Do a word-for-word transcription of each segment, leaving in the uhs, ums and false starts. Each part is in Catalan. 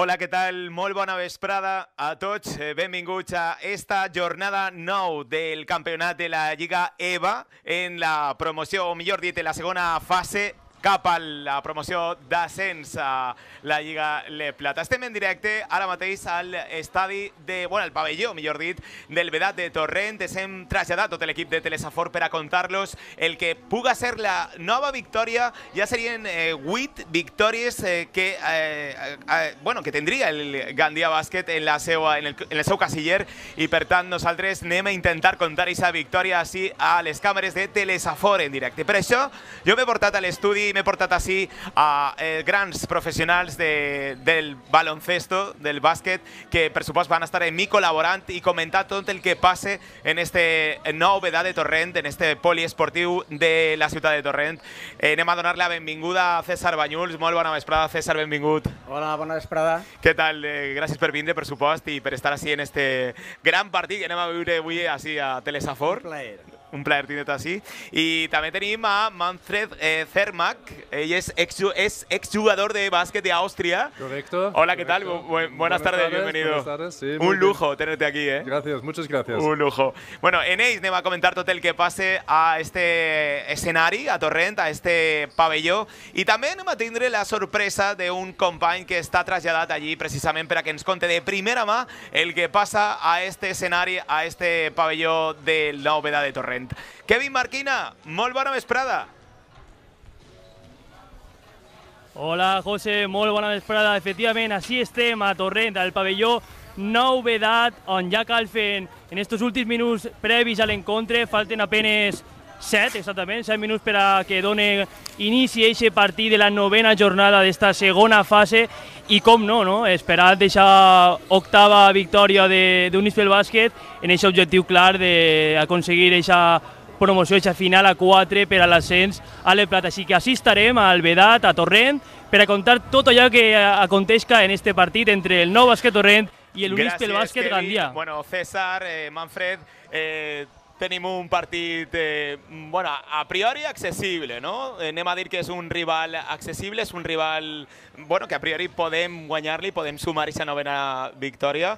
Hola, què tal? Molt bona vesprada a tots. Benvinguts a esta jornada nou del campionat de la Lliga EVA en la promoció, o millor dit, en la segona fase cap a la promoció d'ascens a la Lliga Le Plata. Estem en directe ara mateix al estadi de, bueno, al pavelló, millor dit, del Vedat de Torrent. Ens hem traslladat tot l'equip de Telesafort per a contar-los el que puga ser la nova victòria. Ja serien vuit eh, victòries eh, que, eh, eh, bueno, que tindria el Gandia Bàsquet en, la seua, en, el, en el seu casiller, i per tant nosaltres anem a intentar contar aquesta victòria així a les càmeres de Telesafort en directe. Per això jo m'he portat a l'estudi, m'he portat així a eh, grans professionals de, del baloncesto, del bàsquet, que per supost van estar amb mi col·laborant i comentar tot el que passe en este nou Vedat de Torrent, en este poliesportiu de la ciutat de Torrent. Eh, anem a donar la benvinguda a César Banyuls. Molt bona vesprada, César, benvingut. Hola, bona vesprada. Què tal? Eh, gràcies per vindre, per supost, i per estar així en este gran partit que anem a viure avui així a Telesafort. Un plaer. Un plaer tindre't així. I també tenim a Manfred eh, Zermatt. Ell és, ex, és exjugador de básquet de Austria. Correcto. Hola, ¿qué correcto. tal? Bu buenas, buenas tardes, tardes, bienvenido. Buenas tardes, sí, un lujo bien. Tenerte aquí, ¿eh? Gracias, muchas gracias. Un lujo. Bueno, en ells anem a comentar tot el que passe a este escenari, a Torrent, a este pavelló, i també anem a tindre la sorpresa d'un company que està traslladat allí precisament per a que ens conte de primera mà el que passa a este escenari, a este pavelló del nou Vedat de Torrent. Kevin Marquina, molt bona vesprada. Hola, José, molt bona vesprada. Efectivament, així estem a Torrent, al pavelló nou Vedat, on ja cal fer en estos últims minuts previs a l'encontre. Falten apenas set, exactament, set minuts per a que doni inici a aquest partit de la novena jornada d'esta segona fase. I com no, no? Esperar deixar octava victòria d'Unispel Bàsquet en aquest objectiu clar d'aconseguir aquesta promoció, aquesta final a quatre per a l'ascens a Le Plata. Així que així estarem al Vedat, a Torrent, per a contar tot allò que aconteixca en este partit entre el Nou Bàsquet Torrent i l'Unispel Bàsquet Gandia. Bueno, César, eh, Manfred, eh, tenim un partit, eh, bueno, a priori accessible, no? Eh, anem a dir que és un rival accessible, és un rival, bueno, que a priori podem guanyar-li, podem sumar aquesta novena victòria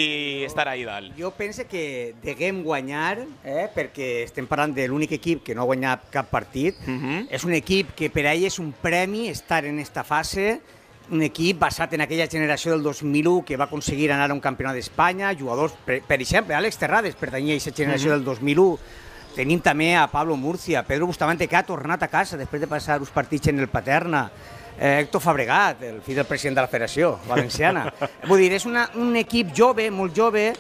i estar ahí dalt. Jo penso que deguem guanyar, eh, perquè estem parlant de l'únic equip que no ha guanyat cap partit. Uh-huh. És un equip que per a ell és un premi estar en esta fase, un equip basat en aquella generació del dos mil u que va aconseguir anar a un campionat d'Espanya, jugadors, per, per exemple, Àlex Terrades pertanyia a aquesta generació uh-huh. del dos mil u. Tenim també a Pablo Murcia, Pedro Bustamante, que ha tornat a casa després de passar uns partits en el Paterna, eh, Héctor Fabregat, el fill del president de la Federació Valenciana. Vull dir, és una, un equip jove, molt jove,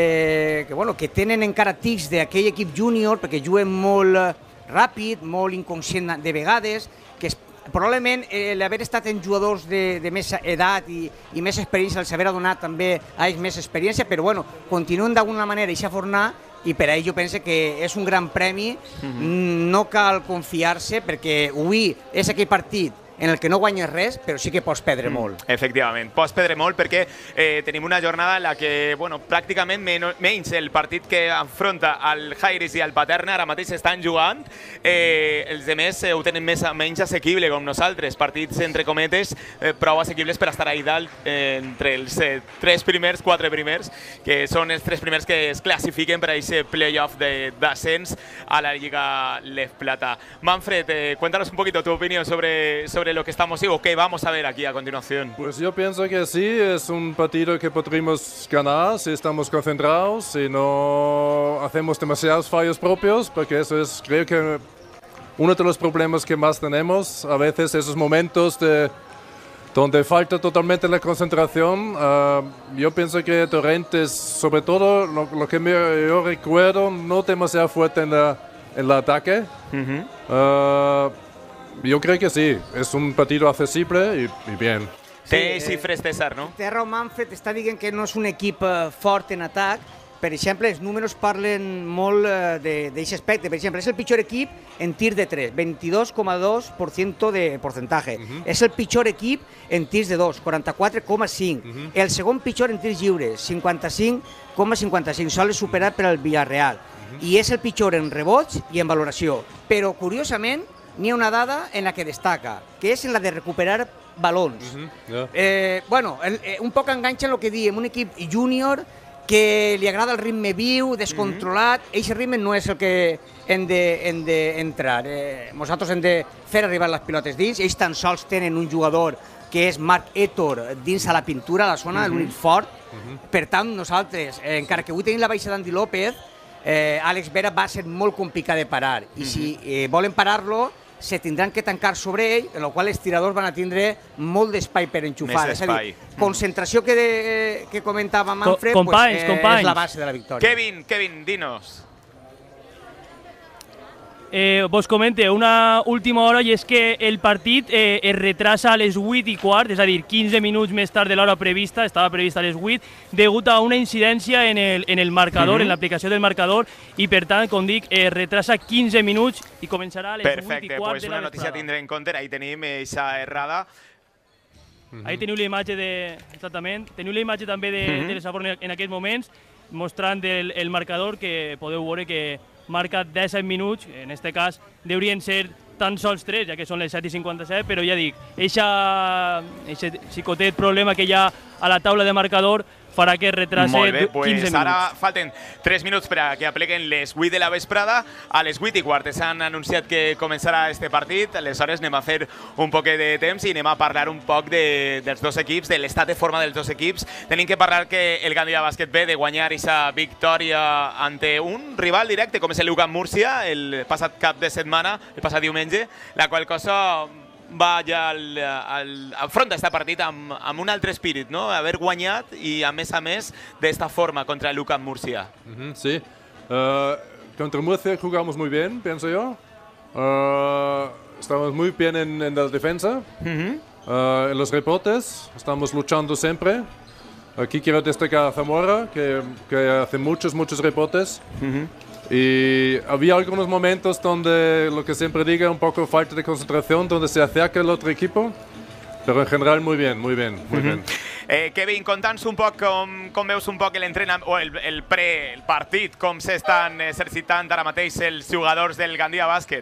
eh, que, bueno, que tenen encara tics d'aquell equip júnior, perquè juguen molt ràpid, molt inconscient de vegades, que es probablement eh, l'haver estat en jugadors de, de més edat i, i més experiència els haver donat també a ells més experiència, però bueno, continuen d'alguna manera i fornar, i per a ells jo penso que és un gran premi. Mm-hmm. No cal confiar-se perquè avui és aquell partit en el que no guanyes res, però sí que pots perdre molt. Mm, efectivament, pots perdre molt perquè eh, tenim una jornada en la que, bueno, pràcticament men menys el partit que enfronta al Jairis i al Paterna ara mateix estan jugant, eh, els demés eh, ho tenen més, menys assequible com nosaltres, partits entre cometes eh, prou assequibles per estar ahí dalt eh, entre els eh, tres primers, quatre primers, que són els tres primers que es classifiquen per a aquest playoff d'ascens a la Lliga Le Plata. Manfred, eh, cuéntanos un poquito tu opinión sobre, sobre lo que estamos o que vamos a ver aquí a continuación. Pues yo pienso que sí, es un partido que podremos ganar si estamos concentrados, si no hacemos demasiados fallos propios, porque eso es, creo que uno de los problemas que más tenemos, a veces esos momentos de, donde falta totalmente la concentración. Uh, yo pienso que Torrent es, sobre todo, lo, lo que me, yo recuerdo, no demasiado fuerte en, la, en el ataque. Uh-huh. uh, Yo creo que sí, és un partit accessible i, i bien. Té xifres, César, no? Terra Manfred està dient que no és un equip eh, fort en atac. Per exemple, els números parlen molt eh, d'aquest aspecte. Per exemple, és el pitjor equip en tir de tres, veintidós coma dos por ciento de porcentaje. Uh-huh. És el pitjor equip en tirs de dos, quaranta-quatre coma cinc. Uh-huh. El segon pitjor en tirs lliures, cinquanta-cinc coma cinquanta-cinc. Sol superat per al Villarreal. Uh-huh. I és el pitjor en rebots i en valoració. Però, curiosament, n'hi ha una dada en la que destaca, que és en la de recuperar balons. Mhm, ja. eh, bueno, el, eh, un poc enganxa en el que diem, un equip júnior que li agrada el ritme viu, descontrolat, mm -hmm. Eixe ritme no és el que hem d'entrar. De, eh, nosaltres hem de fer arribar les pilotes dins, ells tan sols tenen un jugador que és Marc Héctor dins a la pintura, a la zona, mm -hmm. l'únic fort. Mm -hmm. Per tant, nosaltres, eh, encara que avui tenim la baixa d'Andy López, eh, Àlex Vera va ser molt complicat de parar. I mm -hmm. si eh, volen parar-lo, se tindran que tancar sobre ell, en el qual els tiradors van a tindre molt d'espai per enxufar. Més és a dir, concentració que, de, que comentava Manfred, Co companys, pues, eh, companys. és la base de la victòria. Kevin, Kevin, dinos. Eh, vos comente una última hora i és que el partit eh, es retrasa a les vuit i quart, és a dir, quinze minuts més tard de l'hora prevista, estava prevista a les vuit, degut a una incidència en el, en el marcador, mm -hmm. en l'aplicació del marcador, i per tant, com dic, es retrasa quinze minuts i començarà a les Perfecte, vuit i quart pues de la una notícia a tindre en compte, ahí tenim aquesta errada. Mm -hmm. Ahí teniu la imatge de... Exactament, teniu la imatge també de, mm -hmm. de l'Esaborn en aquests moments, mostrant el, el marcador, que podeu veure que marca disset minuts, en aquest cas deurien ser tan sols tres, ja que són les set i cinquanta-set, però ja dic, aquest xicotet problema que hi ha a la taula de marcador farà que es retrase Molt bé, quinze pues minuts. Ara falten tres minuts per a que apleguen les vuit de la vesprada. A les vuit i quart s'han anunciat que començarà este partit, aleshores anem a fer un poc de temps i anem a parlar un poc de, dels dos equips, de l'estat de forma dels dos equips. Tenim que parlar que el Gandia Bàsquet ve de guanyar aquesta victòria ante un rival directe com és el l'UCAM Múrcia el passat cap de setmana, el passat diumenge, la qual cosa va ja al, al, afronta aquest partit amb, amb un altre espírit, ¿no? Haver guanyat i, a més a més, d'esta forma contra el UCAM Murcia. Uh-huh, sí. Uh, contra Murcia jugamos muy bien, pienso yo. Uh, estamos muy bien en, en la defensa. Uh-huh. uh, en los rebotes estamos luchando siempre. Aquí quiero destacar a Zamora, que, que hace muchos, muchos rebotes. Uh-huh. Y había algunos momentos donde, lo que siempre diga, un poco falta de concentración, donde se acerca el otro equipo, pero en general muy bien, muy bien, muy uh-huh. bien. Eh, Kevin, conta'ns un poc com, com veus un poc l'entrenament, o el, el pre, el partit, com s'estan exercitant ara mateix els jugadors del Gandia Bàsquet.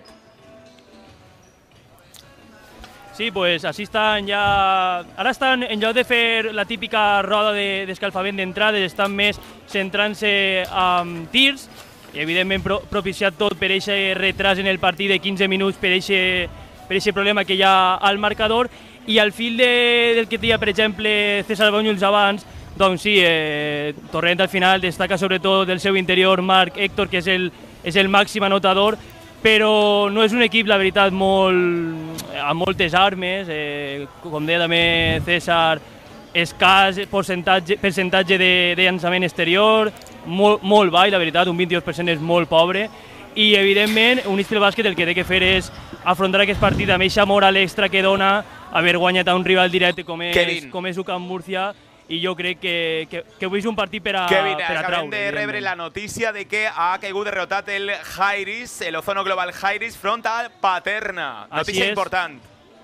Sí, pues així estan ja... Ara estan, en lloc de fer la típica roda d'escalfament d'entrades, estan més centrant-se en tirs, i evidentment pro propiciat tot per aquest retras en el partit de quinze minuts per aquest problema que hi ha al marcador, i al fil de, del que deia, per exemple, César Bonyuls abans, doncs sí, eh, Torrent al final destaca sobretot del seu interior Marc Héctor, que és el, és el màxim anotador, però no és un equip, la veritat, molt, amb moltes armes, eh, com deia també César, escàs percentatge, percentatge de, de llançament exterior, molt, molt baix, la veritat, un vint-i-dos per cent és molt pobre, i evidentment un Istil Bàsquet el que té que fer és afrontar aquest partit amb aquest amor a l'extra que dona haver guanyat a un rival directe com és, com és UCAM Murcia, i jo crec que, que, que avui és un partit per a, Kevin, per a traure. acabem de rebre la notícia de que ha caigut derrotat el Jairis, el Ozono Global Jairis, front al Paterna. Notícia Així important.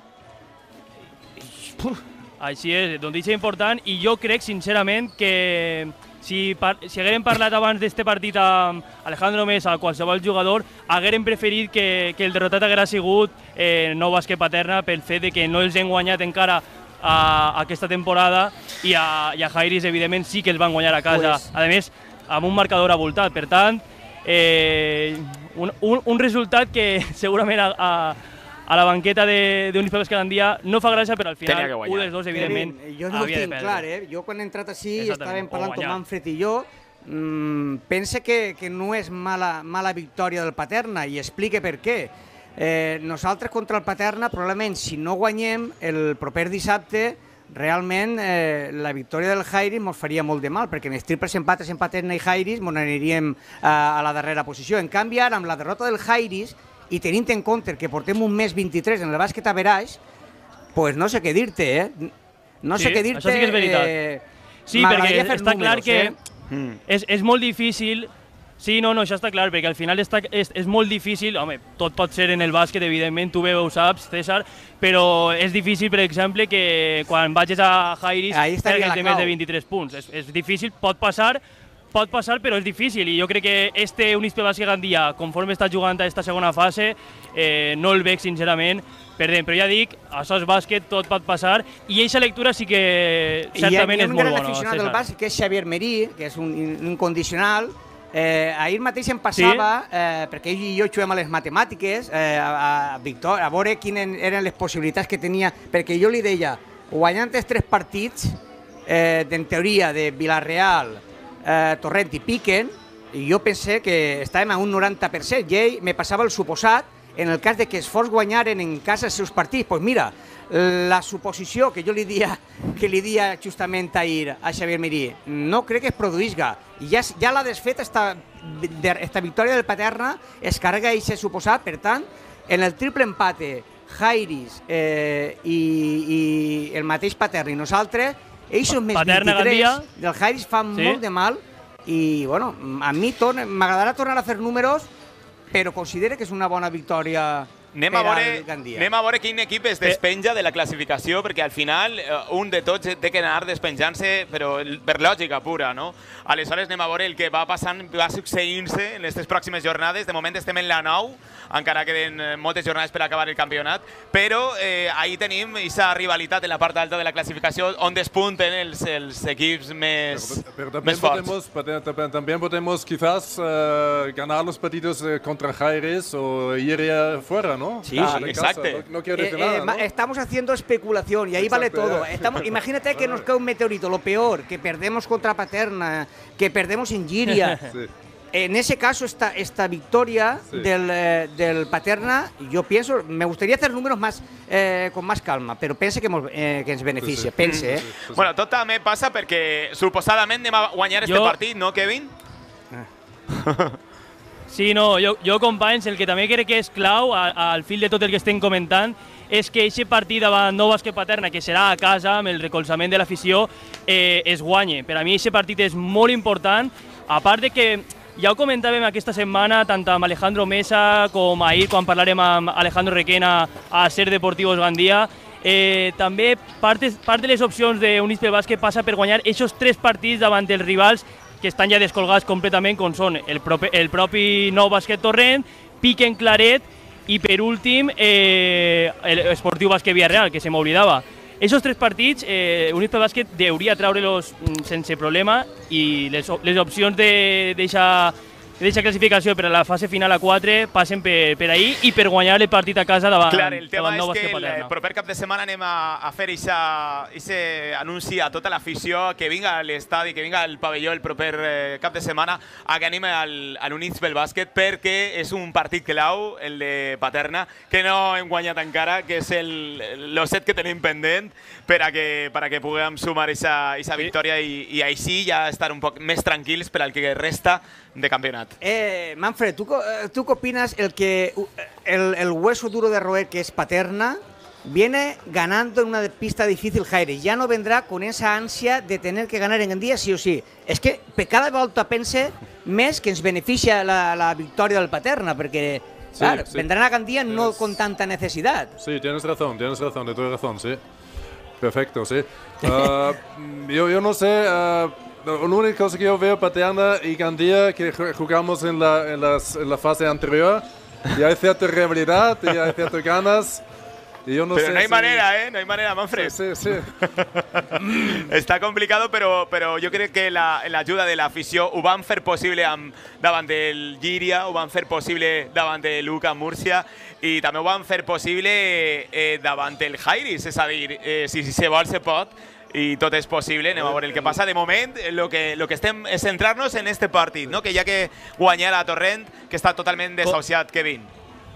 Així és, notícia important, i jo crec sincerament que si, par si haguérem parlat abans d'aquest partit amb Alejandro Mesa, qualsevol jugador, haguérem preferit que, que el derrotat haguera sigut eh, Nou Bàsquet Paterna, pel fet de que no els hem guanyat encara a, a aquesta temporada, i a, i a Jairis evidentment sí que els van guanyar a casa, pues... a més amb un marcador abultat. Per tant, eh, un, un, un resultat que segurament a, a a la banqueta d'Unis Pebes Gandia no fa gràcia, però al final un dels dos, evidentment, Kevin, jo no ho tinc clar, eh? Jo quan he entrat així i estàvem parlant amb Manfred i jo, mmm, pense que, que no és mala, mala victòria del Paterna, i explique per què. Eh, nosaltres contra el Paterna, probablement, si no guanyem el proper dissabte, realment eh, la victòria del Jairis ens faria molt de mal, perquè en els triples empates en Paterna i Jairis ens aniríem a, a la darrera posició. En canvi, ara, amb la derrota del Jairis, i tenint en compte que portem un mes vint-i-tres en el bàsquet a Veraix, pues no sé què dir-te, eh? No sé sí, què dir-te... Això sí que és veritat. Eh, sí, perquè està números, clar que eh? és, és molt difícil... Sí, no, no, això està clar, perquè al final està, és, és molt difícil, home, tot pot ser en el bàsquet, evidentment, tu bé ho saps, César, però és difícil, per exemple, que quan vagis a Jairis pergues de més de vint-i-tres punts. És, és difícil, pot passar, pot passar, però és difícil, i jo crec que este Unispe Bàsquet Gandia, conforme està jugant a esta segona fase, eh, no el veig sincerament perdent, però ja dic, això és bàsquet, tot pot passar, i aquesta lectura sí que certament és molt bona. Hi ha un gran aficionat del bàsquet, que és Xavier Merí, que és un incondicional. Eh, ahir mateix em passava, sí? eh, perquè ell i jo juguem a les matemàtiques, eh, a, a, Victor, a veure quines eren les possibilitats que tenia, perquè jo li deia, guanyant els tres partits, eh, en teoria de Villarreal, eh, Torrent i Piquen, i jo pensé que estàvem a un noranta per cent, i ell me passava el suposat en el cas de que es fos guanyaren en casa els seus partits. Doncs pues mira, la suposició que jo li dia, que li dia justament ahir a Xavier Merí, no crec que es produïsca. I ja, ja l'ha desfet esta, esta victòria del Paterna, es carrega i s'ha suposat, per tant, en el triple empate, Jairis eh, i, i el mateix Paterna i nosaltres, ells són més vint-i-tres del Jairis, fan sí? molt de mal, i bueno, a mi m'agradarà tornar a fer números, però considero que és una bona victòria Anem a, veure, anem a veure quin equip es despenja de la classificació, perquè al final un de tots té que anar despenjant-se, però per lògica pura, no? Aleshores anem a veure el que va passant, va succeint-se en aquestes pròximes jornades. De moment estem en la nou, encara queden moltes jornades per acabar el campionat, però eh, ahí tenim aquesta rivalitat en la part alta de la classificació, on despunten els, els equips més, pero, pero més forts. Podemos, también podemos quizás uh, ganar los partidos uh, contra Jairis o ir fuera, ¿no? Sí, ah, sí. Exacto. No, no quiero decir eh, nada, eh, ¿no? Estamos haciendo especulación y ahí exacto, vale todo. Estamos, imagínate que nos cae un meteorito, lo peor, que perdemos contra Paterna, que perdemos en Giria. Sí. En ese caso, esta, esta victoria sí. del, eh, del Paterna, yo pienso, me gustaría hacer números más, eh, con más calma, però pense que, mos, eh, que ens beneficia, sí, sí. pense. Eh? Sí, sí, sí. Bueno, tot també passa perquè suposadament anem a guanyar jo... este partit, no, Kevin? Ah. Sí, no, jo, jo companys, el que també crec que és clau al fil de tot el que estem comentant és que aquest partit davant Nou Bàsquet Paterna, que serà a casa amb el recolzament de l'afició, eh, es guanye. Per a mi aquest partit és molt important, a part de que ja ho comentàvem aquesta setmana tant amb Alejandro Mesa com ahir quan parlarem amb Alejandro Requena a Ser Deportivos Gandia, eh, també part, part de les opcions d'Unispe Bàsquet passa per guanyar aquests tres partits davant els rivals que estan ja descolgats completament, com són el propi, el propi Nou Bàsquet Torrent, Piquen Claret i, per últim, eh, l'Esportiu Bàsquet Villarreal, que se m'oblidava. Aquests tres partits, eh, Unispe Bàsquet hauria de treure-los sense problema i les, les opcions d'aquesta classificació per a la fase final a quatre passen per, per ahir i per guanyar el partit a casa davant, Clar, el tema davant Nou Bàsquet és que Paterna. el proper cap de setmana anem a, a fer aquest anunci a tota l'afició que vinga a l'estadi, que vinga al pavelló el proper eh, cap de setmana a que anem al, a l'Unispe Bàsquet, perquè és un partit clau, el de Paterna, que no hem guanyat encara, que és el set que tenim pendent per a que, per a que puguem sumar aquesta victòria i, i així ja estar un poc més tranquils per al que resta de campionat. Eh, Manfred, ¿tú, ¿tú qué opinas el que el, el hueso duro de roer que es Paterna viene ganando en una pista difícil Jairis? Ya no vendrá con esa ansia de tener que ganar en Gandia sí o sí. Es que cada volta pense més que ens beneficia la, la victòria del Paterna, perquè sí, claro, sí. vendrán a Gandia tienes... no con tanta necesidad. Sí, tienes razón, tienes razón, de toda razón, sí. Perfecto, sí. Uh, yo, yo no sé... Uh, La única cosa que yo veo Paterna y Gandia que jugamos en la, en, las, en la fase anterior y hay cierta rivalidad y hay ciertas ganas y yo no pero sé no hay si... manera, ¿eh? No hay manera, Manfred. Sí, sí, sí. Està complicat, però, però jo crec que l'ajuda la, de l'afició ho van fer possible amb, davant del Giria, ho van fer possible davant de Luca Múrcia i també ho van fer possible eh, davant el Jairis, és a dir, eh, si, si se vol se pot, i tot és possible, anem a veure el que passa. De moment, el que, lo que estem és centrar-nos en este partit, no? Que ja que guanyar a Torrent, que està totalment desahuciat, Kevin.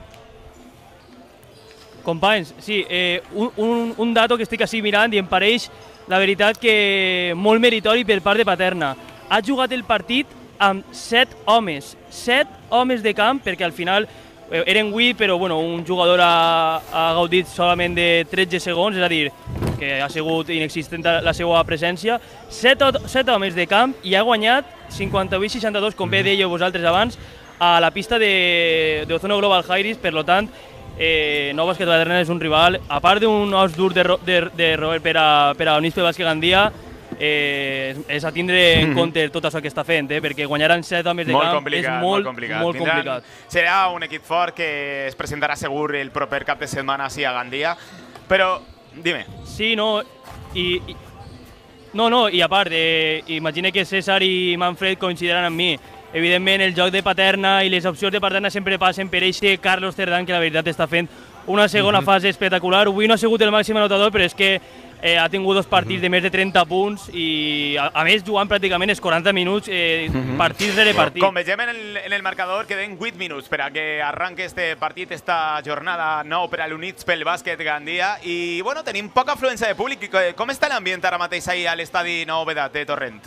Companys, sí, eh, un, un, un dato que estic així mirant i em pareix, la veritat, que molt meritori per part de Paterna. Ha jugat el partit amb set homes, set homes de camp, perquè al final eh, eren vuit, però bueno, un jugador ha, ha gaudit solament de tretze segons, és a dir, que ha sigut inexistent la seva presència, set, set homes de camp i ha guanyat cinquanta-vuit seixanta-dos, com bé dèieu vosaltres abans, a la pista de, de Ozono Global Jairis. Per tant, eh, Nou Bàsquet Paterna és un rival, a part d'un os dur de, de, de Robert per a, per a Unispe Bàsquet Gandia, eh, és a tindre en compte tot això que està fent, eh, perquè guanyar en set homes de molt camp complicat, és molt, molt complicat. molt Tindran, complicat. Serà un equip fort que es presentarà segur el proper cap de setmana així a Gandia, però dime. Sí, no, i, i no, no, i a part, eh, imagina que César i Manfred coincidiran amb mi. Evidentment, el joc de Paterna i les opcions de Paterna sempre passen per eixe Carlos Cerdán, que la veritat està fent una segona mm-hmm. fase espectacular. Avui no ha sigut el màxim anotador, però és que eh, ha tingut dos partits mm-hmm. de més de trenta punts i, a, a més, jugant pràcticament els quaranta minuts, eh, mm-hmm. partit rere partit. Com vegem en el, en el marcador, queden vuit minuts per a que arranque este partit, esta jornada nou per a l'Units pel bàsquet Gandia. I, bueno, tenim poca afluència de públic. Com està l'ambient ara mateix ahí a l'estadi Nou Vedat de Torrent?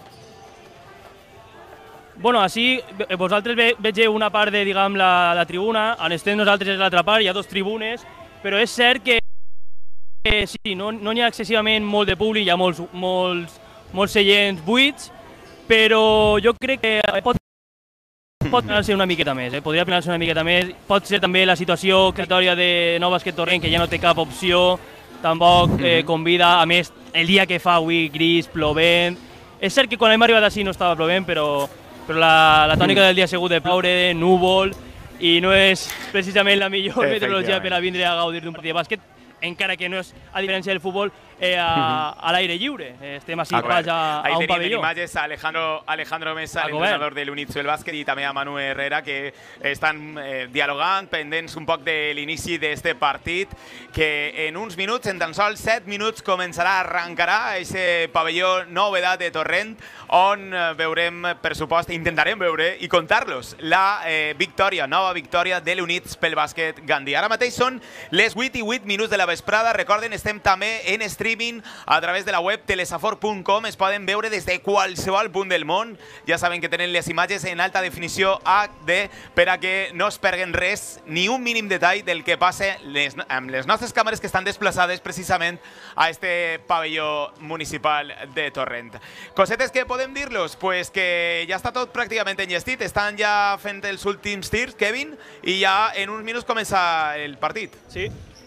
Bueno, així vosaltres ve, vegeu una part de, diguem, la, la tribuna, on estem nosaltres és l'altra part, hi ha dos tribunes, però és cert que eh, sí, no n'hi no ha excessivament molt de públic, hi ha molts, molts, molts seients buits, però jo crec que pot, pot planar-se una miqueta més, eh? podria planar-se una miqueta més, pot ser també la situació creatòria de Nou Bàsquet Torrent, que ja no té cap opció, tampoc eh, convida, a més, el dia que fa avui gris, plovent, és cert que quan hem arribat així no estava plovent, però però la, la tònica del dia ha sigut de ploure, de núvol, i no és precisament la millor meteorologia per a vindre a gaudir d'un partit de bàsquet, encara que no és, a diferència del futbol, eh, a, a l'aire lliure. Estem així pas a, a un pavelló. Ahí imatges a Alejandro, Alejandro Mesa, l'entrenador de l'Units del bàsquet, i també a Manu Herrera, que estan eh, dialogant, pendents un poc de l'inici d'aquest partit, que en uns minuts, en tan sols set minuts, començarà, arrencarà aquest pavelló Nou Vedat de Torrent, on veurem, per supost, intentarem veure i contar-los la eh, victòria, nova victòria de l'Units pel bàsquet Gandia. Ara mateix són les vuit i vuit minuts de la vesprada. Recorden, estem també en streaming a través de la web telesafor punt com. Es poden veure des de qualsevol punt del món. Ja saben que tenen les imatges en alta definició H D per a que no es perguen res, ni un mínim detall del que passa les, amb les nostres càmeres que estan desplaçades precisament a este pavelló municipal de Torrent. Cosetes que podem dir-los? Pues que ja està tot pràcticament enllestit. Estan ja fent els últims tirs, Kevin, i ja en uns minuts comença el partit. Sí.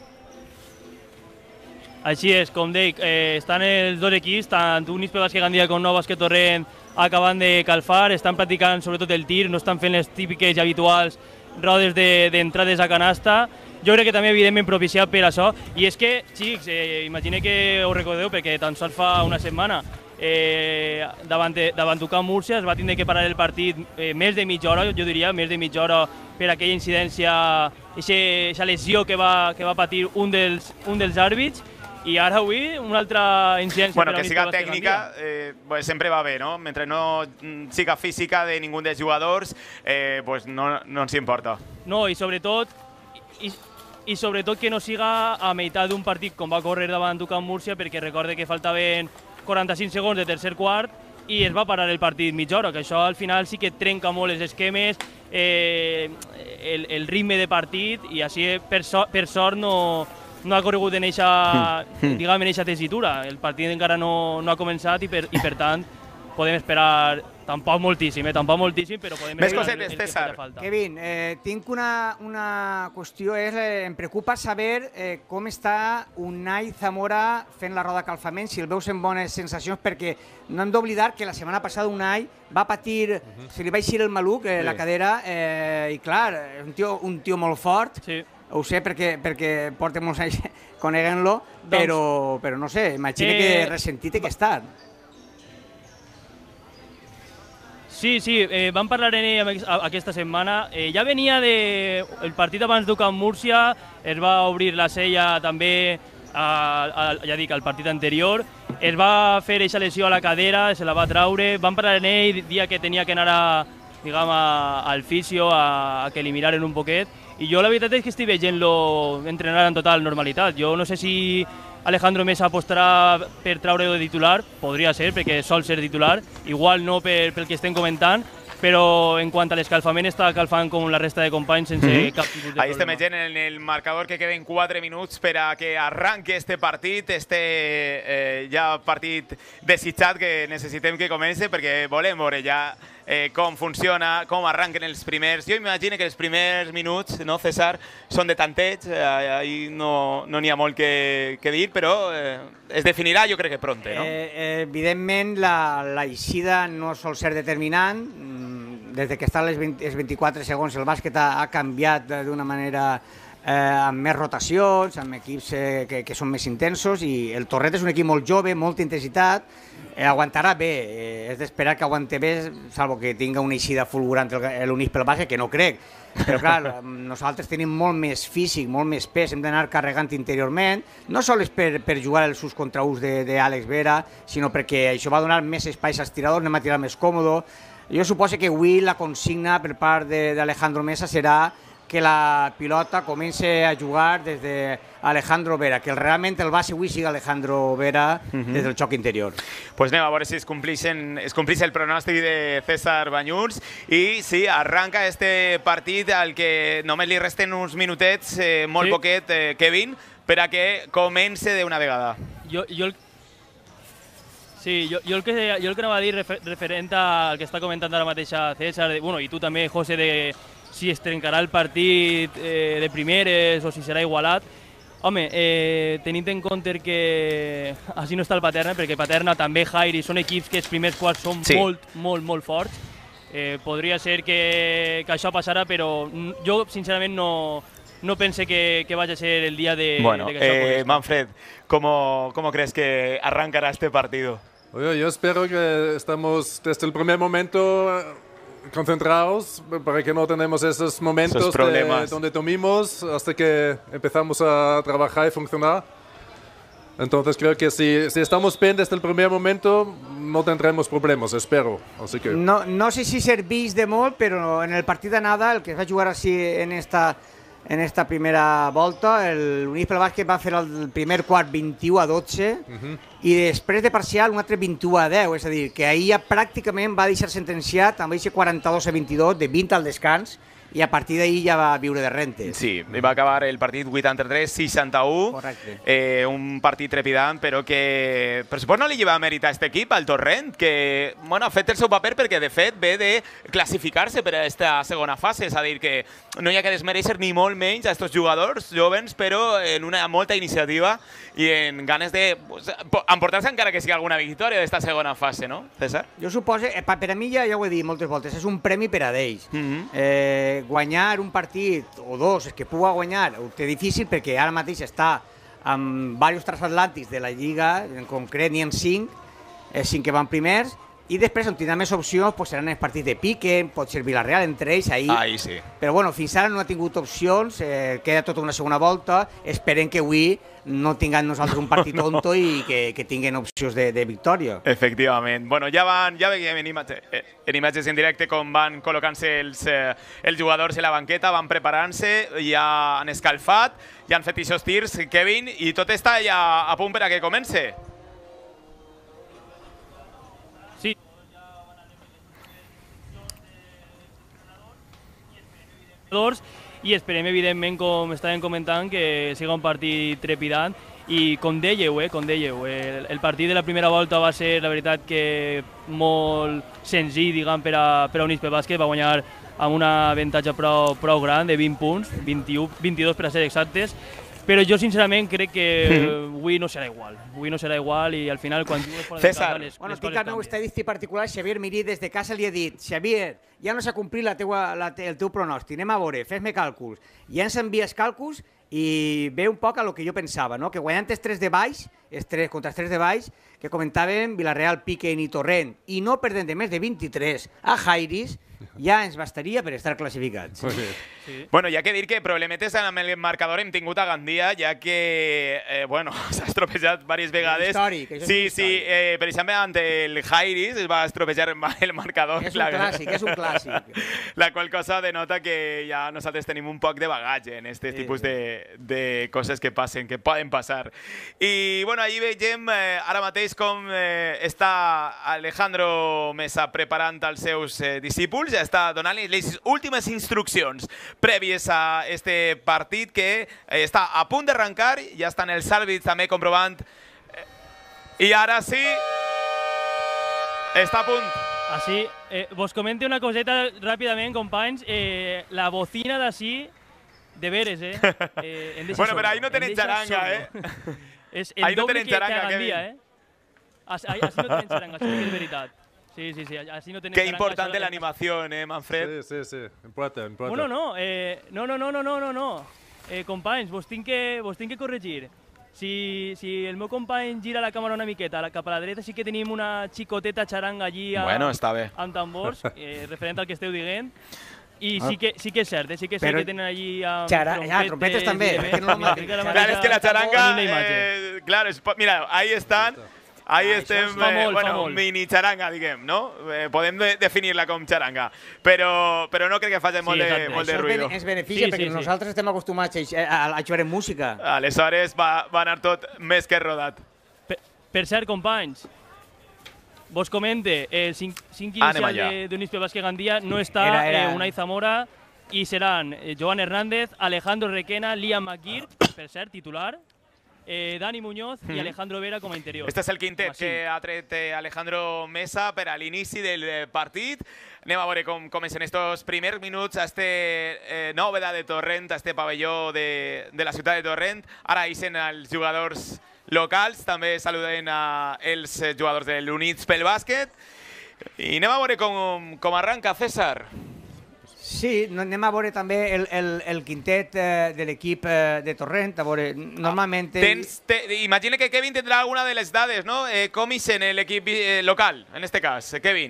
Així és, com dic, eh, estan els dos equips, tant Units pel bàsquet Gandia com Nou Bàsquet Torrent, acabant de calfar, estan practicant sobretot el tir, no estan fent les típiques i habituals rodes d'entrades a canasta. Jo crec que també, evidentment, propiciat per això. I és que, xics, eh, imagine que ho recordeu, perquè tan sols fa una setmana eh, davant, de, davant d'U Camp Múrcia es va tindre que parar el partit eh, més de mitja hora, jo diria, més de mitja hora per aquella incidència, aquesta lesió que va, que va patir un dels, un dels àrbits. I ara avui una altra incidència... Bueno, que siga tècnica eh, pues sempre va bé, no? Mentre no siga física de ningú dels jugadors, eh, pues no, no ens importa. No, i sobretot, i, i sobretot que no siga a meitat d'un partit com va córrer davant d'U Camp Múrcia, perquè recorde que faltaven quaranta-cinc segons de tercer quart i es va parar el partit mitja hora, que això al final sí que trenca molt els esquemes, eh, el, el ritme de partit, i així per, so, per sort no... no ha corregut en eixa, diguem, en eixa tessitura. El partit encara no, no ha començat i per, i per tant podem esperar tampoc moltíssim, eh? tampoc moltíssim, però podem Més esperar cosetes, el, el que César. faci falta. Kevin, eh, tinc una, una qüestió, és, eh, em preocupa saber eh, com està Unai Zamora fent la roda de calfament, si el veus en bones sensacions, perquè no hem d'oblidar que la setmana passada Unai va patir, uh-huh. se li va eixir el maluc, eh, sí. la cadera, eh, i clar, un tio, un tio molt fort, sí. Ho sé perquè, perquè porta molts anys coneguent-lo, doncs, però, però no sé, imagina eh, que ressentit que està. Sí, sí, eh, vam parlar en ell aquesta setmana. Eh, ja venia de... El partit abans d'U Camp Múrcia, es va obrir la sella també, a, a, ja dic, al partit anterior. Es va fer eixa lesió a la cadera, se la va traure. Vam parlar en ell el dia que tenia que anar a, diguem, a, al fisio, a, a que li miraren un poquet. I jo la veritat és que estic veient-lo entrenar en total normalitat. Jo no sé si Alejandro Mesa apostarà per treure-ho de titular, podria ser, perquè sol ser titular, igual no per, pel que estem comentant, però en quant a l'escalfament està calfant com la resta de companys sense mm-hmm. cap tipus de problema. Ahí estem veient en el marcador que queden quatre minuts per a que arranque este partit, este eh, ja partit desitjat que necessitem que comence, perquè volem veure ja eh, com funciona, com arranquen els primers. Jo imagino que els primers minuts, no, César, són de tanteig, eh, ahí no n'hi ha molt que, que dir, però eh, es definirà jo crec que pronte, no? Eh, evidentment, la, la eixida no sol ser determinant. Des que estan els vint-i-quatre segons, el bàsquet ha, ha canviat d'una manera eh, amb més rotacions, amb equips eh, que, que són més intensos, i el Torrent és un equip molt jove, molta intensitat, eh, aguantarà bé, eh, és d'esperar que aguante bé, salvo que tinga una eixida fulgurant l'Unís pel bàsquet, que no crec. Però clar, nosaltres tenim molt més físic, molt més pes, hem d'anar carregant interiorment, no sols per, per jugar els sus contra us d'Àlex Vera, sinó perquè això va donar més espais als tiradors, anem a tirar més còmode. Jo suposo que avui la consigna per part d'Alejandro Mesa serà que la pilota comenci a jugar des d'Alejandro Vera, que realment el base avui sigui Alejandro Vera des del xoc interior. Pues anem a veure si es complixen, es complix el pronòstic de César Banyuls i sí, arranca este partit al que només li resten uns minutets, eh, molt sí. poquet, eh, Kevin, per a que comence d'una vegada. Jo, jo el... Sí, jo, jo, el que, jo el que anava a dir refer, referent al que està comentant ara mateix César, de, bueno, i tu també, José, de si es trencarà el partit eh, de primeres o si serà igualat. Home, eh, tenint en compte que així no està el Paterna, perquè Paterna també, Jairi, són equips que els primers quarts són sí. molt, molt, molt forts. Eh, podria ser que, que això passarà, però jo, sincerament, no, no pense que, que vaya a ser el día de, bueno, de que eh, Manfred, ¿cómo, ¿cómo crees que arrancará este partido? Oye, yo espero que estamos desde el primer momento concentrados para que no tenemos esos momentos esos problemas de, donde dormimos hasta que empezamos a trabajar y funcionar. Entonces creo que si, si estamos bien desde el primer momento no tendremos problemas, espero. Así que... no, no sé si servís de molt, però en el partit d'anada, el que es va jugar així en esta, en esta primera volta, l'Unís pel bàsquet va fer el primer quart vint-i-u a dotze uh -huh. i després de parcial un altre vint-i-u a deu, és a dir, que ahir ja pràcticament va deixar sentenciat amb aquest quaranta-dos a vint-i-dos de vint al descans, i a partir d'ahir ja va viure de rentes. Sí, va acabar el partit vuitanta-tres a seixanta-u, eh, un partit trepidant, però que per suposo no li lleva mèrit a aquest equip, al Torrent, que bueno, ha fet el seu paper perquè de fet ve de classificar-se per a aquesta segona fase, és a dir, que no hi ha que desmereixer ni molt menys a aquests jugadors jovens, però en una molta iniciativa i en ganes de pues, emportar-se encara que sigui alguna victòria d'esta segona fase, no, César? Jo suposo, eh, per a mi ja, ja ho he dit moltes voltes, és un premi per a d'ells. Mm -hmm. eh, guanyar un partit o dos, és que puga guanyar, ho té difícil perquè ara mateix està amb diversos transatlàntics de la Lliga, en concret n'hi ha cinc, eh, cinc que van primers, i després on tindrà més opcions pues, seran els partits de pique, pot ser Villarreal entre ells, ahir. Ahí sí. Però bueno, fins ara no ha tingut opcions, eh, queda tota una segona volta, esperem que avui no tinguem nosaltres un partit no. tonto i que, que tinguin opcions de, de victòria. Efectivament. Bueno, ja van, ja veiem en, imatge, en imatges en directe com van col·locant-se els, eh, els jugadors a la banqueta, van preparant-se, ja han escalfat, ja han fet aquests tirs, Kevin, i tot està ja a punt per a que comence. Sí. I esperem, evidentment, com estàvem comentant, que siga un partit trepidant. I com dèieu, eh, com dèieu, el, el partit de la primera volta va ser, la veritat, que molt senzill, diguem, per a, per a Unís pel bàsquet. Va guanyar amb un avantatge prou, prou gran, de vint punts, vint-i-u, vint-i-dos per a ser exactes. Però jo, sincerament, crec que avui no serà igual. Avui no serà igual i al final, quan jugues fora de casa, les, bueno, les coses canvien. El meu estadístic particular, Xavier Mirí, des de casa li he dit: Xavier, ja no s'ha complit la teua, la, el teu pronòstic, anem a veure, fes-me càlculs. Ja ens envies càlculs i ve un poc a lo que jo pensava, no? Que guanyant els tres de baix, els tres contra els tres de baix, que comentàvem Villarreal, Piquen i Torrent, i no perdent de més de vint-i-tres a Jairis, ja ens bastaria per estar classificats. Sí. Bueno, hi ha que dir que problemetes amb el marcador hem tingut a Gandia, ja que, eh, bueno, s'ha estropejat diverses vegades. Històric, això és sí, sí, eh, per exemple, ante el Jairis es va estropejar el marcador. És un la... clàssic, és un clàssic. La qual cosa denota que ja nosaltres tenim un poc de bagatge en aquest sí, tipus sí. de, de coses que passen, que poden passar. I, bueno, allí veiem eh, ara mateix com eh, està Alejandro Mesa preparant els seus eh, discípuls, ja està donant-li les últimes instruccions prèvies a este partit que eh, està a punt d'arrencar, ja estan els àrbits també comprovant, eh, i ara sí, està a punt. Así, eh, vos comente una coseta rápidamente, companys. Eh, la bocina d'ací, de veres, eh? eh bueno, sordo. Pero ahí no tenéis charanga, eh? És el ahí doble no que, charanga, que Gandia, eh? Así, así no tenen charanga, això és veritat. Sí, sí, sí, así no tenen Qué charanga. importante la animación, eh, Manfred? Sí, sí, sí, importa, importa. Bueno, no, eh, no, no, no, no, no, no, no. Eh, companys, vos tinc que, vos tinc que corregir. Si, si el meu company gira la càmera una miqueta cap a la dreta, sí que tenim una xicoteta xaranga allí a, bueno, està bé. amb tambors, eh, referent al que esteu dient. I sí que, sí que és cert, eh? Sí que és cert Però que tenen allí um, Xara trompetes, ja, trompetes també. Que no claro, es que la charanga, eh, claro, es, mira, ahí están. Ahí ah, estem, fa eh, molt, bueno, mini xaranga, diguem, no? Eh, podem de definir-la com xaranga, però, però no crec que faci sí, molt, de, molt de ruïdo. Ens beneficia, sí, perquè sí, nosaltres sí. estem acostumats a, a, a jugar en música. Aleshores va, va anar tot més que rodat. Per, per cert, companys, vos comente, el cinc inicial d'Unispe Bàsquet Gandia no està era, era... Eh, Unai Zamora i seran eh, Joan Hernández, Alejandro Requena, Liam McGeer, per cert, titular, Eh, Dani Muñoz mm. i Alejandro Vera com a interior. Este és el quintet que ha tret Alejandro Mesa per a l'inici del partit. Anem a veure com comencen estos primers minuts a este eh, Nòveda de Torrent, a este pavelló de, de la ciutat de Torrent. Ara eixen els jugadors locals, també saluden a els jugadors de l'Units pel bàsquet. I anem a veure com, com arranca, César. Sí, anem a veure també el, el, el quintet eh, de l'equip eh, de Torrent. A veure, normalment... Ah, tens, te, imagina que Kevin tindrà alguna de les dades, no? Eh, com és en l'equip eh, local, en este cas, eh, Kevin?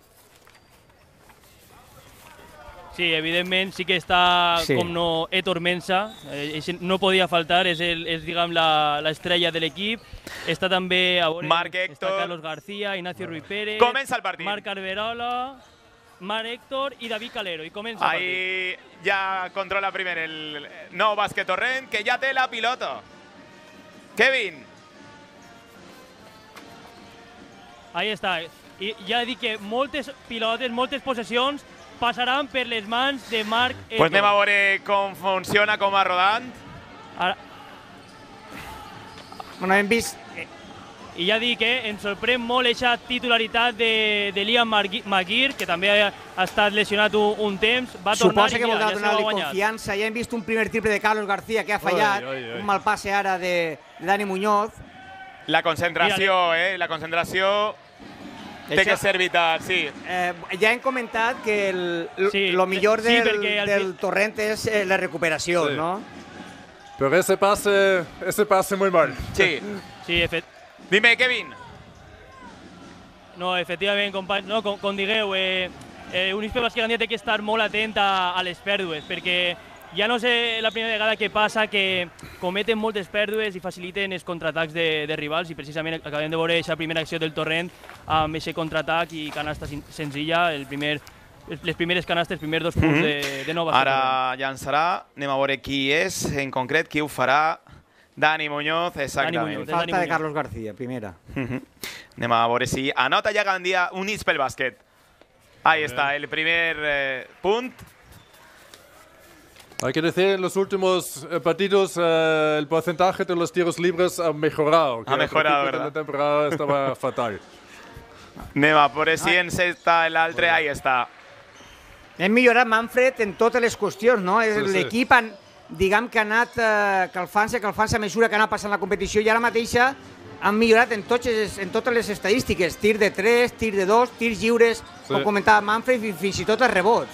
Sí, evidentment sí que està, sí. com no, Héctor Mensa, eh, no podia faltar, és, el, és diguem, l'estrella de l'equip. Està també, a veure, Marc Héctor, està Carlos García, Ignacio Ruiz Pérez, comença el partit. Marc Arberola, Marc Héctor i David Calero, i comença el Ahí partit. Ja controla primer el nou bàsquet Torrent, que ja té la pilota. Kevin. Ahí està. I ja dic que moltes pilotes, moltes possessions passaran per les mans de Marc Héctor. Pues anem a veure com funciona, com va rodant. Ara... Bueno, hem vist... I ja dic que eh, em sorprèn molt aquesta titularitat de, de Liam McGeer, que també ha, ha estat lesionat un, un temps. Va tornar Suposa que voldrà ja donar-li confiança. Ja hem vist un primer triple de Carlos García que ha fallat. Oi, oi, oi. Un mal passe ara de, de Dani Muñoz. La concentració, Mira, eh? La concentració té això, que ser vital, sí. Eh, ja hem comentat que el, sí, lo millor del, sí, del Torrent és eh, la recuperació, sí. ¿no? Pero ese pase, ese pase muy mal. Sí. Sí, efectivament. Dime, Kevin. No, efectivament, company, no, com, com digueu, eh, eh, Unispe Bàsquet Gandia té que estar molt atent a, a les pèrdues, perquè ja no sé la primera vegada que passa que cometen moltes pèrdues i faciliten els contraatacs de, de rivals, i precisament acabem de veure aquesta primera acció del Torrent amb aquest contraatac i canasta senzilla, el primer, les primeres canastes, els primers dos punts mm -hmm. de, de Nova. Ara llançarà, anem a veure qui és, en concret, qui ho farà. Dani Muñoz, exactament. Dani Muñoz, Falta Dani Muñoz. de Carlos García, primera. Uh-huh. Anem a veure si anota ja Gandia Units pel bàsquet. Ahí Bien. Está, el primer eh, punt. Hay que decir, en los últimos eh, partidos eh, el porcentaje de los tiros libres ha mejorado. Ha mejorado, ¿verdad? La temporada estaba fatal. Anem a veure si encesta l'altre, ahí està. Hem millorat, Manfred, en totes les qüestions, no? Sí, l'equip sí. diguem que ha anat eh, calfant-se, calfant-se a mesura que ha anat passant la competició, i ara mateixa han millorat en, tots, en totes les estadístiques, tir de tres, tir de dos, tirs lliures, sí. com comentava Manfred, i fins i tot els rebots.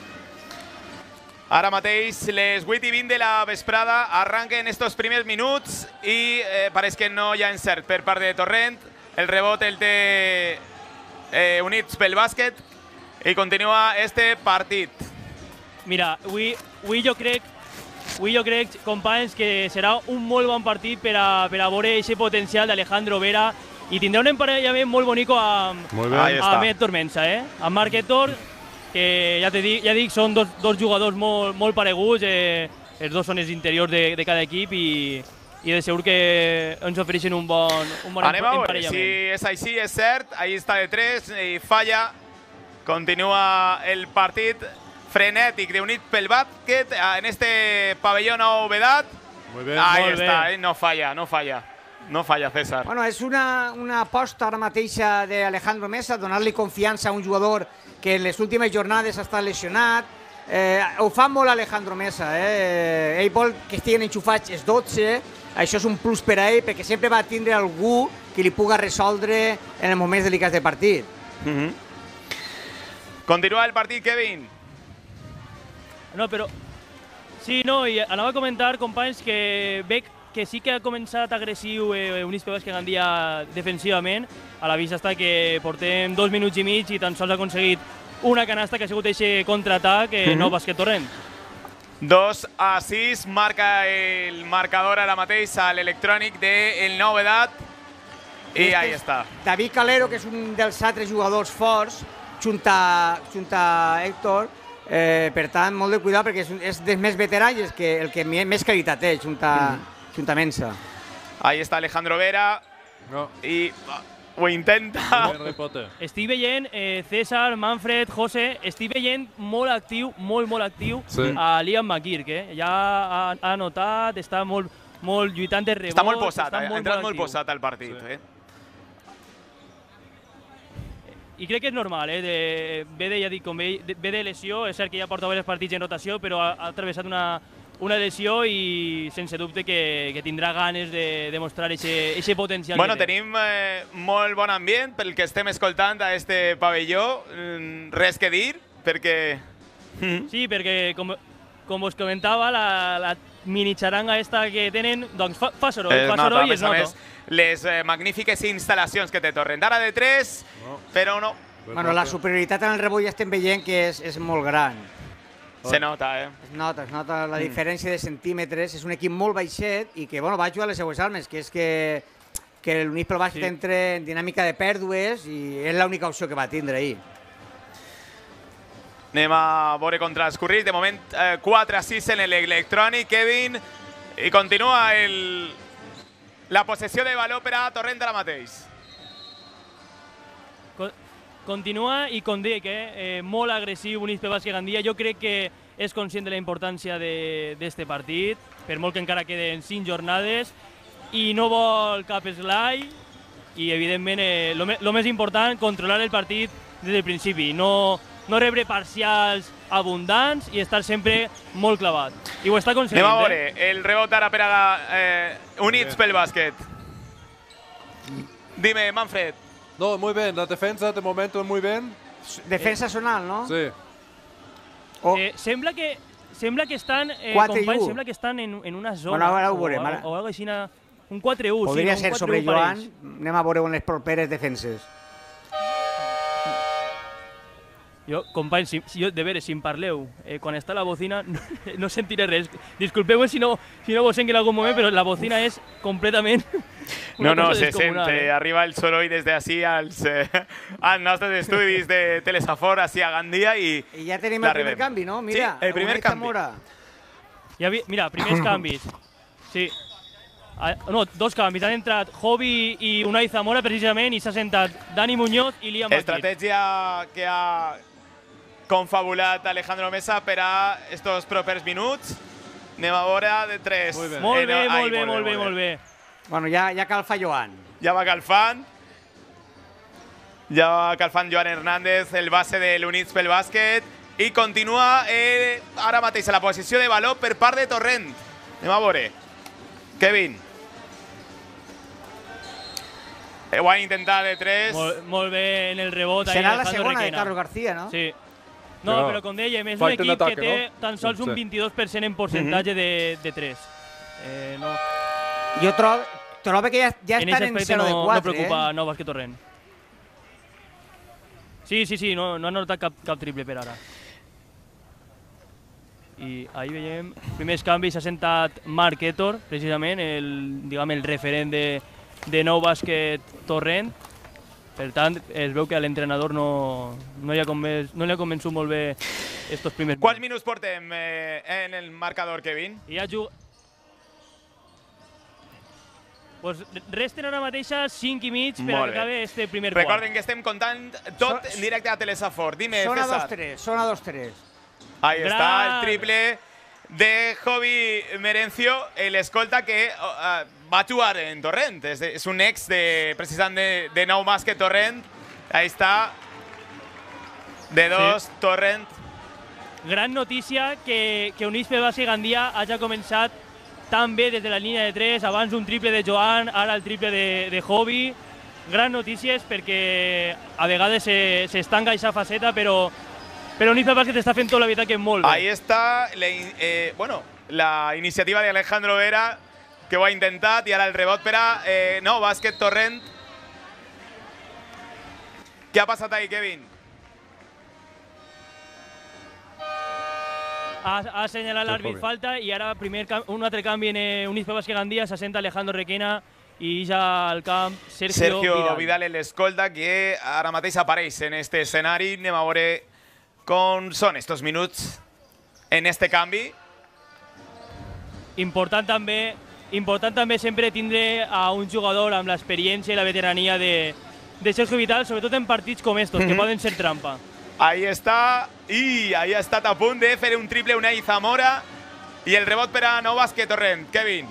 Ara mateix, les vuit i vint de la vesprada, arranquen estos primers minuts i eh, pareix que no hi ha encert per part de Torrent. El rebot el té eh, Units pel bàsquet i continua este partit. Mira, avui, avui jo crec Avui jo crec, companys, que serà un molt bon partit per a, per a veure aquest potencial d'Alejandro Vera, i tindrà un emparellament molt bonic amb, amb Héctor Mensa, eh? Amb Marc Héctor, que ja, te dic, ja dic, són dos, dos jugadors molt, molt pareguts, eh? Els dos són els interiors de, de cada equip, i, i de segur que ens ofereixen un bon, un bon Anem a veure, si és així, és cert, ahí està de tres, i falla, continua el partit frenètic de Units pel bàsquet en este pabellón Novedad. Muy bien. Ahí Muy está, bien. eh, no falla, no falla. No falla, César. Bueno, és una, una aposta ara mateixa d'Alejandro Mesa, donar-li confiança a un jugador que en les últimes jornades ha estat lesionat. Eh, ho fa molt Alejandro Mesa, eh? Ell vol que estiguin enxufats els dotze, això és un plus per a ell, perquè sempre va tindre algú que li puga resoldre en els moments delicats de partit. Uh-huh. Continua el partit, Kevin. No, però... Sí, no, i anava a comentar, companys, que veig que sí que ha començat agressiu eh, Units Pel Bàsquet Gandia defensivament. A la vista està que portem dos minuts i mig i tan sols ha aconseguit una canasta que ha sigut aquest contraatac eh, uh-huh. Nou Bàsquet Torrent. dos a sis, marca el marcador ara mateix a l'electrònic del Nou Vedat. I este ahí està. David Calero, que és un dels altres jugadors forts, junt a, junt a Héctor, eh, per tant, molt de cuidado, perquè és, és dels més veterans i és que, el que més qualitat té, junt a, mm. junt a Mensa. Ahí està Alejandro Vera. No. I ho intenta. Estic veient, eh, César, Manfred, José, estic veient molt actiu, molt, molt actiu sí. a Liam McGeer, que ja ha, ha anotat, està molt, molt lluitant de rebot. Està molt posat, està ha molt, entrat molt, molt posat al partit. Sí. Eh? I crec que és normal, eh? De, ve, de, ja dic, com ve, de, ve de lesió, és cert que ja porta diversos partits en rotació, però ha, ha travessat una, una lesió i sense dubte que, que tindrà ganes de demostrar aquest potencial. Bueno, tenim eh, molt bon ambient pel que estem escoltant a este pavelló. Mm, res que dir, perquè... Mm. Sí, perquè com, com us comentava, la, la mini xaranga esta que tenen, doncs fa, fa soroll, eh, fa nota, soroll i es a nota. més, les eh, magnífiques instal·lacions que té Torrent. Ara de tres, no. però no. Bueno, la superioritat en el rebot ja estem veient que és, és molt gran. Se nota, eh? Es nota, es nota la Mm. diferència de centímetres. És un equip molt baixet i que bueno, va jugar a les seues armes, que és que, que l'Units Pel Bàsquet Sí. entra en dinàmica de pèrdues i és l'única opció que va tindre ahir. Anem a veure com transcorrir. De moment, eh, quatre a sis en l'electrònic, Kevin. I continua el, la possessió de valor per a Torrent ara mateix. Con- Continua i com dic, eh, eh, molt agressiu Units Pel Bàsquet Gandia. Jo crec que és conscient de la importància d'aquest partit, per molt que encara queden cinc jornades, i no vol cap esglai i, evidentment, eh, lo, me, lo més important, controlar el partit des del principi. No, no rebre parcials abundants i estar sempre molt clavat. I ho està aconseguint. Anem a veure, eh? el rebot ara per a eh, Units Pel Bàsquet. Dime, Manfred. No, muy bien. La defensa de momento muy bien. Defensa zonal, no? Sí. O, Eh, sembla que sembla que estan, eh, quatre i companys, u. sembla que estan en, en una zona. Bueno, ara ho o, veurem, o, ara. o algo així, un quatre u. podria sí, ser un sobre quatre u Joan. parells. Anem a veure en les properes defenses. Jo, companys, si, si jo, de veres, si em parleu, eh, quan està la bocina no, no sentiré res. Disculpeu si no, si no vos sent en algun moment, però la bocina és completament No, una no, cosa se descomunal, sent. eh? Arriba el soroll des d'ací als, eh, als nostres estudis de Telesafor, així a Gandia, i I ja tenim la el primer rebem. canvi, no? Mira, Sí, el primer Unai canvi. Zamora. Ja vi, mira, primers canvis. Sí. Ah, no, dos canvis. Han entrat Jovi i Unai Zamora, precisament, i s'ha sentat Dani Muñoz i Liam McGeer. Estratègia que ha confabulat Alejandro Mesa per a estos propers minuts. Anem a veure de tres. Molt bé. Molt Eh, no, bé, ai, molt bé, molt bé, molt bé. Bueno, ja, ja calfa Joan. Ja va calfant. Ja va calfant Joan Hernández, el base de l'Units Pel Bàsquet. I continua eh, ara mateix a la posició de valor per part de Torrent. Anem a veure. Kevin. Eh, ho ha intentat de tres. Molt, molt bé en el rebot. ahí Serà la Alejandro segona de Requena. Carlos García, no? Sí. No, Però però com dèiem, és un falta un equip ataque, que té no? tan sols un Sí. vint-i-dos per cent en percentatge de, de tres. Eh, no. Jo trobo, trobo que ja, ja En estan aquest en aspecte zero de no, no quatre, preocupa eh? Nou Bàsquet Torrent. Sí, sí, sí, no, no han notat cap, cap triple per ara. I ahí veiem, primers canvis, s'ha sentat Marc Héctor, precisament, el, diguem, el referent de, de Nou Bàsquet Torrent. Per tant, es veu que a l'entrenador no, no, li ha convenç, no li ha convençut molt bé estos primers Quants minuts portem eh, en el marcador, Kevin? I ja juga... Pues resten ara mateixa cinc i mig per Molt a que bé. acabe este primer quart. Recorden que estem contant tot So- en directe a Telesafor. Dime, Zona César. dos tres, zona dos tres. Ahí Gran. está el triple de Jovi Merencio, el escolta que uh, va a jugar en Torrent. Es, es un ex de, precisamente de, de Nou Bàsquet Torrent. Ahí está. De dos, sí. Torrent. Gran notícia que, que Units Pel Bàsquet Gandia hagi començat tan bé des de la línia de tres, abans un triple de Joan, ara el triple de, de Jovi. Gran notícies perquè a vegades s'estanca aquesta faceta, però, però Units Pel Bàsquet està fent tota la veritat que molt bé. Ahí está la, eh, bueno, la iniciativa de Alejandro Vera, que ho ha intentat, i ara el rebot per a eh, Nou Bàsquet Torrent. Què ha passat ahí, Kevin? Ha, ha assenyalat l'àrbit falta i ara primer un altre canvi en eh, Units Pel Bàsquet Gandia, s'assenta Alejandro Requena i ja al camp Sergio, Sergio Vidal. Vidal, l'escolta, que ara mateix apareix en este escenari. Anem a veure com són estos minuts en este canvi. Important també, important també sempre tindre a un jugador amb l'experiència i la veterania de, de Sergio Vidal, sobretot en partits com estos, mm-hmm. que poden ser trampa. Ahí està, i ahí ha estat a punt de fer un triple Unai Zamora i el rebot per a Nou Bàsquet Torrent. Kevin.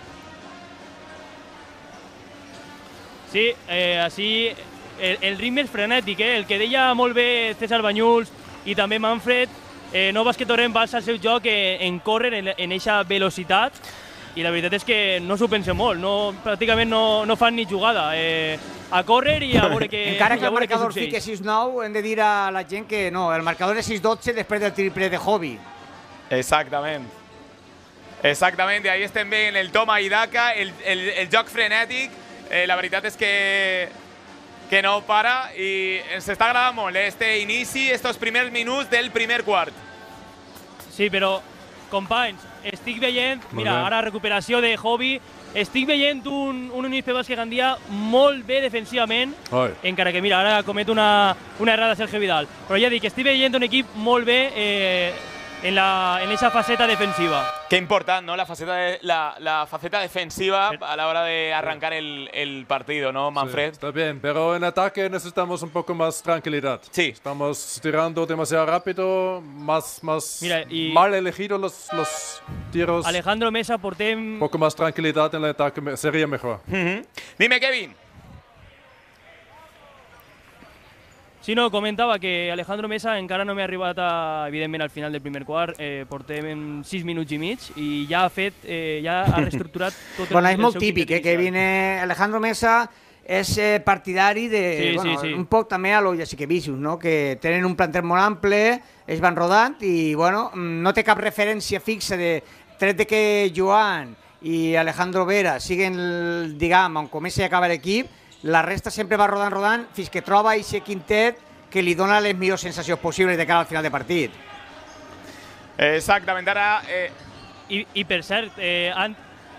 Sí, eh, així el, el ritme és frenètic, eh? El que deia molt bé César Banyuls i també Manfred, eh, Nou Bàsquet Torrent basa el seu joc eh, en córrer, en eixa velocitat, i la veritat és que no s'ho pensa molt, no, pràcticament no, no fan ni jugada. Eh, a córrer i a veure què Encara que el marcador fique sis nou, hem de dir a la gent que no, el marcador és sis dotze després del triple de Jovi. Exactament. Exactament, i ahí estem veient el toma i daca, el, el, el joc frenètic. Eh, la veritat és que, que no para i ens està agradant molt este inici, estos primers minuts del primer quart. Sí, però, companys, estic veient, mira, ara recuperació de Jovi, estic veient un, un Units Pel Bàsquet Gandia molt bé defensivament, Oi. encara que, mira, ara comet una, una errada Sergio Vidal. Però ja dic, estic veient un equip molt bé eh, en la en esa faceta defensiva. Qué importante, ¿no? La faceta, de, la, la faceta defensiva a la hora de arrancar el, el partido, ¿no, Manfred? Sí, está bien, pero en ataque necesitamos un poco más tranquilidad. Sí. Estamos tirando demasiado rápido, más, más Mira, y mal elegidos los, los tiros. Alejandro Mesa, portem... Un poco más tranquilidad en el ataque sería mejor. Uh-huh. Dime, Kevin. Sí, no, comentava que Alejandro Mesa encara no m'ha arribat, a, evidentment, al final del primer quart. Eh, portem sis minuts i mig i ja ha fet, eh, ja ha reestructurat tot el, bueno, el és molt típic, eh, que viene Alejandro Mesa és eh, partidari de, sí, bueno, sí, sí. un poc també a lo Jasikevičius, no? Que tenen un planter molt ample, ells van rodant i, bueno, no té cap referència fixa de tret de que Joan i Alejandro Vera siguen, diguem, on comença i acaba l'equip, la resta sempre va rodant, rodant, fins que troba aquest quintet que li dona les millors sensacions possibles de cara al final de partit. Exactament, ara... Eh... I, I per cert, eh, han...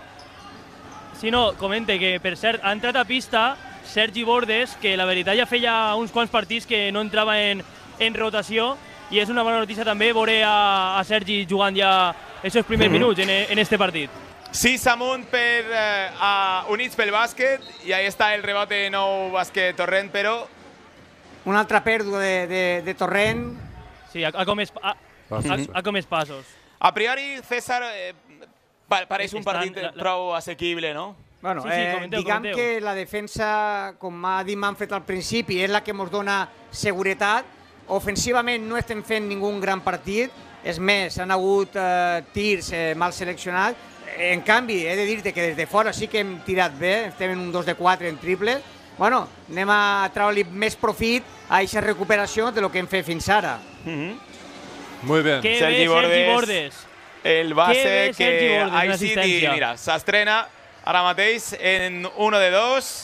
si no, comente que per cert ha entrat a pista Sergi Bordes, que la veritat ja feia uns quants partits que no entrava en, en rotació, i és una bona notícia també veure a, a Sergi jugant ja els seus primers mm-hmm. minuts en, en este partit. sis amunt per eh, a Units Pel Bàsquet, i ahí està el rebot de Nou Bàsquet Torrent, però... Una altra pèrdua de, de, de Torrent. Sí, ha, ha, comès, ha, ha, ha comès passos. A priori, César, eh, pareix un partit la, la... prou assequible, no? Bueno, sí, sí, eh, comenteu, diguem comenteu. que la defensa, com ha dit Manfred al principi, és la que ens dona seguretat. Ofensivament no estem fent ningú gran partit, és més, han hagut eh, tirs eh, mal seleccionats. En canvi, he de dir-te que des de fora sí que hem tirat bé, estem en un dos de quatre en triples. Bueno, anem a treure-li més profit a aquesta recuperació de lo que hem fet fins ara. Mm-hmm. Muy bien. Que Sergi bé, Bordes, Sergi Bordes. El base bé, que Bordes, ahí sí, mira, s'estrena ara mateix en uno de dos.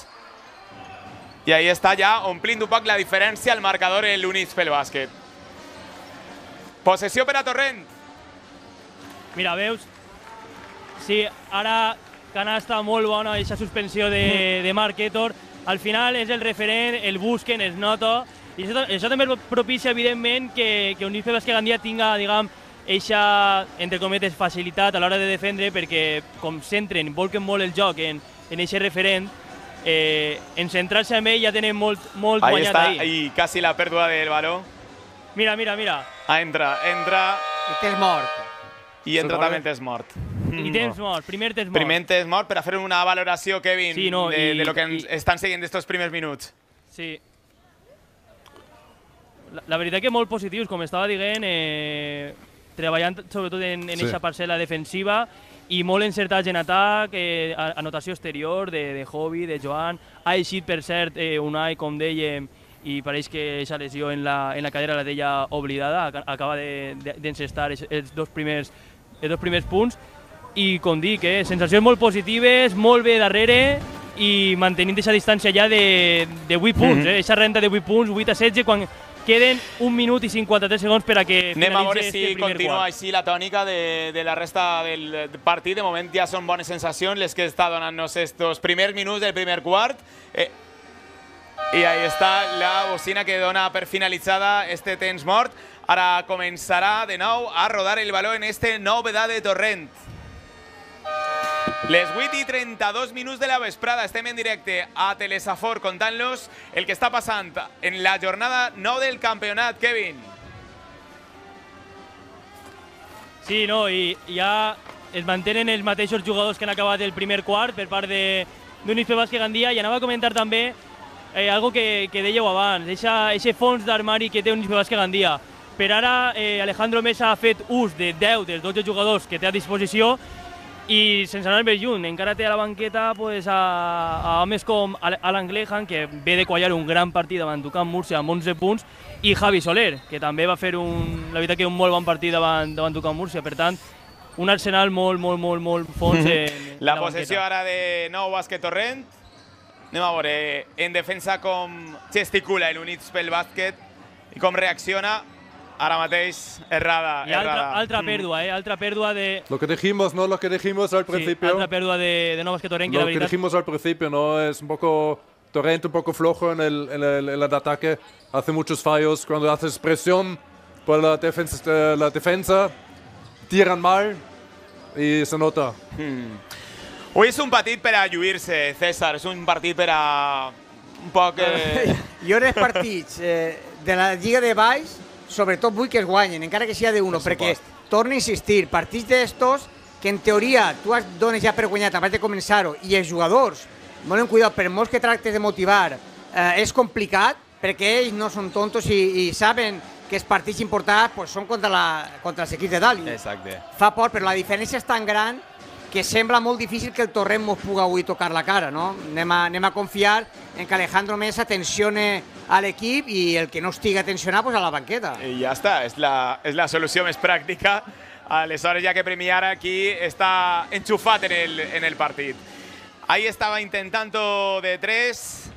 I ahí està ja omplint un poc la diferència al marcador en l'Units Pel Bàsquet. Possessió per a Torrent. Mira, veus? Sí, ara canasta molt bona, aquesta suspensió de, de Marc Héctor. Al final és el referent, el busquen, es nota. I això, això també propicia, evidentment, que, que Units Pel Bàsquet Gandia tinga, diguem, eixa, entre cometes, facilitat a l'hora de defendre, perquè com centren, volquen molt el joc en, en eixe referent, eh, en centrar-se amb ell ja tenen molt, molt ahí guanyat està, ahí. I quasi la pèrdua del baló. Mira, mira, mira. Ah, entra, entra. I t'és mort. I entra també el test mort. I temps mort, primer temps mort. Primer test mort per a fer una valoració, Kevin, sí, no, de, i, de lo que i, estan seguint estos primers minuts. Sí. La, la veritat que molt positius, com estava dient, eh, treballant sobretot en aquesta sí. parcel·la defensiva i molt encertats en atac, eh, anotació exterior de, de Hobby, de Joan. Ha eixit, per cert, eh, Unai, com dèiem, i pareix que aquesta lesió en la, en la cadera la deia oblidada, acaba d'encestar de, de, els, dos primers, els dos primers punts, i com dic, eh, sensacions molt positives, molt bé darrere, i mantenint aquesta distància ja de, de vuit punts, eh, aquesta renta de vuit punts, vuit a setze, quan queden un minut i cinquanta-tres segons per a que Anem a veure finalitzi si este primer continua quart. així la tònica de, de la resta del partit. De moment ja són bones sensacions les que està donant-nos estos primers minuts del primer quart. Eh, I ahí està la bocina que dona per finalitzada este temps mort. Ara començarà de nou a rodar el baló en este Novedat de Torrent. Les vuit i trenta-dos minuts de la vesprada, estem en directe a Telesafor contant-los el que està passant en la jornada nou del campionat, Kevin. Sí, no, i ja es mantenen els mateixos jugadors que han acabat el primer quart per part d'Unispe Bàsquet Gandia, i anava a comentar també eh, algo que, que dèieu abans, aquest fons d'armari que té Unispe Bàsquet Gandia. Per ara, eh, Alejandro Mesa ha fet ús de deu dels dotze jugadors que té a disposició, i sense anar més lluny, encara té a la banqueta pues, a, a homes com Alan Glehan, que ve de quallar un gran partit davant d'Ucamp Múrcia amb onze punts, i Javi Soler, que també va fer un, la veritat que un molt bon partit davant, davant d'Ucamp Múrcia. Per tant, un arsenal molt, molt, molt, molt fons en, en la, la possessió banqueta. ara de nou Bàsquet Torrent. Anem a veure en defensa com gesticula l'Units pel bàsquet i com reacciona. Ara mateix, errada, y altra, errada. altra pèrdua, eh? Altra pèrdua de... Lo que dijimos, ¿no? Lo que dijimos al principio. Sí, altra pèrdua de, de Novas que Torrent, que Lo la que veritat... dijimos al principio, ¿no? Es un poco Torrent, un poco flojo en el, en el, en el ataque. Hace muchos fallos. Cuando haces presión por la defensa, la defensa tiran mal y se nota. Hmm. Avui és un partit per a lluir-se, César. És un partit per a... un poc... Eh... Jo en els partits eh, de la Lliga de Baix, sobretot vull que es guanyen, encara que sigui d'uno, perquè, torno a insistir, partits d'estos que en teoria tu has dones ja per guanyat abans de començar-ho, i els jugadors, molt en cuidado, per molts que tractes de motivar, eh, és complicat, perquè ells no són tontos i, i saben que els partits importants pues, són contra, la, contra els equips de dalt. Exacte. Fa por, però la diferència és tan gran que sembla molt difícil que el Torrent mos pugui avui tocar la cara, no? Anem a, anem a confiar en que Alejandro Mesa tensione a l'equip i el que no estigui tensionat, pues a la banqueta. I ja està, és la, és la solució més pràctica. Aleshores, ja que Premiar aquí està enxufat en el, en el partit. Ahí estava intentando de tres,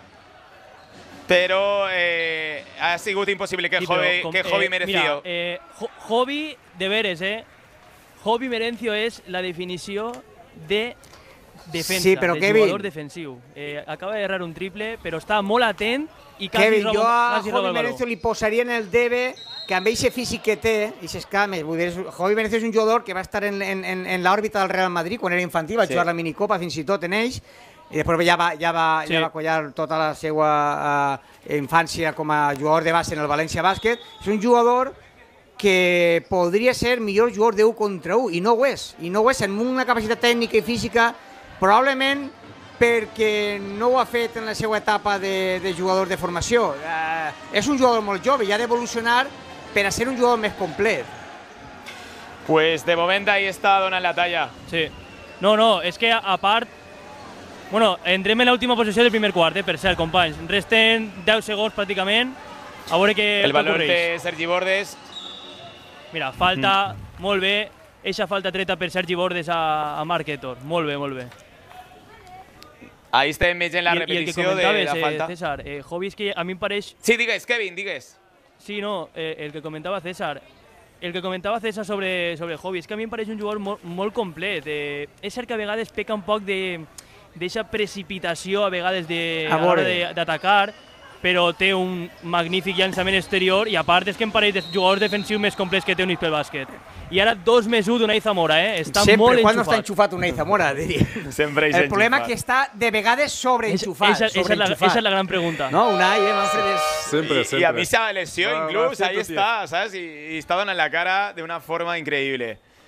però eh, ha sigut impossible que Sí, Hobby, com, que Hobby eh, mereció. Mira, eh, Hobby, de veres, eh? Hobby Merencio és la definició de defensa, Sí, però de Kevin, jugador defensiu. Eh, acaba d'errar un triple, però està molt atent i quasi Kevin, roba, jo a quasi roba Hobby el valor. Merencio li posaria en el debe que amb aquest físic que té, i ses cames, vull dir, Hobby Merencio és un jugador que va estar en, en, en, en l'òrbita del Real Madrid quan era infantil, va Sí. jugar la minicopa fins i tot en ells, i després ja va, ja va, Sí. ja va collar tota la seva uh, infància com a jugador de base en el València Bàsquet. És un jugador que podria ser millor jugador de u contra u, i no ho és, i no ho és, amb una capacitat tècnica i física, probablement perquè no ho ha fet en la seva etapa de, de jugador de formació. Uh, és un jugador molt jove i ha d'evolucionar per a ser un jugador més complet. Pues de moment ahí està donant la talla. Sí. No, no, és que a part... Bueno, entrem en l'última possessió del primer quart, eh, per cert, companys. Resten deu segons pràcticament. A veure què El valor ocorreix. de Sergi Bordes. Mira, falta, mm. molt bé. Eixa falta treta per Sergi Bordes a, a Marc Héctor. Molt bé, molt bé. Ahí estem veient la I, el- i el que repetició de comentaves, la falta. eh, César, eh, Hobby, és que a mi em pareix... Sí, digues, Kevin, digues. Sí, no, eh, el que comentava César, el que comentava César sobre, sobre Hobby, és que a mi em pareix un jugador molt, molt complet. Eh, és cert que a vegades peca un poc de d'eixa precipitació a vegades de, A a l'hora veure. de- d'atacar, però té un magnífic llançament exterior i a part és que em pareix de jugadors defensius més complets que té un pel bàsquet. I ara dos més un d'Unai Zamora, eh? Està Sempre, molt quan no està enxufat. enxufat Unai Zamora, diria. Sempre és El problema és enxufat. que està de vegades sobreenxufat. Esa, esa, es la, esa es la gran pregunta. No, Unai, eh, Manfred, és... Siempre, Y, siempre. y a mí se lesió Va- va incluso, ahí haciendo está, ¿sabes? Y, y está dando en la cara de una forma increíble.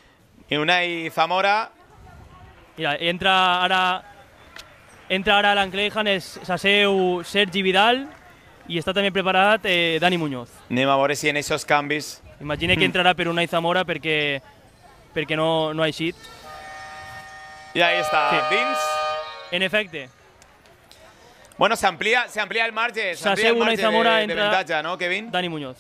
I Unai Zamora. Mira, entra ara, entra ara l'Anclejan, s'asseu Sergi Vidal i està també preparat eh, Dani Muñoz. Anem a veure si en aquests canvis... Imagina que entrarà per Unai Zamora perquè, perquè no, no ha eixit. I ahí està, Sí. dins. En efecte, Bueno, s'amplia s'amplia el marge, s'amplia s'asseu el Unai marge Zamora, de, de entra avantatge, no, Kevin? Dani Muñoz.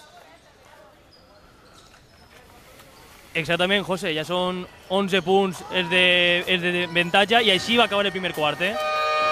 Exactament, José, ja són onze punts els de, els de avantatge i així va acabar el primer quart, eh?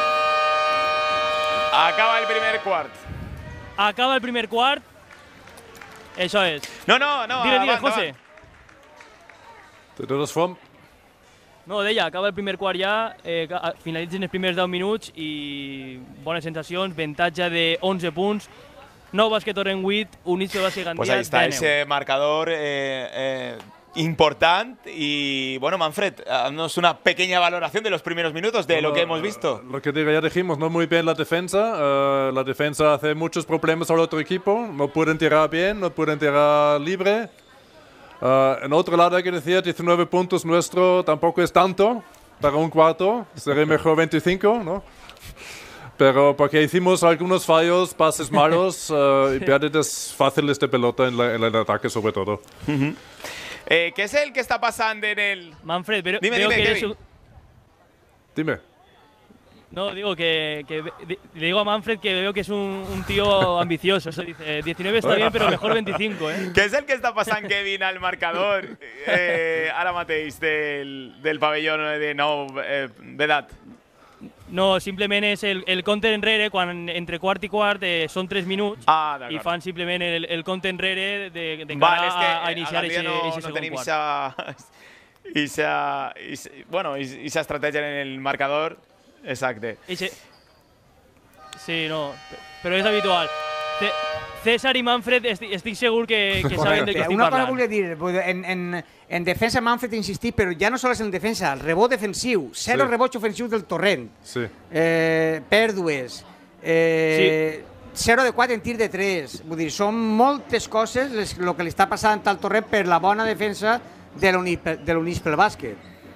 Acaba el primer quart. Acaba el primer quart, això és. No, no, no, Dile, dile, avant, José. avant. De totes formes, No, deia, acaba el primer quart ja, eh, ca- finalitzen els primers deu minuts i bones sensacions, avantatge de onze punts, nou bàsquet Torrent vuit, Units de bàsquet Gandia Pues ahí está deu. ese marcador eh, eh, importante. Y bueno, Manfred, haznos una pequeña valoración de los primeros minutos de lo que hemos visto. Lo que digo, ya dijimos, no muy bien la defensa. Uh, la defensa hace muchos problemas al otro equipo. No pueden tirar bien, no pueden tirar libre. Uh, en otro lado hay que decir, diecinueve puntos nuestro tampoco es tanto para un cuarto. Sería mejor veinticinco, ¿no? Pero porque hicimos algunos fallos, pases malos uh, y pérdidas fáciles de pelota en, la, en el ataque sobre todo. Uh-huh. eh, ¿Qué es el que está pasando en el...? Manfred, veo, Dime, veo dime, que eres Kevin. un- Dime. No, digo que, que ve- di- le digo a Manfred que veo que es un, un tío ambicioso. Eso dice, diecinueve está bien, pero mejor veinticinco, ¿eh? ¿Qué es el que está pasando, Kevin, al marcador eh, ara mateix del, del pabellón de nou eh, d'edat? No, simplement és el, el compte enrere, quan entre quart i quart eh, són tres minuts, Ah, i d'acord. fan simplement el, el compte enrere de, de cara Vale, és que a, a a iniciar Gandia ese, no, ese no segon tenim quart. esa, esa, esa, bueno, esa estratègia en el marcador. Exacte. Eixe... Sí, no, però és habitual. C César i Manfred estic, estic segur que, que saben de què estic Una cosa parlant. volia dir, en, en, en defensa Manfred insistir, però ja no sols en defensa, el rebot defensiu, zero Sí. rebots ofensius del Torrent, Sí. eh, pèrdues, eh, zero de quatre en tir de tres, vull dir, són moltes coses el que li està passant al Torrent per la bona defensa de l'Units pel bàsquet.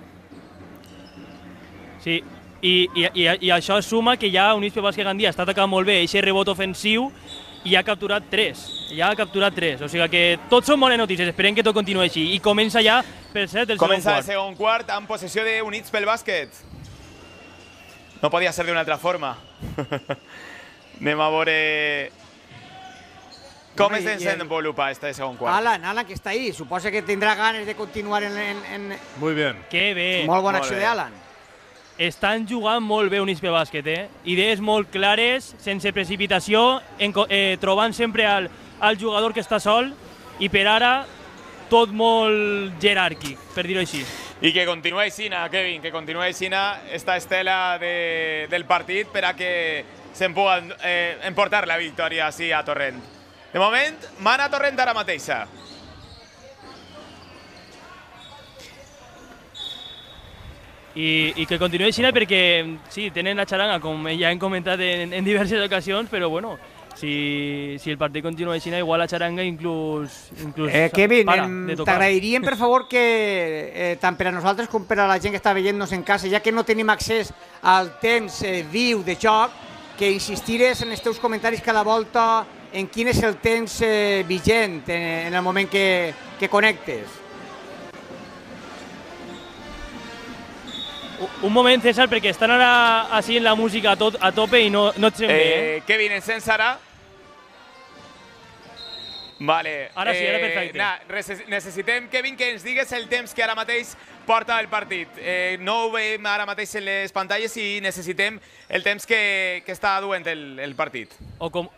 Sí, i, i, i, i això suma que ja Units pel bàsquet Gandia està atacant molt bé aquest rebot ofensiu i ha capturat tres. Ja ha capturat tres. O sigui que tots són bones notícies. Esperem que tot continuï així. I comença ja, per cert, el segon Comença el quart. segon quart amb possessió de Units pel bàsquet. No podia ser d'una altra forma. Anem a veure com Home, es i el- desenvolupa este segon quart. Alan, Alan, que està ahí, suposa que tindrà ganes de continuar en... en, en... Muy bien. Que bé. Molt bona molt acció bé. d'Alan. Estan jugant molt bé Units pel bàsquet, eh? Idees molt clares, sense precipitació, en, eh, trobant sempre al, al jugador que està sol i per ara tot molt jeràrquic, per dir-ho així. I que continuï així, Kevin, que continuï així esta estela de, del partit per a que se'n pugui eh, emportar la victòria així a Torrent. De moment, mana Torrent ara mateixa. I, i que continuï així perquè, sí, tenen la xaranga, com ja hem comentat en, en diverses ocasions, però bueno, si, si el partit continua així, igual la xaranga inclús, inclús Eh, Kevin, para em, de tocar. t'agrairíem, per favor, que eh, tant per a nosaltres com per a la gent que està veient-nos en casa, ja que no tenim accés al temps eh, viu de joc, que insistires en els teus comentaris cada volta en quin és el temps eh, vigent en, en el moment que, que connectes. Un moment, César, perquè estan ara així en la música a, tot, a tope i no, no et sent bé, eh? Eh, Kevin, encens ara. Vale. Ara sí, ara perfecte. Na, reces- necessitem, Kevin, que ens digues el temps que ara mateix porta el partit. Eh, no ho veiem ara mateix en les pantalles i necessitem el temps que, que està duent el, el partit. O, com,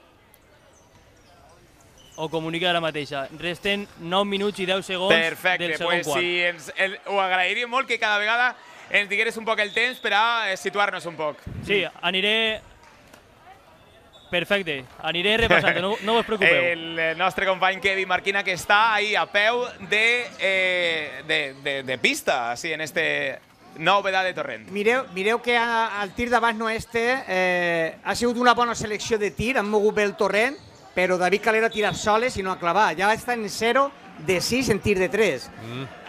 o comunica ara mateixa. Resten nou minuts i deu segons Perfecte, del segon pues quart. sí, ens, el, ho agrairíem molt que cada vegada ens digueres un poc el temps per a eh, situar-nos un poc. Sí, aniré... Perfecte, aniré repassant, no, no us preocupeu. El eh, nostre company Kevin Marquina, que està ahí a peu de, eh, de, de, de pista, así, en este novedat de Torrent. Mireu, mireu que a, al tir d'abans no este eh, ha sigut una bona selecció de tir, han mogut bé el Torrent, però David Calero ha tirat soles i no ha clavat. Ja està en zero de sis en tir de tres. Mm.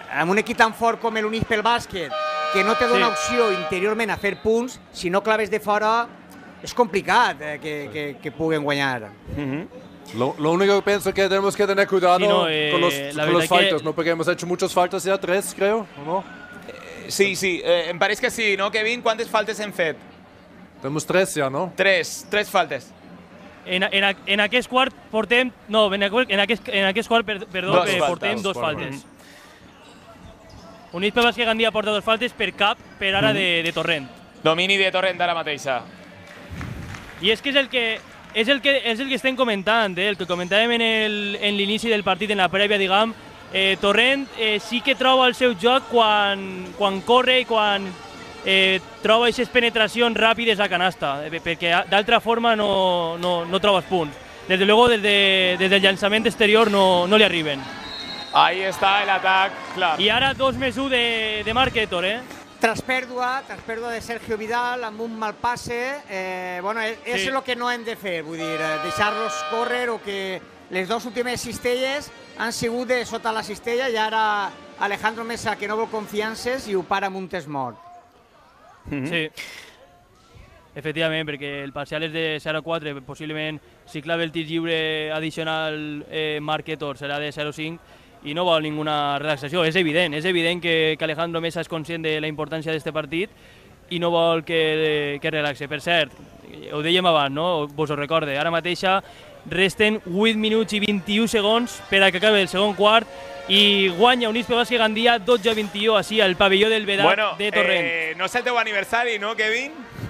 amb un equip tan fort com l'Unispel Bàsquet, que no te dona Sí. opció interiorment a fer punts, si no claves de fora és complicat eh, que, que, que puguen guanyar. Lo, lo único que pienso que tenemos que tener cuidado Sí, no, eh, con los, la con los verdad que- faltas, ¿no? Porque hemos hecho muchas faltas ya, tres creo, ¿o no? Sí, sí, eh, em pareix que sí, no, Kevin? Quantes faltes hem fet? Tenemos tres ya, ¿no? Tres, tres faltes. En, en, en aquest quart portem... No, en aquest, en aquest, en aquest quart, per, perdó, Dos eh, faltes. portem dos Dos faltes. Unispel Bàsquet Gandia porta dos faltes per cap per ara de, de Torrent. Domini de Torrent ara mateixa. I és que és el que és el que, és el que estem comentant, eh? El que comentàvem en el- en l'inici del partit, en la prèvia, diguem, eh, Torrent eh, sí que troba el seu joc quan, quan corre i quan eh, troba aquestes penetracions ràpides a canasta, eh, perquè a- d'altra forma no, no, no trobes punts. Des de luego, des, de, des del llançament exterior no, no li arriben. Ahí està el atac, clar. I ara dos més u de, de Marc Héctor, eh? Tras pèrdua, tras pèrdua de Sergio Vidal amb un mal passe, eh, bueno, és, és Sí. el que no hem de fer, vull dir, eh, deixar-los córrer o que les dues últimes cistelles han sigut de sota la cistella i ara Alejandro Mesa, que no vol confiances, i ho para amb un test mort. Sí. Efectivament, perquè el parcial és de zero a quatre, possiblement si clava el tir lliure addicional eh, Marc Héctor serà de zero a cinc i no vol ninguna relaxació. És evident, és evident que, que Alejandro Mesa és conscient de la importància d'aquest partit i no vol que, que relaxe. Per cert, ho dèiem abans, no? Vos ho recorde, ara mateixa resten vuit minuts i vint-i-u segons per a que acabi el segon quart i guanya Unispel Bàsquet Gandia dotze a vint-i-u així al pavelló del Vedat Bueno, de Torrent. eh, no és el teu aniversari, no, Kevin?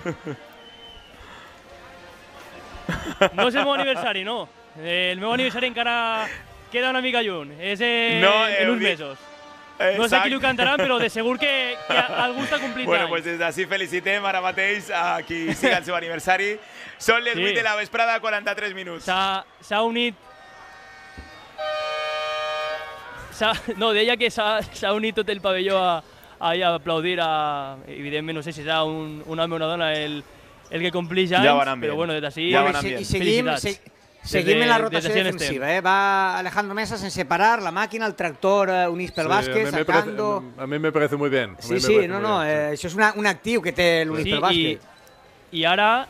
No és el meu aniversari, no. Eh, el meu aniversari encara queda una mica lluny. És eh, No, eh, en ho uns dic- mesos. No sé a qui li ho cantaran, però de segur que, que algú està complint Bueno, anys. pues des d'ací felicitem ara mateix a qui siga el seu aniversari. Són les Sí. vuit de la vesprada, quaranta-tres minuts. S'ha s'ha unit... s'ha- No, deia que s'ha s'ha unit tot el pavelló a, a, a aplaudir a... Evidentment, no sé si serà un, un home o una dona el, el que complix anys, Ja van ambient. però bueno, des d'ací, Ja Bueno, van i, se- ambient. i seguim, felicitats. se, seguim en la rotació Des de Cien defensiva. Eh? Va Alejandro Mesa sense parar, la màquina, el tractor, eh, Unispel Sí, Bàsquet, a, mí me parece, sacando... a mí me parece muy bien. a mí Sí, me sí, parece no, muy no, bien, sí. eh, això és una, un actiu que té Sí, l'Unispel i, Bàsquet. i ara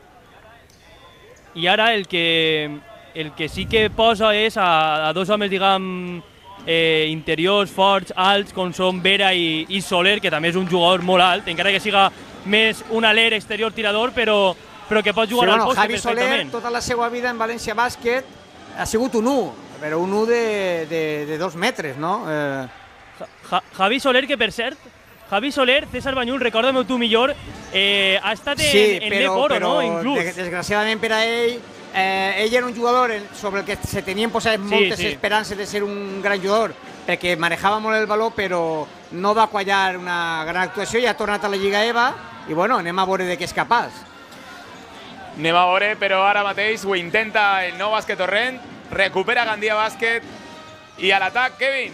i ara el que el que sí que posa és a, a dos homes, diguem, eh, interiors, forts, alts, com són Vera i, i Soler, que també és un jugador molt alt, encara que siga més un aler exterior tirador, però, però que pot Sí, jugar bueno, al poste Javi Soler, perfectament. tota la seva vida en València Bàsquet, ha sigut un u, però un u de, de, de dos metres, no? Eh, Ja, Javi Soler, que per cert, Javi Soler, César Banyul, recorda-m'ho tu millor, eh, ha estat en, sí, en però, l'Eporo, però no? Inclús. des- desgraciadament per a ell, eh, ell era un jugador en- sobre el que se tenien posades Sí, moltes sí. esperances de ser un gran jugador, perquè manejava molt el valor, però no va quallar una gran actuació i ha tornat a la Lliga E V A, i bueno, anem a veure de què és capaç. Anem a veure, però ara mateix ho intenta el nou bàsquet Torrent, recupera Gandia Bàsquet i a l'atac, Kevin.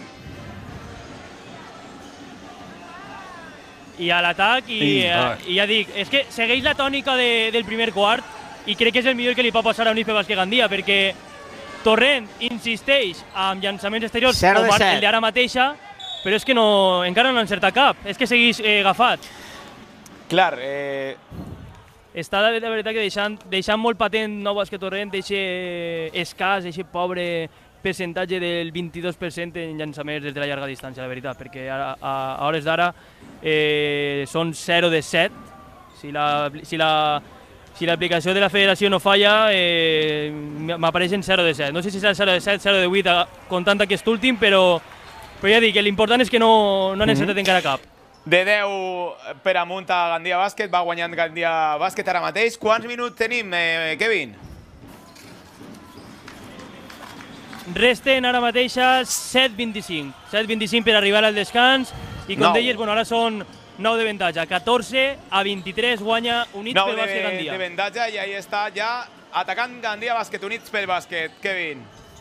I a l'atac, i, I- eh, ah. i ja dic, és que segueix la tònica de, del primer quart i crec que és el millor que li pot passar a Unispel Bàsquet Gandia, perquè Torrent insisteix amb llançaments exteriors zero de com set. el d'ara mateixa, però és que no, encara no encerta cap, és que segueix eh, agafat. Clar, eh, Està de, de veritat que deixant, deixant molt patent nou Bàsquet Torrent, eixe escàs, eixe pobre percentatge del vint-i-dos per cent en llançaments des de la llarga distància, la veritat, perquè a, a, a hores d'ara eh, són zero de set. Si la, si la, si l'aplicació de la federació no falla, eh, m'apareixen zero de set. No sé si serà zero de set, zero de vuit, comptant aquest últim, però, però ja dic que l'important és que no, no han encertat encara cap. de deu per amunt a Gandia Bàsquet, va guanyant Gandia Bàsquet ara mateix. Quants minuts tenim, eh, Kevin? Resten ara mateixa set vint-i-cinc. set vint-i-cinc per arribar al descans. I com Nou. deies, bueno, ara són nou de avantatge. catorze a vint-i-tres guanya Units nou pel de, Bàsquet Gandia. de avantatge i ahí està ja atacant Gandia Bàsquet, Units pel bàsquet. Kevin.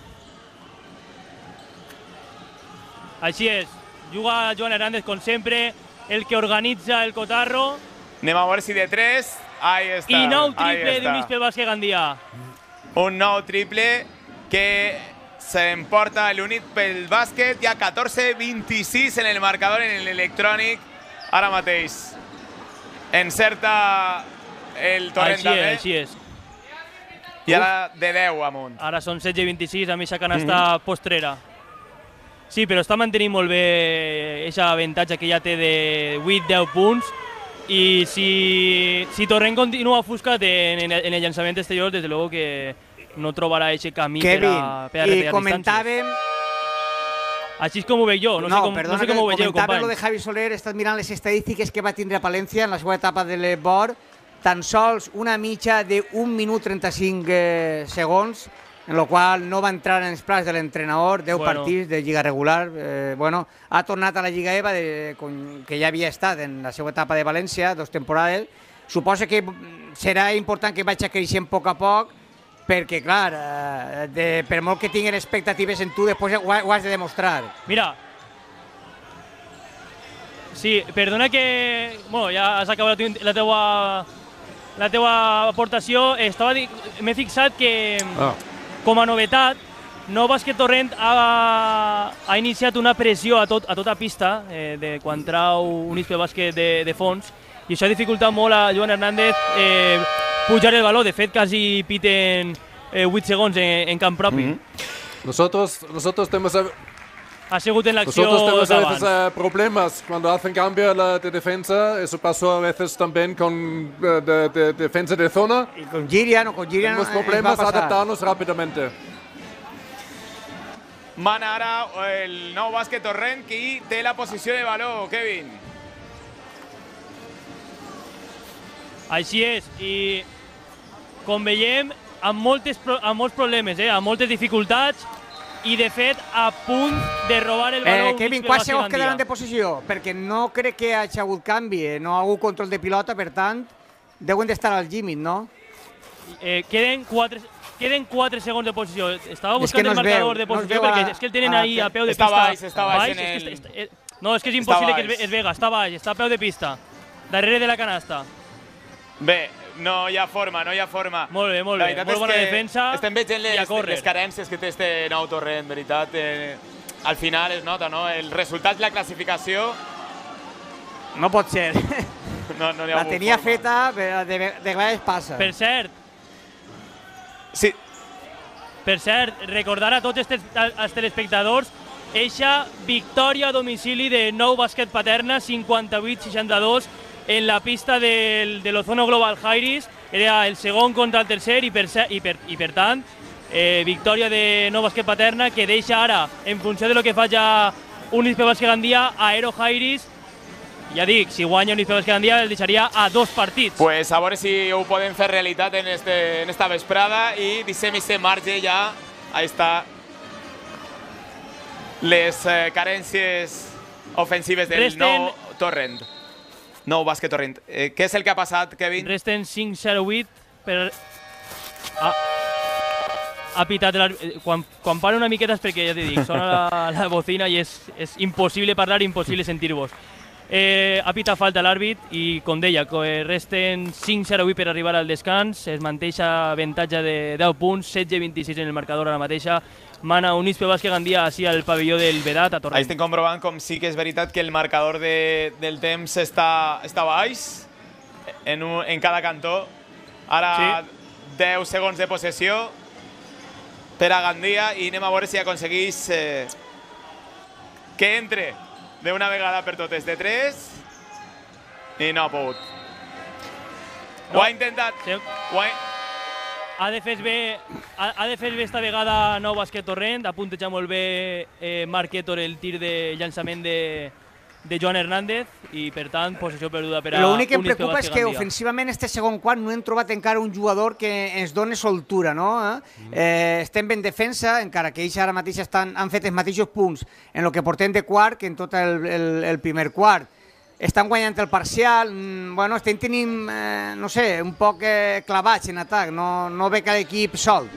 Així és. Juga Joan Hernández, com sempre, el que organitza el cotarro. Anem a veure si de tres. Ahí està. I nou ahí triple està. d'Units pel Bàsquet Gandia. Un nou triple que se emporta l'Unit pel bàsquet. Hi ha catorze vint-i-sis en el marcador en l'electrònic. Ara mateix encerta el Torrent Així és, també. així és. I ara de deu amunt. Ara són setze vint-i-sis amb aquesta canasta postrera. Sí, però està mantenint molt bé aquest avantatge que ja té de vuit deu punts. I si, si Torrent continua ofuscat en, en, en el llançament exterior, des de luego que no trobarà aquest camí per a, per a Kevin, i retallar comentàvem... distàncies. Així és com ho veig jo, no, No, sé com, perdona, no sé com ho que veieu, comentàvem lo de companys. Javi Soler, he estat mirant les estadístiques que va tindre a Palència en la seva etapa de l'Ebor, tan sols una mitja de un minut trenta-cinc eh, segons, en la qual no va entrar en els plans de l'entrenador, deu Bueno. partits de lliga regular. Eh, bueno, ha tornat a la Lliga EVA, de, con, que ja havia estat en la seva etapa de València, dos temporades. Suposa que serà important que vagi creixent a poc a poc, perquè, clar, eh, de, per molt que tinguin expectatives en tu, després ho, ho has de demostrar. Mira. Sí, perdona que... Bueno, ja has acabat la, la teua... La teua aportació. Estava di- M'he fixat que, Ah. com a novetat, Nou Bàsquet Torrent ha, ha iniciat una pressió a, tot, a tota pista eh, de quan trau un ispe bàsquet de, de fons, i això ha dificultat molt a Joan Hernández eh, pujar el baló. De fet, quasi piten eh, vuit segons en, en camp propi. Mm-hmm. Nosotros, nosotros tenemos a, Ha sigut en l'acció nosotros tenemos a veces d'abans. eh, problemas cuando hacen cambio la, de defensa. Eso pasó a veces también con eh, de, de- de defensa de zona. I con Girian o con Girian Tenemos eh, problemas ens va a passar. adaptarnos rápidamente. Mana ara el nou bàsquet Torrent, qui té la posició de baló, Kevin. Així és, i com veiem, amb, moltes, pro- amb molts problemes, eh? amb moltes dificultats, i de fet a punt de robar el baló. Eh, un Kevin, ispe quants bàsquet segons Gandia. quedaran de posició? Perquè no crec que hagi hagut canvi, eh? No ha hagut control de pilota, per tant, deuen d'estar al límit, no? Eh, queden quatre... Queden quatre segons de posició. Estava És que buscant no el es veu, marcador de no es posició veu a- perquè és que el tenen a- ahí a peu de Està pista. baix, està baix en és que el- està- eh, no, és que és Està impossible que es, baix. ve- es vega. Està baix, està a peu de pista. Darrere de la canasta. Bé, no hi ha forma, no hi ha forma. Molt bé, molt La bé. veritat Molt és bona que defensa estem veient i a les, córrer. les carències que té este nou Torrent, veritat. Eh, al final es nota, no? El resultat, la classificació, No pot ser. no, no hi ha La hagut tenia forma. feta, però de, de vegades passa. Per cert, Sí, Per cert, recordar a tots els, els telespectadors eixa victòria a domicili de Nou Bàsquet Paterna, cinquanta-vuit seixanta-dos, en la pista del, de l'Ozono Global Jairis. Era el segon contra el tercer i per, i per, i per tant, eh, victòria de Nou Bàsquet Paterna, que deixa ara, en funció de lo que fa ja un Ispe Bàsquet Gandia, a Aero Jairis. Ja dic, si guanya un Ispe Bàsquet Gandia el deixaria a dos partits. pues a veure si ho podem fer realitat en, este, en esta vesprada i deixem aquest marge ja. Ahí està. Les eh, carències ofensives del Resten- nou Torrent. Nou bàsquet Torrent. Eh, què és el que ha passat, Kevin? Resten cinc zero vuit per... Ha, ha pitat l'àrbit. Quan, quan para una miqueta és perquè, ja t'he dit, sona la, la bocina i és, és impossible parlar, impossible sentir-vos. Eh, ha pitat falta l'àrbit i, com deia, co- eh, resten cinc zero vuit per arribar al descans. Es manté avantatge de deu punts, setze vint-i-sis en el marcador ara mateixa. Mana un Ispe Bàsquet Gandia així al pavelló del Vedat, a Ahí Torrent. estem comprovant com sí que és veritat que el marcador de, del temps està, està baix en, un, en cada cantó. Ara deu segons de possessió per a Gandia i anem a veure si aconsegueix eh, que entre d'una vegada per totes de tres i no ha pogut. No. Ho ha intentat. Sí. Ho ha... Ha de fer bé, ha, ha de fer bé esta vegada Nou Bàsquet Torrent, ha puntejat molt bé eh, Marc Héctor el tir de llançament de, de Joan Hernández i per tant possessió perduda per a L'únic que em un Ispe preocupa és Bàsquet que Gandia. ofensivament este segon quart no hem trobat encara un jugador que ens doni soltura, no? Eh? Eh, estem ben defensa, encara que ells ara mateix estan, han fet els mateixos punts en el que portem de quart que en tot el, el, el primer quart. Estan guanyant el parcial, mm, bueno, estem tenint, eh, no sé, un poc eh, clavats en atac, no, no ve cada equip sol.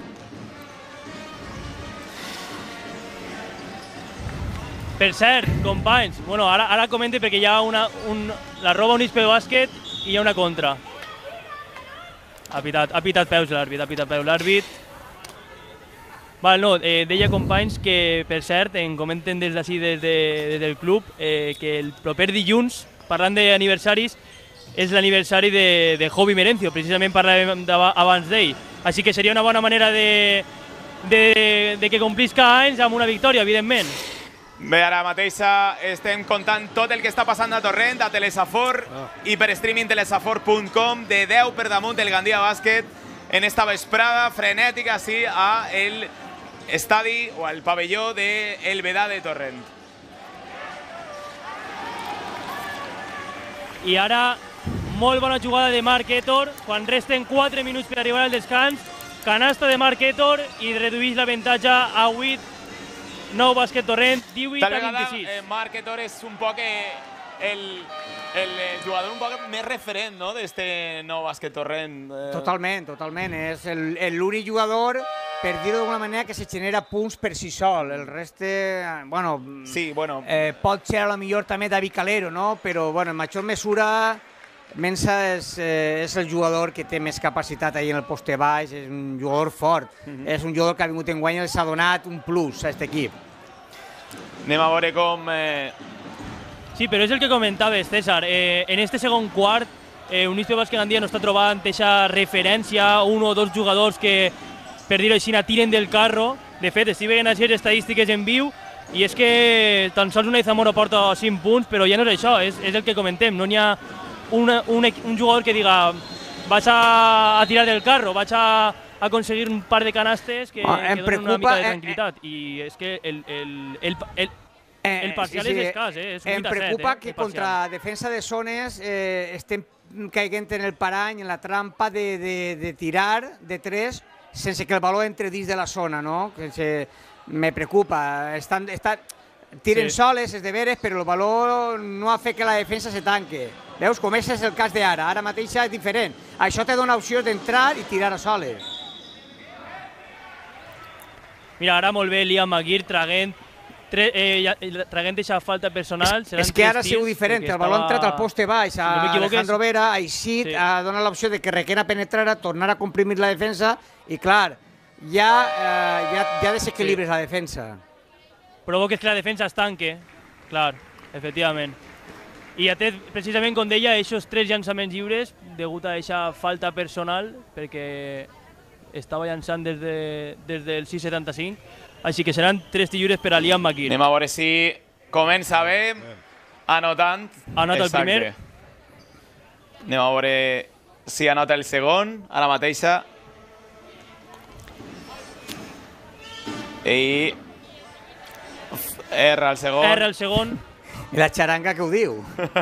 Per cert, companys, bueno, ara, ara comente perquè hi ha una, un, la roba un Ispe Bàsquet i hi ha una contra. Ha pitat, ha pitat peus l'àrbit, ha pitat peus l'àrbit. Val, no, eh, deia companys que, per cert, em comenten des d'ací, des, de, des del club, eh, que el proper dilluns, parlant d'aniversaris, és l'aniversari de, de Jovi Merencio, precisament parlàvem abans d'ell. Així que seria una bona manera de, de, de que complisca anys amb una victòria, evidentment. Bé, ara mateix estem contant tot el que està passant a Torrent, a Telesafor ah. i per streaming telesafor punt com, de deu per damunt el Gandia Bàsquet en esta vesprada frenètica, sí, a el estadi o al pavelló de el Vedà de Torrent. I ara, molt bona jugada de Marc Héctor, quan resten quatre minuts per arribar al descans, canasta de Marc Héctor i redueix l'avantatge a vuit, nou bàsquet Torrent, divuit a vint-i-sis. Eh, Marc Héctor és un poc eh, el, el, el jugador un poc més referent, no?, d'este nou bàsquet Torrent. Eh. Totalment, totalment. És l'únic jugador, per dir-ho d'alguna manera, que se genera punts per si sol. El reste, bueno, sí, bueno. Eh, pot ser a lo millor també David Calero, no? Però, bueno, en major mesura, Mensa és, eh, és el jugador que té més capacitat ahí en el poste baix, és un jugador fort, uh-huh. és un jugador que ha vingut enguany i s'ha donat un plus a aquest equip. Anem a veure com... Eh... Sí, però és el que comentaves, César. Eh, en este segon quart, eh, Unispe Bàsquet Gandia no està trobant aquesta referència, un o dos jugadors que, per dir-ho així, tiren del carro. De fet, estic veient les estadístiques en viu i és que tan sols Unai Zamora porta cinc punts, però ja no és això, és, és el que comentem. No n'hi ha una, un, un jugador que diga vaig a, a tirar del carro, vaig a aconseguir un par de canastes que, ah, que donen una mica de tranquil·litat. Eh, eh, I és que el, el, el, el, el parcial eh, sí, sí. és escàs, eh? És em preocupa set, eh, que contra defensa de zones eh, estem caiguent en el parany, en la trampa de, de, de tirar de tres sense que el valor entre dins de la zona, no? Que se, me preocupa. Estan, estan, tiren sí. soles, és de veres, però el valor no ha fet que la defensa se tanque. Veus, com és el cas d'ara, ara mateix és diferent. Això te dona opcions d'entrar i tirar a soles. Mira, ara molt bé Liam Maguire traguent, tre, eh, traguent aquesta falta personal. És, és que ara ha sigut diferent, el baló ha entrat al poste baix, a si no Alejandro Vera, ha eixit, sí. ha donat l'opció de que Requena penetrara, tornar a comprimir la defensa i clar, ja, eh, ja, ja desequilibres sí. la defensa. Provoques que la defensa es tanque, clar, efectivament. I ja té, precisament, com deia, aquests tres llançaments lliures degut a aquesta falta personal, perquè estava llançant des, de, des del sis setanta-cinc, així que seran tres tirs lliures per a Liam Maguire. Anem a veure si comença bé, anotant. Anota el primer. Anem a veure si anota el segon, ara mateixa. I... erra el segon. Erra el segon. I la xaranga que ho diu.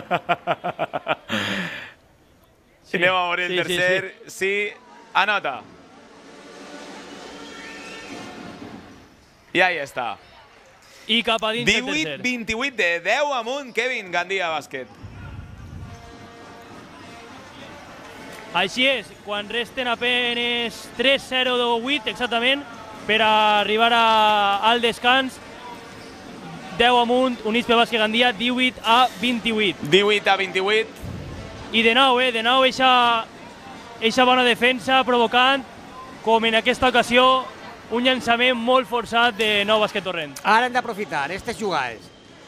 Sí. Anem a veure el sí, tercer. Sí, sí. sí, anota. I ahí està. I cap a dins el tercer. divuit vint-i-vuit de deu amunt, Kevin Gandia Bàsquet. Així és, quan resten apenes tres zero vuit exactament per arribar a, al descans. deu amunt, Unispe Bàsquet Gandia, divuit a vint-i-vuit. divuit a vint-i-vuit. I de nou, eh, de nou, eixa bona defensa provocant, com en aquesta ocasió, un llançament molt forçat de nou bàsquet Torrent. Ara hem d'aprofitar aquestes jugades.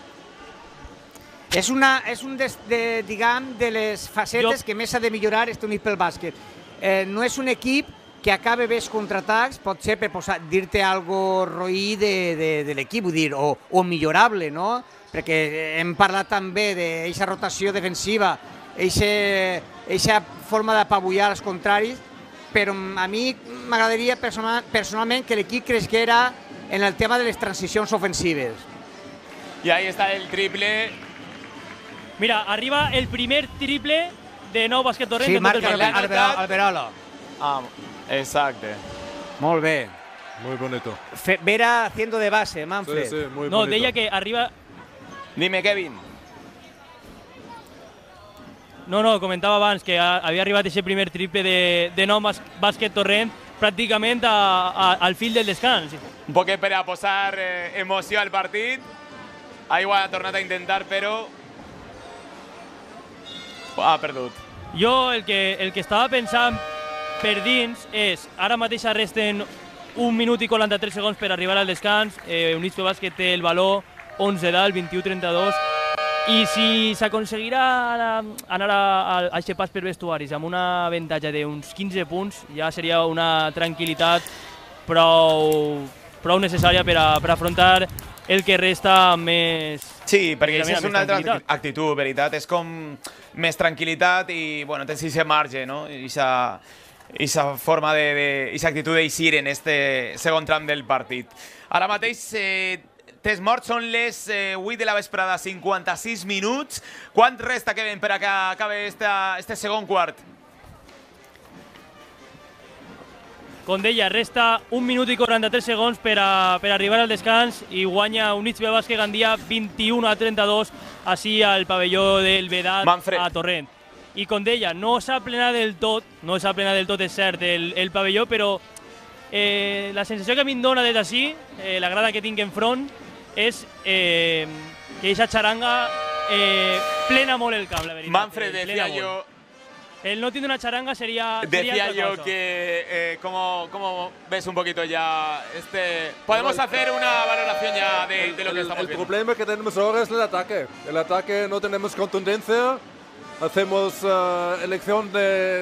És, una, és un des, de, diguem, de les facetes jo... que més s'ha de millorar este Unispe Bàsquet. Eh, no és un equip que acabe bé els contraatacs, pot ser per dir-te algo roí de, de, de l'equip, vull dir, o, o millorable, no? Perquè hem parlat també d'aquesta rotació defensiva, aquesta forma d'apabullar els contraris, però a mi m'agradaria personal, personalment que l'equip cresquera en el tema de les transicions ofensives. I ahí està el triple. Mira, arriba el primer triple de nou bàsquet Torrent. Sí, marca Alberola. Ah, exacte. Molt bé. Muy bonito. Fe, Vera haciendo de base, Manfred. Sí, sí, muy no, bonito. deia que arriba... Dime, Kevin. No, no, comentava abans que havia arribat aquest primer triple de, de nou bàsquet Torrent pràcticament a, a, al fil del descans. Un poquet per a posar eh, emoció al partit. Aigua ha tornat a intentar, però... ha perdut. Jo el que, el que estava pensant per dins és, ara mateix resten un minut i quaranta-tres segons per arribar al descans. Eh, Units pel Bàsquet té el valor, onze dalt, vint-i-u trenta-dos. I si s'aconseguirà anar a aquest pas per vestuaris amb una avantatge d'uns quinze punts, ja seria una tranquil·litat prou, prou necessària per, a, per afrontar el que resta amb més... Sí, perquè això és una altra actitud, veritat. És com més tranquil·litat i, bueno, tens aquest marge, no? Aquesta forma de... aquesta actitud d'eixir en este segon tram del partit. Ara mateix, eh, temps morts són les eh, vuit de la vesprada, cinquanta-sis minuts. Quant resta, Kevin, per a que acabi este segon quart? Com deia, resta un minut i quaranta-tres segons per, a, per arribar al descans i guanya Units pel Bàsquet Gandia vint-i-u a trenta-dos així al pavelló del Vedat a Torrent. I com deia, no s'ha plenat del tot, no s'ha plenat del tot, és cert, el, el pavelló, però eh, la sensació que a mi em dona des d'ací, eh, la grada que tinc enfront, és eh, que aquesta xaranga eh, plena molt el camp, la veritat. Manfred, eh, decía yo... El no tener una charanga sería... sería Decía yo cosa. que, eh, ¿cómo, ¿cómo ves un poquito ya este...? Podemos bueno, hacer una valoración ya de, el, de lo que el, estamos el viendo. El problema que tenemos ahora es el ataque. El ataque no tenemos contundencia, hacemos uh, elección de...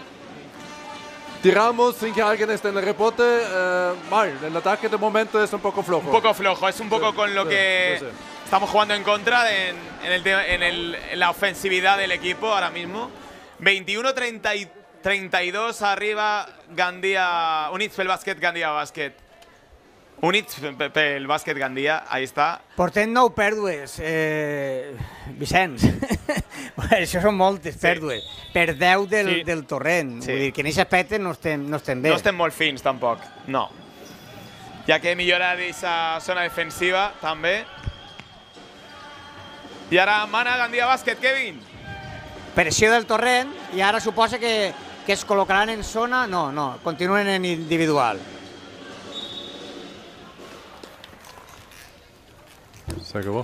Tiramos sin que alguien esté en el rebote, uh, mal. El ataque de momento es un poco flojo. Un poco flojo, es un poco sí, con lo sí, que sí, sí. estamos jugando en contra en, en, el, en, el, en la ofensividad del equipo ahora mismo. veintiuno treinta y treinta y dos arriba Gandia, Units pel Bàsquet, Gandia Bàsquet. Units pel Bàsquet, Gandia, ahí està. Portem nou pèrdues, eh, Vicenç. Això són moltes sí. pèrdues. Per deu del, sí. del Torrent. Sí. Vull dir que en aquest aspecte no estem, no estem bé. No estem molt fins, tampoc. No. Ja que millorar aquesta zona defensiva, també. I ara mana Gandia Bàsquet, Kevin. Pressió del Torrent i ara suposa que, que es col·locaran en zona. No, no, continuen en individual. Se acabó.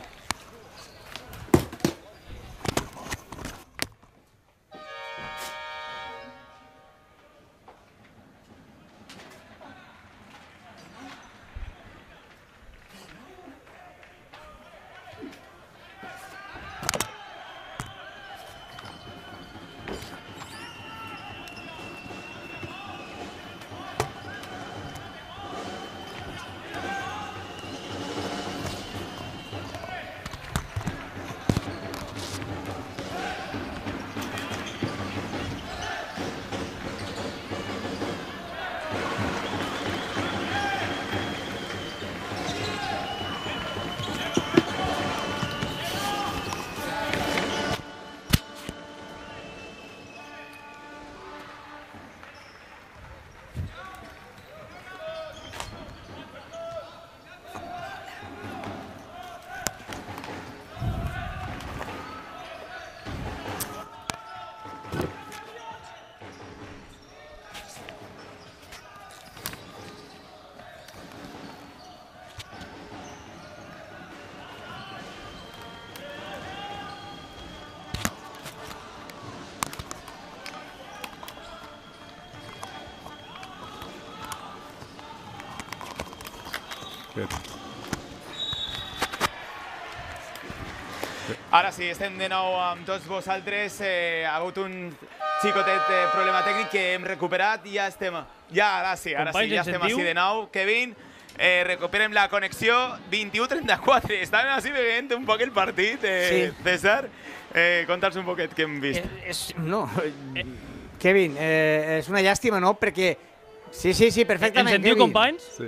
Ara sí, estem de nou amb tots vosaltres. Eh, ha hagut un xicotet eh, problema tècnic que hem recuperat i ja estem... Ja, ara sí, ara sí, ja estem així de nou. Kevin, eh, recuperem la connexió. vint-i-u trenta-quatre. Estàvem així veient un poc el partit, eh, sí. César. Eh, Conta'ns un poquet què hem vist. Eh, és, no, eh, Kevin, eh, és una llàstima, no? Perquè... Sí, sí, sí, perfectament, Kevin. Ens sentiu, companys? Sí.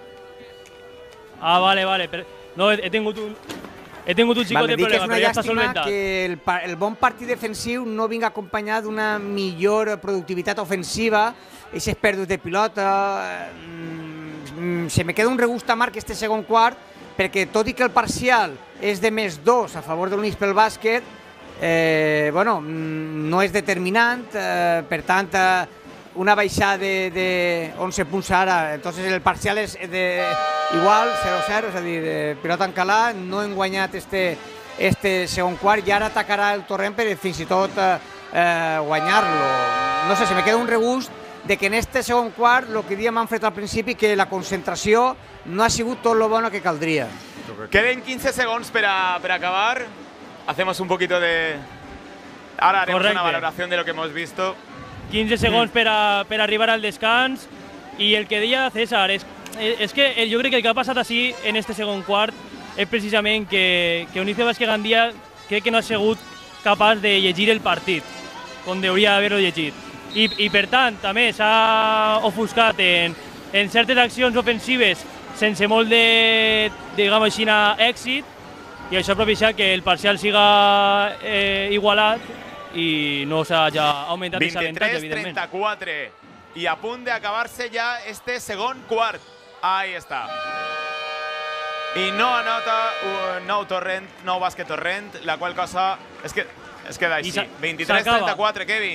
Ah, vale, vale. No, he, he tingut un... He tingut un xicot de problema, però ja està solventat. Que el, el bon partit defensiu no vinga acompanyat d'una millor productivitat ofensiva, aquestes pèrdues de pilota... Mm, se me queda un regust amarg este segon quart, perquè tot i que el parcial és de més dos a favor de l'Units pel Bàsquet, eh, bueno, no és determinant, eh, per tant, eh, una baixada de, de onze punts ara, entonces el parcial és de igual, zero zero, és a dir, eh, pilota en calà, no hem guanyat este, este segon quart i ara atacarà el Torrent per fins i tot eh, guanyar-lo. No sé, se me queda un regust de que en este segon quart, el que diem Manfred al principi, que la concentració no ha sigut tot lo bona que caldria. Queden quince segons per a, per a acabar. Hacemos un poquito de... Ahora haremos Correcte. una valoración de lo que hemos visto. quinze segons per, a, per arribar al descans. I el que deia César, és, és que jo crec que el que ha passat així en este segon quart és precisament que, que Unice Bàsquet Gandia crec que no ha sigut capaç de llegir el partit, com hauria d'haver-ho llegit. I, I per tant, també s'ha ofuscat en, en certes accions ofensives sense molt de, diguem així, èxit, i això ha propiciat que el parcial siga eh, igualat i no s'ha ja augmentat aquest avantatge, veintitrés evidentment. treinta-quatre. Y a punto de acabarse ya este segundo quart. Ahí está. Y no anota uh, nou Torrent, nou bàsquet Torrent, la qual cosa es que es queda així. veintitrés treinta-quatre, Kevin.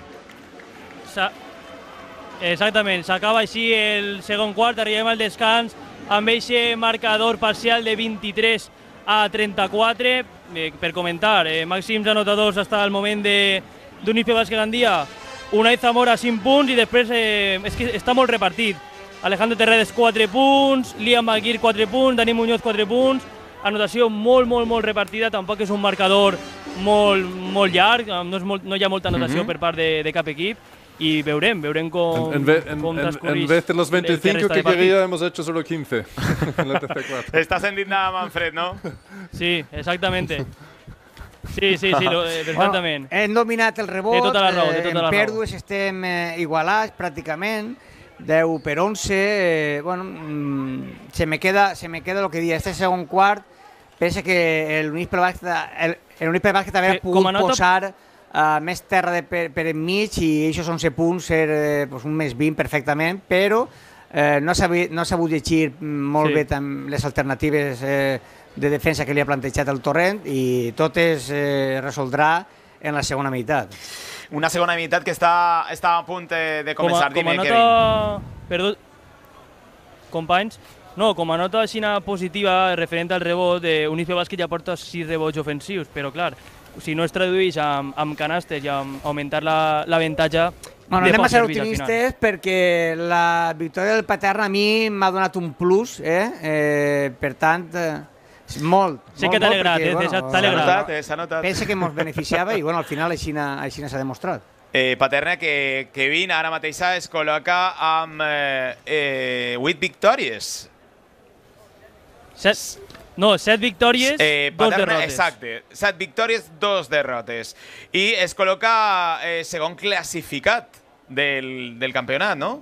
Exactament, s'acaba així el segon quart, arribem al descans amb aquest marcador parcial de vint-i-tres a trenta-quatre. Eh, per comentar, eh, màxims anotadors fins al moment d'Unice Bàsquet Gandia, Unai Zamora cinc punts i després eh, és que està molt repartit. Alejandro Terredes quatre punts, Liam Maguire quatre punts, Dani Muñoz quatre punts, anotació molt, molt, molt repartida, tampoc és un marcador molt, molt llarg, no, és molt, no hi ha molta anotació uh-huh. per part de, de cap equip, y veurem, veurem com, en, en, en, com transcurreix. En vez de los veinticinco que quería, hemos hecho solo quince. En el tercer cuarto. Estás indignada, Manfred, ¿no? Sí, exactamente. Sí, sí, sí, lo, eh, perfectament. Bueno, hem dominat el rebot, té tota la raó, té eh, tota en la pèrdues estem eh, igualats pràcticament, deu per onze, eh, bueno, mm, se me queda se me queda lo que dia, este segon quart, pensa que l'Unice Bàsquet haver pogut nota... posar uh, més terra de per, per enmig i aquests onze punts ser eh, pues un més vint perfectament, però eh, no s'ha no sabut llegir molt sí. bé tam, les alternatives eh, de defensa que li ha plantejat el Torrent i tot es eh, resoldrà en la segona meitat. Una segona meitat que està, està a punt de començar. Com a, com a Dime, nota... Kevin. Perdó, companys, no, com a nota així positiva referent al rebot, eh, Unice Bàsquet ja porta sis rebots ofensius, però clar, si no es tradueix amb, amb canastes i amb augmentar l'avantatge... Bueno, anem a ser optimistes perquè la victòria del Paterna a mi m'ha donat un plus, eh? eh per tant... Eh, molt. Sé que t'ha alegrat, eh? Bueno, t'ha alegrat. S'ha notat. Pensa que ens beneficiava i bueno, al final així, així s'ha demostrat. Eh, Paterna que Kevin ara mateix es col·loca amb eh, eh, vuit victòries. Set, no, set victòries, eh, dos Paterna, derrotes. Exacte, set victòries, dos derrotes. I es col·loca eh, segon classificat del, del campionat, no?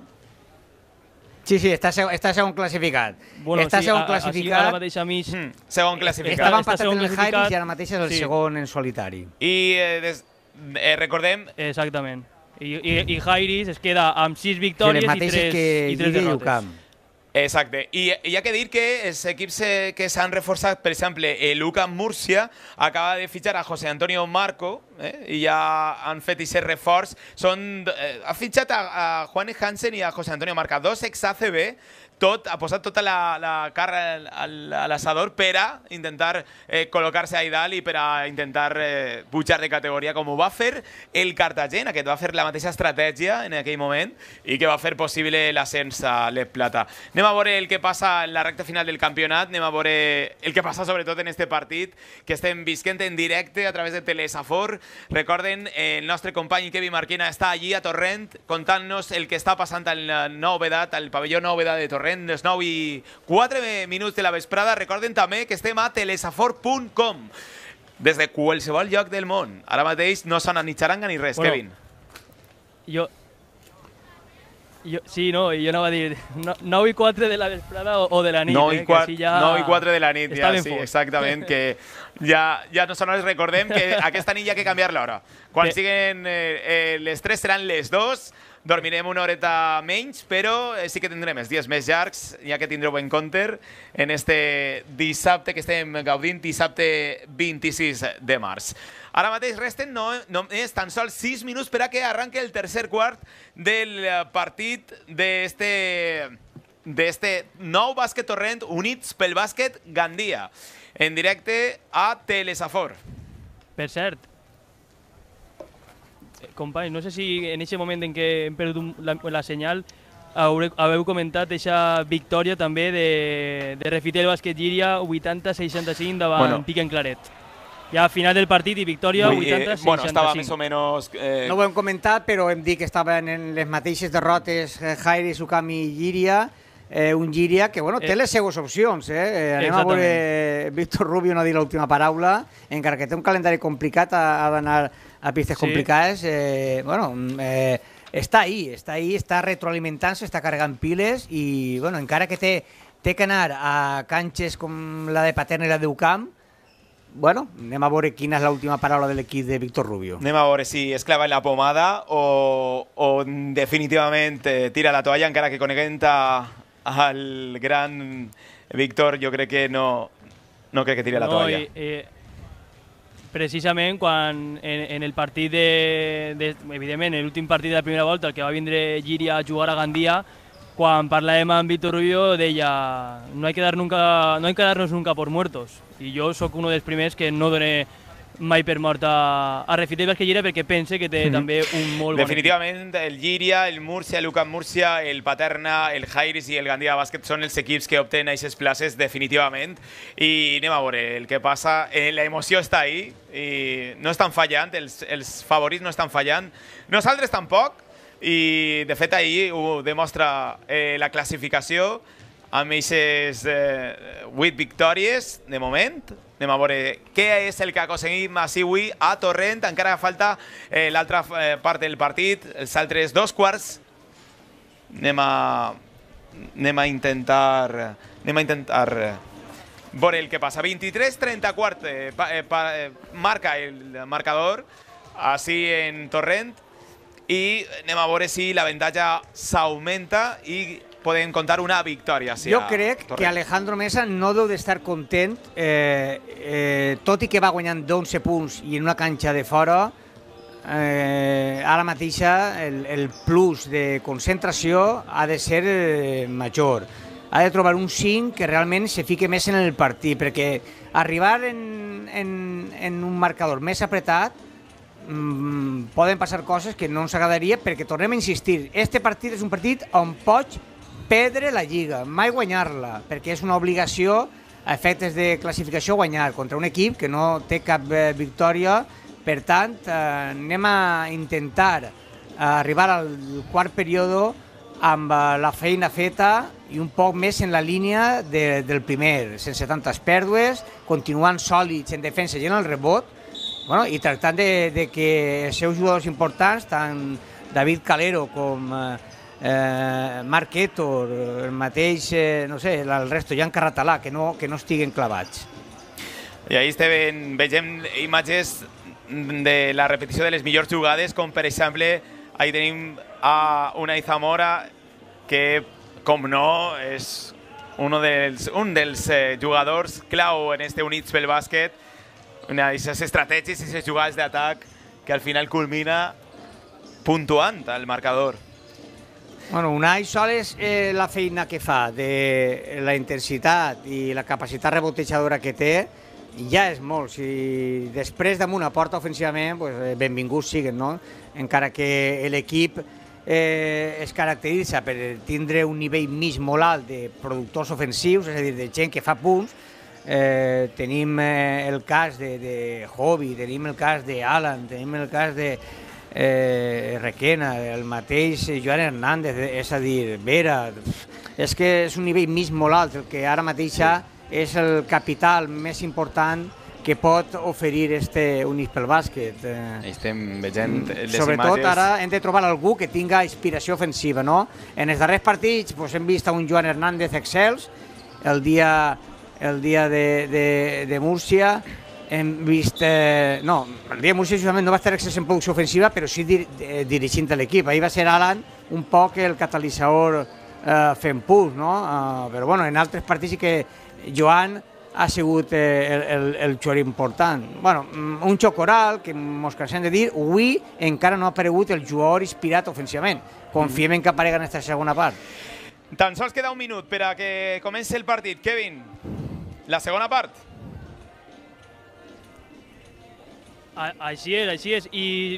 Sí, sí, està, seg està segon classificat. Bueno, està sí, segon a, classificat. A, a la mateixa mig. Mm, segon classificat. Estava empatat segon en el classificat. Jairis i ara mateix és el Sí. segon en solitari. I eh, des, eh, recordem... Exactament. I, i, i Jairis es queda amb sis victòries i tres, que i tres Lliga i derrotes. Ucam. Exacte. I, I hi ha que dir que els equips eh, que s'han reforçat, per exemple, el UCAM Múrcia acaba de fitxar a José Antonio Marco eh, i ja han fet aquest reforç. Són, eh, ha fitxat a, a Juan Hansen i a José Antonio Marca, dos ex-A C B, tot, ha posat tota la, la carra al, a l'assador per a intentar eh, col·locar-se a dalt i per a intentar eh, pujar de categoria, com ho va fer el Cartagena, que va fer la mateixa estratègia en aquell moment i que va fer possible l'ascens a l'Ep Plata. Anem a veure el que passa en la recta final del campionat, anem a veure el que passa sobretot en este partit, que estem visquent en directe a través de Telesafor. Recorden, el nostre company Kevin Marquina està allí a Torrent contant-nos el que està passant al Novedat, al pavelló Novedat de Torrent, les nou i quatre minuts de la vesprada. Recorden també que estem a telesafor punt com des de qualsevol lloc del món. Ara mateix no sona ni xaranga ni res, bueno, Kevin. Jo... Jo, sí, no, jo anava a dir nou i quatre de la vesprada o, o de la nit. nou i quatre ja de la nit, ja, sí, fort. Exactament, que ja, ja no sonoris, recordem que aquesta nit hi ha que canviar l'hora. Quan Bé. siguin eh, eh, les tres seran les dos, dormirem una horeta menys, però eh, sí que tindrem els dies més llargs, ja que tindreu en compte en este dissabte que estem gaudint, dissabte vint-i-sis de març. Ara mateix resten no, només tan sols sis minuts per a que arranque el tercer quart del partit d'este d'este nou bàsquet Torrent units pel bàsquet Gandia, en directe a Telesafor. Per cert, companys, no sé si en aquest moment en què hem perdut la, la senyal haureu, haveu comentat aquesta victòria també de, de Refitel Bàsquet Llíria vuitanta seixanta-cinc davant bueno. Piquen Claret. Ja a final del partit i victòria vuitanta seixanta-cinc. Bueno, estava més o menys... Eh... No ho hem comentat, però hem dit que estaven en les mateixes derrotes eh, Jairis, Ucam i Llíria. Eh, un Llíria que bueno, té eh, les seues opcions. Eh? Eh, anem a veure Víctor Rubio no dir l'última paraula, encara que té un calendari complicat, ha, ha d'anar a pistes sí. complicades. Eh, bueno, eh, està ahí, està ahí, està retroalimentant-se, està carregant piles i bueno, encara que té, té que anar a canxes com la de Paterna i la d'Ucam, bueno, anem a veure quina és l'última paraula de l'equip de Víctor Rubio. Anem a veure si es clava en la pomada o, o definitivament eh, tira la toalla, encara que coneguent a al gran Víctor, jo crec que no, no crec que tiri la no, toalla. I, eh, precisament quan en, en el partit de, de evidentment, en l'últim partit de la primera volta, el que va vindre Llíria a jugar a Gandia, quan parlàvem amb Víctor Rubio deia no hay que dar nunca, no hay que darnos nunca por muertos, i jo sóc un dels primers que no doné mai per mort a, a Refitel Bàsquet Llíria perquè pense que té mm. també un molt bon Definitivament equip. El Llíria, el Múrcia, el UCAM Múrcia, el Paterna, el Jairis i el Gandia Bàsquet són els equips que obtenen aquestes places definitivament i anem a veure el que passa. Eh, la emoció està ahí i no estan fallant, els, els favorits no estan fallant, nosaltres tampoc i de fet ahir ho demostra eh, la classificació amb aquestes eh, vuit victòries de moment. Anem a veure què és el que aconseguim així avui a Torrent. Encara falta eh, l'altra eh, part del partit, els altres dos quarts. Anem a, anem a intentar, anem a intentar veure el que passa. vint-i-tres trenta-quatre eh, eh, eh, marca el marcador així en Torrent i anem a veure si l'avantatge s'augmenta i podem contar una victòria. Jo crec que Alejandro Mesa no deu d'estar content, eh, eh, tot i que va guanyant d'onze punts i en una canxa de fora, eh, ara mateixa el, el plus de concentració ha de ser eh, major. Ha de trobar un cinc que realment se fique més en el partit, perquè arribar en, en, en un marcador més apretat mmm, poden passar coses que no ens agradaria, perquè tornem a insistir, este partit és un partit on pots perdre la Lliga, mai guanyar-la, perquè és una obligació a efectes de classificació guanyar contra un equip que no té cap eh, victòria. Per tant, eh, anem a intentar eh, arribar al quart període amb eh, la feina feta i un poc més en la línia de, del primer, sense tantes pèrdues, continuant sòlids en defensa i en el rebot, bueno, i tractant de, de que els seus jugadors importants, tant David Calero com eh, Eh, Marc Héctor, el mateix, eh, no sé, el resto, Jan Carratalà, que no, que no estiguen clavats. I ahí Steven, vegem imatges de la repetició de les millors jugades, com per exemple, ahí tenim a Unai Zamora, que, com no, és uno dels, un dels eh, jugadors clau en este Units pel bàsquet, una d'aquestes estratègies i aquestes jugades d'atac que al final culmina puntuant al marcador. Bueno, Unai sols eh, la feina que fa de la intensitat i la capacitat rebotejadora que té ja és molt. Si després damunt aporta ofensivament, pues, eh, benvinguts siguen, no? Encara que l'equip eh, es caracteritza per tindre un nivell mig molt alt de productors ofensius, és a dir, de gent que fa punts. Eh, tenim eh, el cas de, de Hobby, tenim el cas d'Alan, tenim el cas de Eh, Requena, el mateix Joan Hernández, és a dir, Vera, és que és un nivell mig molt alt, el que ara mateix sí. és el capital més important que pot oferir este Units pel bàsquet. Eh, Estem veient les Sobretot imatges. Ara hem de trobar algú que tinga inspiració ofensiva, no? En els darrers partits pues, hem vist un Joan Hernández excels, el dia, el dia de, de, de Múrcia, hem vist... Eh, no, el dia de Múrcia justament no va estar excés en producció ofensiva, però sí dir, eh, dirigint l'equip. Ahir va ser Alan un poc el catalitzador eh, fent punts, no? Uh, però bueno, en altres partits sí que Joan ha sigut eh, el, el, el jugador important. Bueno, un xoc oral, que mos cansem de dir, avui encara no ha aparegut el jugador inspirat ofensivament. Confiem en que aparega en aquesta segona part. Tan sols queda un minut per a que comenci el partit. Kevin, la segona part. Així és, així és. I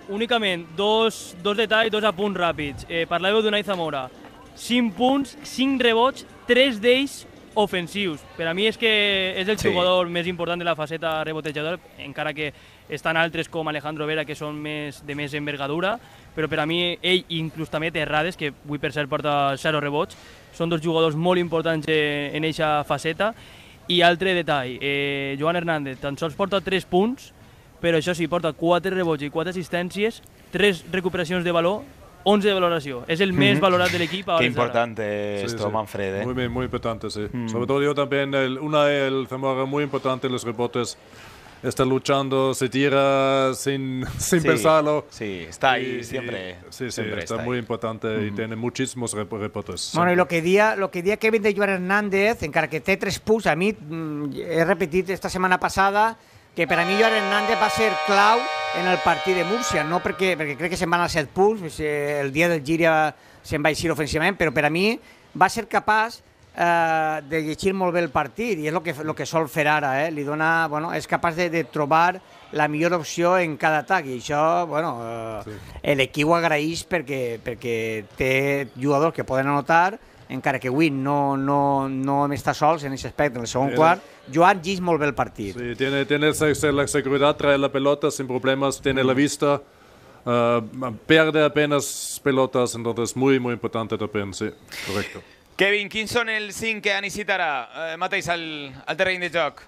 únicament dos, dos detalls, dos apunts ràpids. Eh, parlàveu d'Unai Zamora. cinc punts, cinc rebots, tres d'ells ofensius. Per a mi és que és el Sí. jugador més important de la faceta rebotejadora, encara que estan altres com Alejandro Vera, que són més, de més envergadura, però per a mi ell inclús també té errades, que avui per cert porta zero rebots. Són dos jugadors molt importants en aquesta faceta. I altre detall, eh, Joan Hernández tan sols porta tres punts, però això sí, porta quatre rebots i quatre assistències, tres recuperacions de valor, once de valoració. És el més valorat de l'equip. Qué importante esto, Sí, sí. Manfred. ¿eh? Muy bien, muy importante, sí. Sobre todo yo también, el, una, el Zamora muy importante en los rebotes. Está luchando, se tira sin, sin Sí, pensarlo. Sí, está ahí Y- siempre. y- sí, sí, siempre está, está muy ahí. importante y tiene muchísimos rep- rebotes. Bueno, i siempre. el que dia, lo que dia Kevin de Joan Hernández, encara que té tres punts, a mi mm, he repetit esta setmana passada que per a mi Joan Hernández va ser clau en el partit de Múrcia, no perquè, perquè crec que se'n van a set punts, el dia del Gira se'n va eixir ofensivament, però per a mi va ser capaç eh, de llegir molt bé el partit, i és el que, el que sol fer ara, eh? Li dona, bueno, és capaç de, de trobar la millor opció en cada atac, i això, bueno, eh, Sí. l'equip ho agraeix perquè, perquè té jugadors que poden anotar, encara que avui no, no, no hem estat sols en aquest aspecte, en el segon Era- quart. Joan llegeix molt bé el partit. Sí, tiene, tiene esa- esa- la seguridad, trae la pelota sin problemas, tiene la vista, uh, pierde apenas pelotas, entonces muy, muy importante también, sí, correcto. Kevin, quins són els cinc que necessitarà eh, mateix al, al terreny de joc?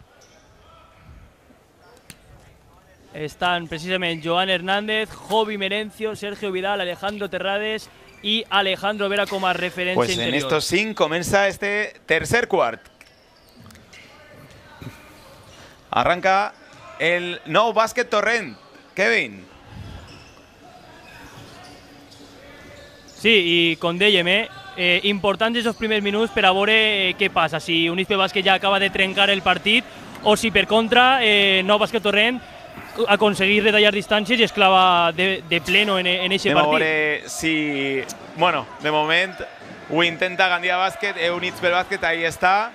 Estan precisament Joan Hernández, Jovi Merencio, Sergio Vidal, Alejandro Terrades i Alejandro Vera com a referència Pues en interior. estos cinc comença este tercer quart. Arranca el nou bàsquet Torrent. Kevin. Sí, i com dèiem, eh, eh, importants aquests primers minuts per a veure eh, què passa, si Unispe Bàsquet ja acaba de trencar el partit o si per contra eh, Nou Bàsquet Torrent aconseguir retallar distàncies i es clava de, de pleno en aquest Anem a partit. veure si... Bueno, de moment ho intenta Gandia Bàsquet, Units pel Bàsquet, ahí està.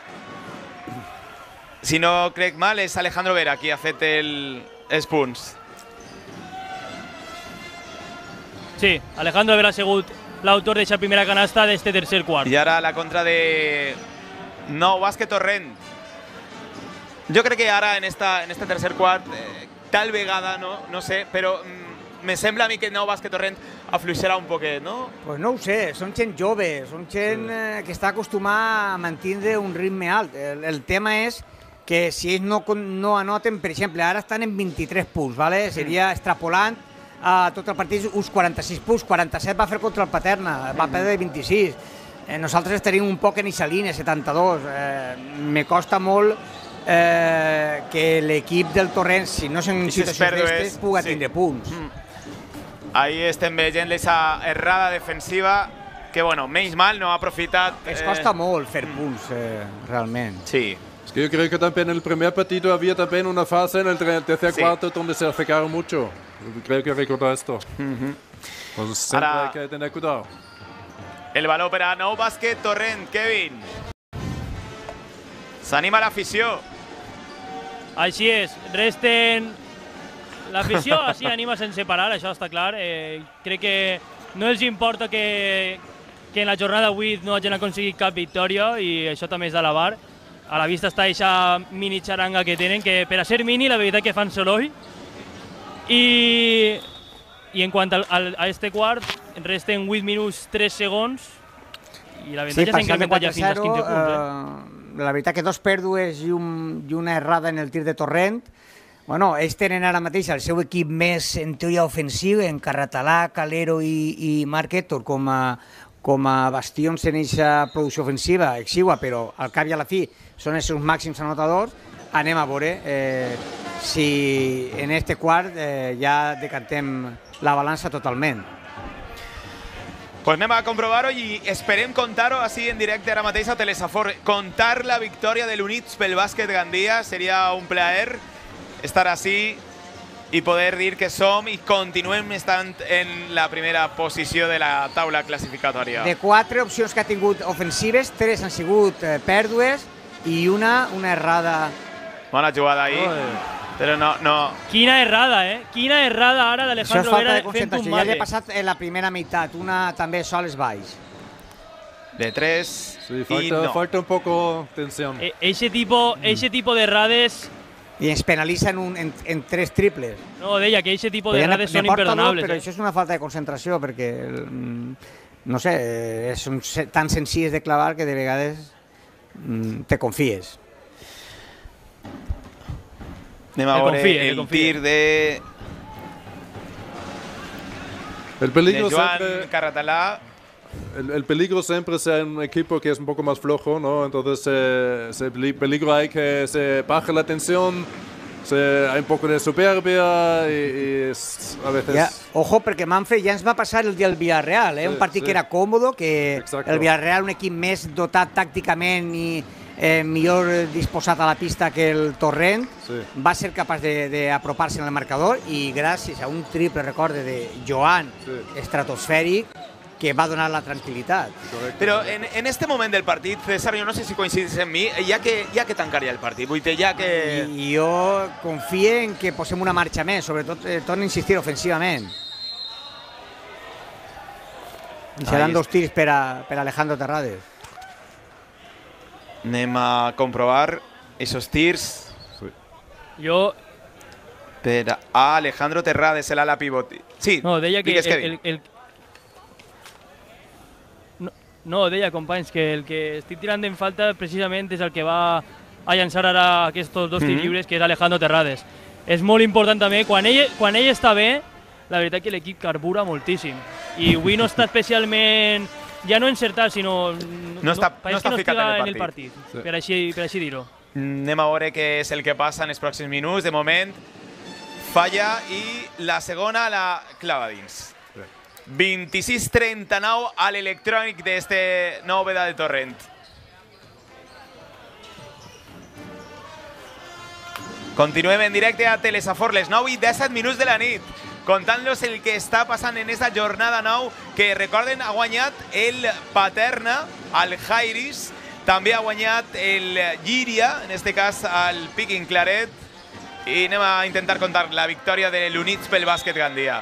Si no crec mal, és Alejandro Vera qui ha fet el, els punts. Sí, Alejandro Vera ha sigut l'autor d'aquesta primera canasta d'este tercer quart. I ara la contra de Nou Bàsquet Torrent. Jo crec que ara en esta, en este tercer quart, eh, tal vegada, no, no sé, però mm, me sembla a mi que Nou Bàsquet Torrent afluixarà un poquet, no? Pues no ho sé, són gent jove, són gent eh, que està acostumada a mantenir un ritme alt. El, el tema és que si ells no, con- no anoten, per exemple, ara estan en vint-i-tres punts, ¿vale? Seria extrapolant a tot el partit uns quaranta-sis punts, quaranta-set va fer contra el Paterna, va perdre vint-i-sis. Eh, nosaltres tenim un poc en eixa línia, setanta-dos. Eh, me costa molt eh, que l'equip del Torrent, si no són I si es situacions pèrdua d'estes, és- puga sí. tindre punts. Ahí estem veient esa errada defensiva que, bueno, menys mal, no ha aprofitat. Es eh, costa molt fer punts, eh, realment. Sí. Es que yo creo que también en el primer partido había también una fase en el tre- tercer Sí. cuarto donde se acercaron mucho. Creo que recordar esto. Pues siempre Ahora- hay que tener cuidado. El valor per a Nou Bàsquet Torrent, Kevin. S'anima l'afició. Així és, resten... L'afició així anima sense parar, això està clar. Eh, crec que no els importa que, que en la jornada avui no hagin aconseguit cap victòria i això també és d'alabar. A la vista està aquesta mini xaranga que tenen, que per a ser mini la veritat que fan soroll. I, i en quant al, al, a este quart, resten vuit minuts tres segons i l'avantatge s'ha incrementat ja fins als quinze punts. Eh? Eh, la veritat que dos pèrdues i, un, i una errada en el tir de Torrent. Bueno, ells tenen ara mateix el seu equip més, en teoria, ofensiu, en Carratalà, Calero i, i Marc Héctor com a, com a bastions en aquesta producció ofensiva exigua, però al cap i a la fi són els seus màxims anotadors. Anem a veure eh, si en este quart eh, ja decantem la balança totalment. Pues anem a comprovar-ho i esperem contar-ho així en directe ara mateix a Telesafor. Contar la victòria de l'Units pel bàsquet Gandia seria un plaer estar així i poder dir que som i continuem estant en la primera posició de la taula classificatòria. De quatre opcions que ha tingut ofensives, tres han sigut eh, pèrdues i una, una errada. Bona jugada ahí. Ay, Però no, no... Quina errada, eh? Quina errada ara Això és d'Alejandro falta Vera de fent un concentració. Ja mate. li ha passat en la primera meitat, una també sols baix. De tres Sí, i falta, no. falta un poco tensión. E- Eixe tipo, eixe tipo d'errades... I ens penalitza en, un, en, en tres triples. No, deia que eixe tipo Però ja d'errades ne- són ne porta dos, imperdonables. Però Eh? això és una falta de concentració, perquè, mm, no sé, eh, són se- tan senzilles de clavar que de vegades mm, te confies. Anem a Que veure confie, que el confie. tir de, El de peligro Joan siempre, Carratalà. el, el peligro siempre es en un equipo que es un poco más flojo, ¿no? Entonces eh, ese peli- peligro hay que se baje la tensión, se, hay un poco de soberbia y, y es, a veces... Ja, ojo, perquè Manfred ja ens va passar el dia del Villarreal, eh? Sí, un partit sí. que era còmodo, que Exacto. el Villarreal un equip més dotat tàcticament i eh, millor disposat a la pista que el Torrent, Sí. va ser capaç d'apropar-se en el marcador i gràcies a un triple, recorde, de Joan, Sí. estratosfèric, que va donar la tranquil·litat. Correcto. Però en, en este moment del partit, César, jo no sé si coincidis amb mi, ja que, ja que tancaria el partit. Vull dir, ja que... I jo confio en que posem una marxa més, sobretot, eh, torno a insistir, ofensivament. I seran Ahí dos tirs per a, per a Alejandro Terrades. Anem a comprovar esos tirs Jo, per a Alejandro Terrades, el ala pivot. Sí, no, deia que digues, el, Kevin. el, el, no, no, deia, companys, que el que estic tirant en falta precisament és el que va a llançar ara aquests dos tirs Mhm. lliures, que és Alejandro Terrades. És molt important també, quan ell, quan ell està bé, la veritat que l'equip carbura moltíssim. I avui no està especialment, ja no encertat, sinó... No està- pareix no està que ficat estiga en el partit, Sí. per així, per així dir-ho. Anem a veure què és el que passa en els pròxims minuts. De moment, falla i la segona la clava dins. vint-i-sis trenta-nou a l'electrònic d'este Novedad de Torrent. Continuem en directe a Telesafor, les nou i disset minuts de la nit, contant-los el que està passant en esta jornada nou, que recorden ha guanyat el Paterna, al Jairis, també ha guanyat el Llíria, en este cas al Piquin Claret, i anem a intentar contar la victòria de l'Units pel bàsquet Gandia.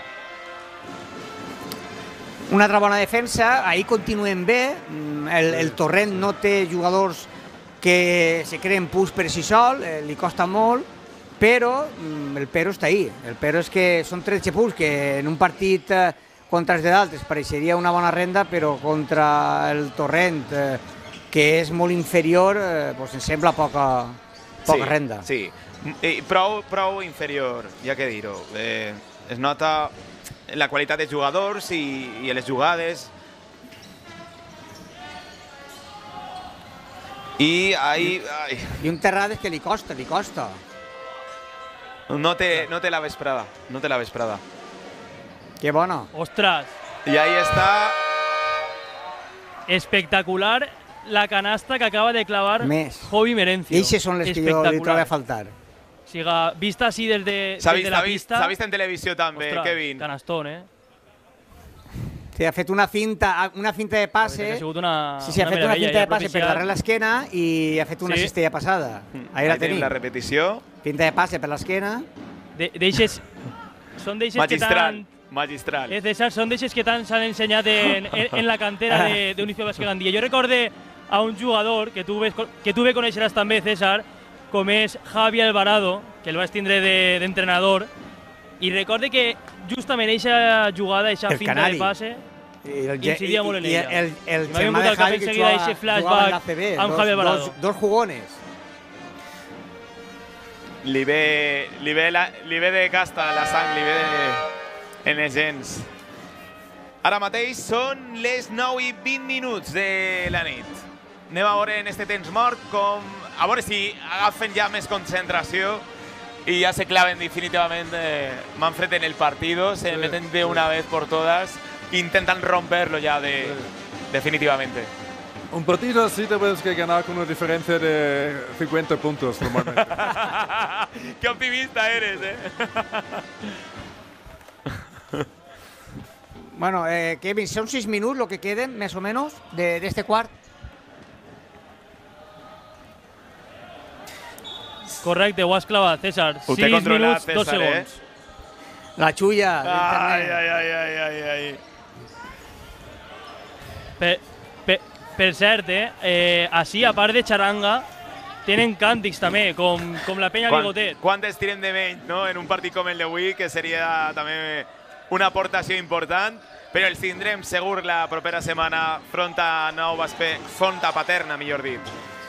Una altra bona defensa, ahir continuem bé, mm, el, el Torrent no té jugadors que se creen pus per si sol, eh, li costa molt, però mm, el però està ahí. El però és que són tretze punts, que en un partit eh, contra els de d'altres pareixeria una bona renda, però contra el Torrent, eh, que és molt inferior, eh, doncs em sembla poca, poca sí, renda. Sí, I prou, prou inferior, ja que dir-ho. Eh, es nota la qualitat dels jugadors i, i les jugades. I ahí, ai, I un Terrades que li costa, li costa. no té, no té la vesprada, no té la vesprada. Que bona. Ostres, I ahí està, espectacular la canasta que acaba de clavar Més. Jovi Merencio. I eixes són les que jo li trobo a faltar. O sigui, vista així des de, s'ha des vist, de la s'ha vist, pista... s'ha vist en televisió també, ostres, Kevin. canastón, eh? Sí, ha fet una finta, una finta de La veritat que passe. ha sigut una, Sí, sí, ha una fet una meravella, finta ja de passe per propiciat. darrere l'esquena i ha fet una Sí. cistella passada. Ahí la Ahí tenim tenim. la repetició. Finta de passe per l'esquena. De, d'eixes, són d'eixes que Magistral, tant... magistral. Eh, César, són d'eixes que tant s'han ensenyat en, en, en la cantera de, de Unicio Bàsquet Gandia. Jo recorde a un jugador que tu, ves, que tu bé coneixeràs també, César, com és Javi Alvarado, que el vas tindre de- d'entrenador, i recorde que justament eixa jugada, eixa El finta canari. de passe, I el, incidia molt en i ella. el, el, I m'ha germà vingut de al cap Javi que enseguida jugava, eixe flashback jugava en l'A C B. amb dos, Javi Alvarado. Dos, dos jugones. Li ve, li, ve la, li ve de casta la sang, li ve de, en els gens. Ara mateix són les nou i vint minuts de la nit. Anem a veure en este temps mort com... A veure si agafen ja més concentració i ja se claven definitivament eh, Manfred en el partido, se Sí, meten de una vez por todas, intentan romperlo ya de, definitivamente. Un partido así te puedes que ganar con una diferencia de cincuenta puntos normalmente. Qué optimista eres, eh? Bueno, eh, Kevin, són sis minuts el que queden, més o menys, d'este quart. Correcte, ho has clavat, César. Ho té sis controlat, minuts, dos César, eh? segons. La xulla Ai, d'internet. ai, ai, ai, ai, ai. Per, per, per cert, eh, eh, així, a part de xaranga, tenen càntics també, com, com la penya Quan, Bigotet. quantes tirem de menys, no?, en un partit com el d'avui, que seria també una aportació important, però els tindrem segur la propera setmana front a Nou Baspe, front a Paterna, millor dit.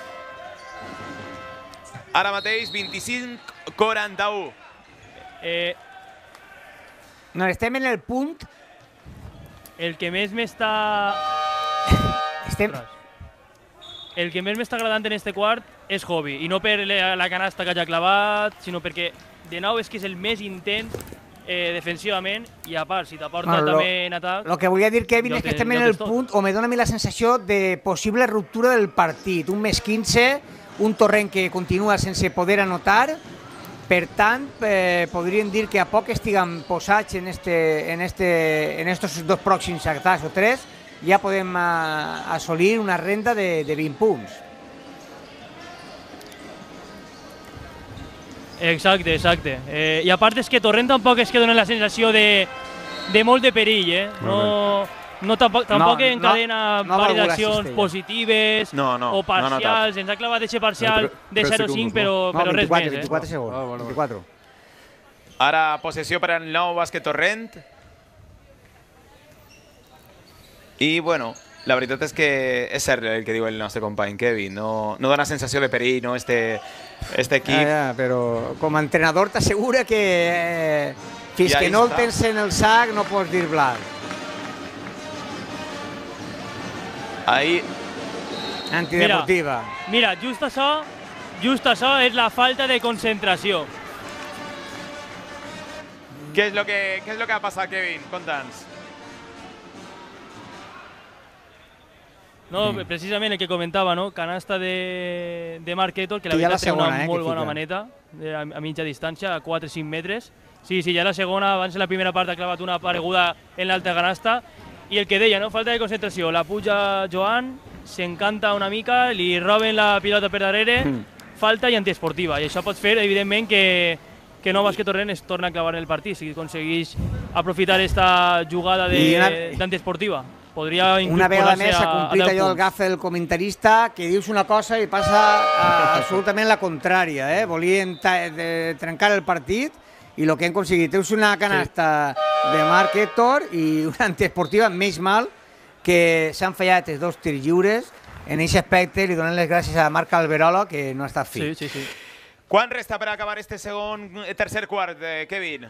Ara mateix, vint-i-cinc quaranta-u. Eh, No, estem en el punt... el que més m'està... Estem... Ostres. El que més m'està agradant en este quart és Hobby, i no per la, la canasta que hagi clavat, sinó perquè, de nou, és que és el més intens eh, defensivament, i a part, si t'aporta Bueno, lo- també en atac... Lo que volia dir, Kevin, Ja és que te- estem ja en el tens tot. punt on me dona a mi la sensació de possible ruptura del partit. Un més quinze, un Torrent que continua sense poder anotar. Per tant, eh, podríem dir que a poc estiguem posats en, este, en, este, en estos dos pròxims atacs o tres, ja podem uh, assolir una renda de, de vint punts. Exacte, exacte. Eh, I a part és que Torrent tampoc és que dona la sensació de, de molt de perill, eh? No, no tampoc, tampoc No, encadena no- no ha valgut la validacions cistella. positives No, no, o no ha notat. parcials. Ens ha clavat eixe parcial No, tre- de tres zero segundos, cinc, però, No, però res vint-i-quatre, més, eh? vint-i-quatre segons. Ah, vale, vale. vint-i-quatre. Ara possessió per al Nou Bàsquet Torrent. I, bueno, la veritat és que és cert el que diu el nostre company Kevin. No, no dona sensació de perill, no, este, este equip. Ja, ja, però com a entrenador t'assegura que eh, fins I que ahí no el està. tens en el sac no pots dir blanc. Ahí, Antideportiva. Mira, just això, just això és la falta de concentració. què és lo que, què és lo que ha passat, Kevin? Conta'ns. No, precisament el que comentava, no? Canasta de, de Marc Ètol, que la Que ja la veritat té una segona, eh, que molt bona fica. maneta, de, a, a mitja distància, a quatre cinc metres. Sí, sí, ja la segona, abans en la primera part ha clavat una pareguda en l'alta canasta. I el que deia, no? Falta de concentració. La puja Joan, s'encanta una mica, li roben la pilota per darrere, Mm. falta i antiesportiva. I això pot fer, evidentment, que, que Nou Bàsquet Torrent es torna a clavar en el partit, si aconsegueix aprofitar esta jugada I una- de- d'antiesportiva. Podria inclús Una vegada posar-se més s'ha a- a complit deu allò del punts. gafe del comentarista, que dius una cosa i passa a, absolutament la contrària. Eh? Volien ta- de, trencar el partit i el que han aconseguit és una canasta sí. de Marc Héctor i una antiesportiva més mal que s'han fallat els dos tirs lliures. En aquest aspecte li donem les gràcies a Marc Alberola, que no ha estat fi. Sí, sí, sí. Quan resta per acabar este segon, eh, tercer quart, eh, Kevin?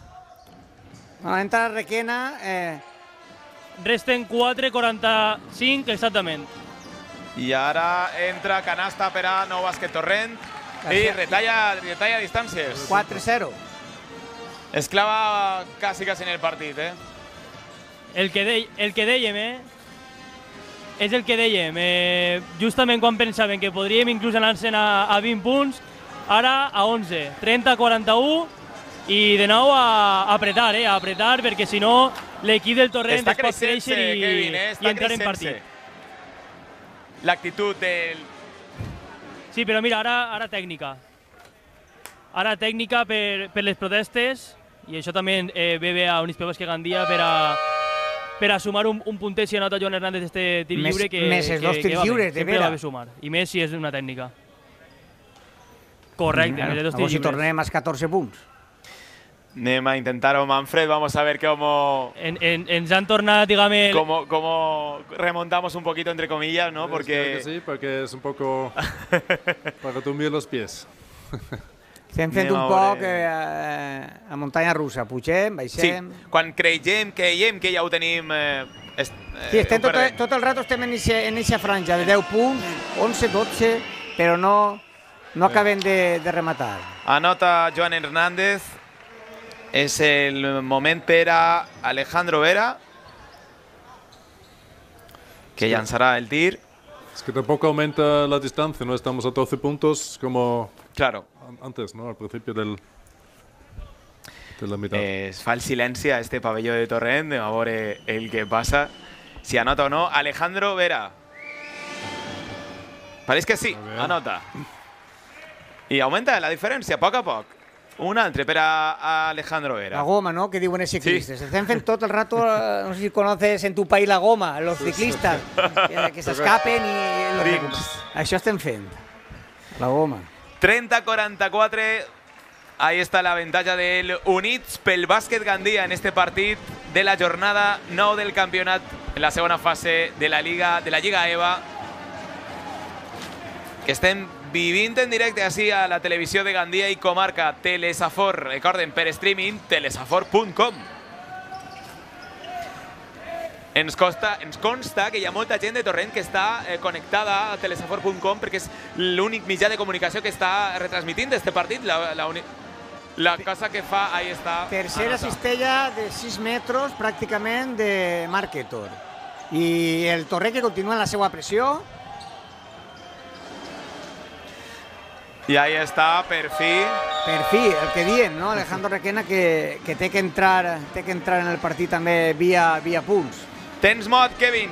Bueno, entra Requena, eh, Resten quatre quaranta-cinc exactament. I ara entra canasta per a Nou Bàsquet Torrent i Gràcies. retalla, retalla distàncies. quatre zero. Es clava quasi, quasi en el partit, eh? El que, dei, el que dèiem, eh? És el que dèiem. Eh, justament quan pensàvem que podríem inclús anar-se'n a, a vint punts, ara a onze. trenta a quaranta-u i de nou a, a apretar, eh? A apretar, perquè si no l'equip del Torrent Està es pot creixent-se, créixer i, Kevin, eh? i Està entrar en creixent-se. partit. L'actitud del... Sí, però mira, ara, ara tècnica. Ara tècnica per, per les protestes, i això també eh, ve bé a Unis Peves que Gandia per a, per a sumar un, un puntet si anota Joan Hernández este tir Més- lliure que, més els que, dos que tirs va bé, lliures, de sempre vera. va bé sumar. I més si és una tècnica. Correcte, més de dos A veure tirs si lliures. tornem als catorze punts. Anem a intentar-ho, Manfred. Vamos a ver cómo, En, en, ens han tornat, diguem, cómo, cómo remontamos un poquito, entre comillas, ¿no? Espero Porque... que sí, porque es un poco para tumir los pies. Estem fent Anem un a poc veure. eh, a muntanya russa. Pugem, Sí, baixem... quan creiem, creiem que ja ho tenim... Eh, est, eh, Sí, estem ho tot, perdem. tot el rato estem en aquesta franja de deu punts, onze, dotze, però no, no acabem de, de rematar. Anota Joan Hernández. És el moment per a Alejandro Vera, que llançarà el tir. Es que tampoco aumenta la distancia, no estamos a doce puntos como Claro, an- antes, ¿no? Al principio del, de la mitad. es fa el silenci a este pavelló de Torrent, a veure el que passa, si anota o no. Alejandro Vera. Pareix que sí, A ver. anota. I augmenta la diferència, a poc a poc. Un altre per a, a Alejandro Vera. La goma, ¿no? Que diuen els ciclistes. Sí. Estem fent tot el rato, no sé si conoces en tu país la goma, los ciclistas, que, que s'escapen i... Dins. Això estem fent, la goma. trenta a quaranta-quatre, ahí está la ventaja del Units pel bàsquet Gandia en este partit de la jornada nou del campionat en la segona fase de la Liga, de la Lliga EVA, que estem vivint en directe així a la televisió de Gandia i comarca Telesafor, recorden, per streaming, telesafor punt com. Ens consta, ens consta que hi ha molta gent de Torrent que està eh, connectada a telesafor punt com perquè és l'únic mitjà de comunicació que està retransmitint este partit, la, la, uni... la cosa que fa, ahí està. Tercera cistella de sis metres pràcticament de Marketor. I el Torrent que continua en la seva pressió. I ahí està, per fi. Per fi, el que diem, no? Alejandro Requena que, que té que entrar té que entrar en el partit també via, via punts. Tens mod, Kevin.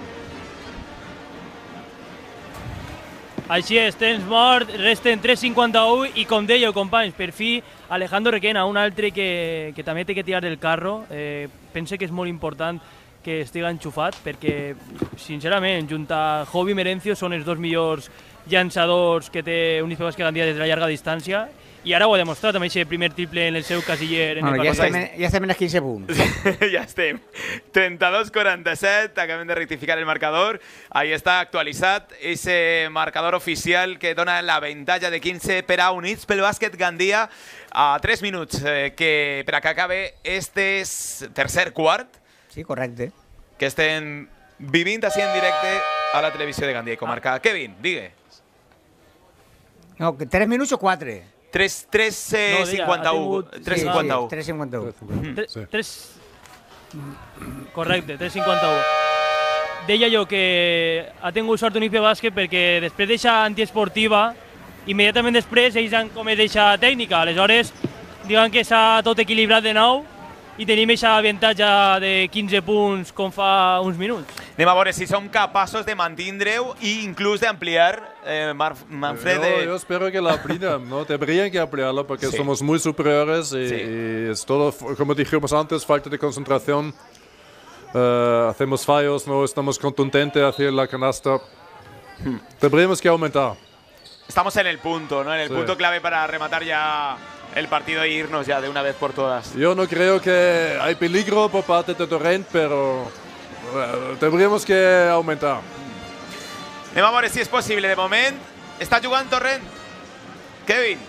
Així és, temps mort, resten tres cinquanta-u i com dèieu, companys, per fi Alejandro Requena, un altre que, que també té que tirar del carro. Eh, pense que és molt important que estiga enxufat perquè, sincerament, junt a Jovi i Merencio són els dos millors llançadors que té Units pel Bàsquet Gandia des de la llarga distància i ara ho ha demostrat amb aquest primer triple en el seu casiller. En Bueno, el ja, partit. estem, en- ja estem en els quinze punts. Ja estem. trenta-dos a quaranta-set, acabem de rectificar el marcador. Ahí està actualitzat ese marcador oficial que dona la ventaja de quinze per a Units pel Bàsquet Gandia a tres minuts eh, que, per a que acabe este s- tercer quart Sí, correcte. que estem vivint així en directe a la televisió de Gandia i comarca. Kevin, digue. No, que tres minuts o quatre? tres No, diga, cinquanta-u. ha tingut- tres Sí, cinquanta-u. sí, tres cinquanta-u. Tre- Sí. tres... Correcte, tres cinquanta-u. Deia jo que ha tingut sort Units pel Bàsquet perquè després d'eixa antiesportiva, immediatament després ells han comès eixa tècnica. Aleshores, diuen que s'ha tot equilibrat de nou i tenim eixa avantatge de quinze punts com fa uns minuts. Anem a veure si som capaços de mantindre-ho i inclús d'ampliar, eh, Mar Manfred. Yo, yo espero que la amplíen, ¿no? Deberían que ampliarlo porque Sí. somos muy superiores y, Sí. y es todo, como dijimos antes, falta de concentración. Eh, hacemos fallos, no estamos contundentes hacia la canasta. Deberíamos que aumentar. Estamos en el punto, ¿no? En el Sí. punto clave para rematar ya el partido e irnos ya de una vez por todas. Yo no creo que hay peligro por parte de Torrent, pero eh, deberíamos que aumentar. Anem a veure si és possible. De moment, està jugant Torrent. Kevin.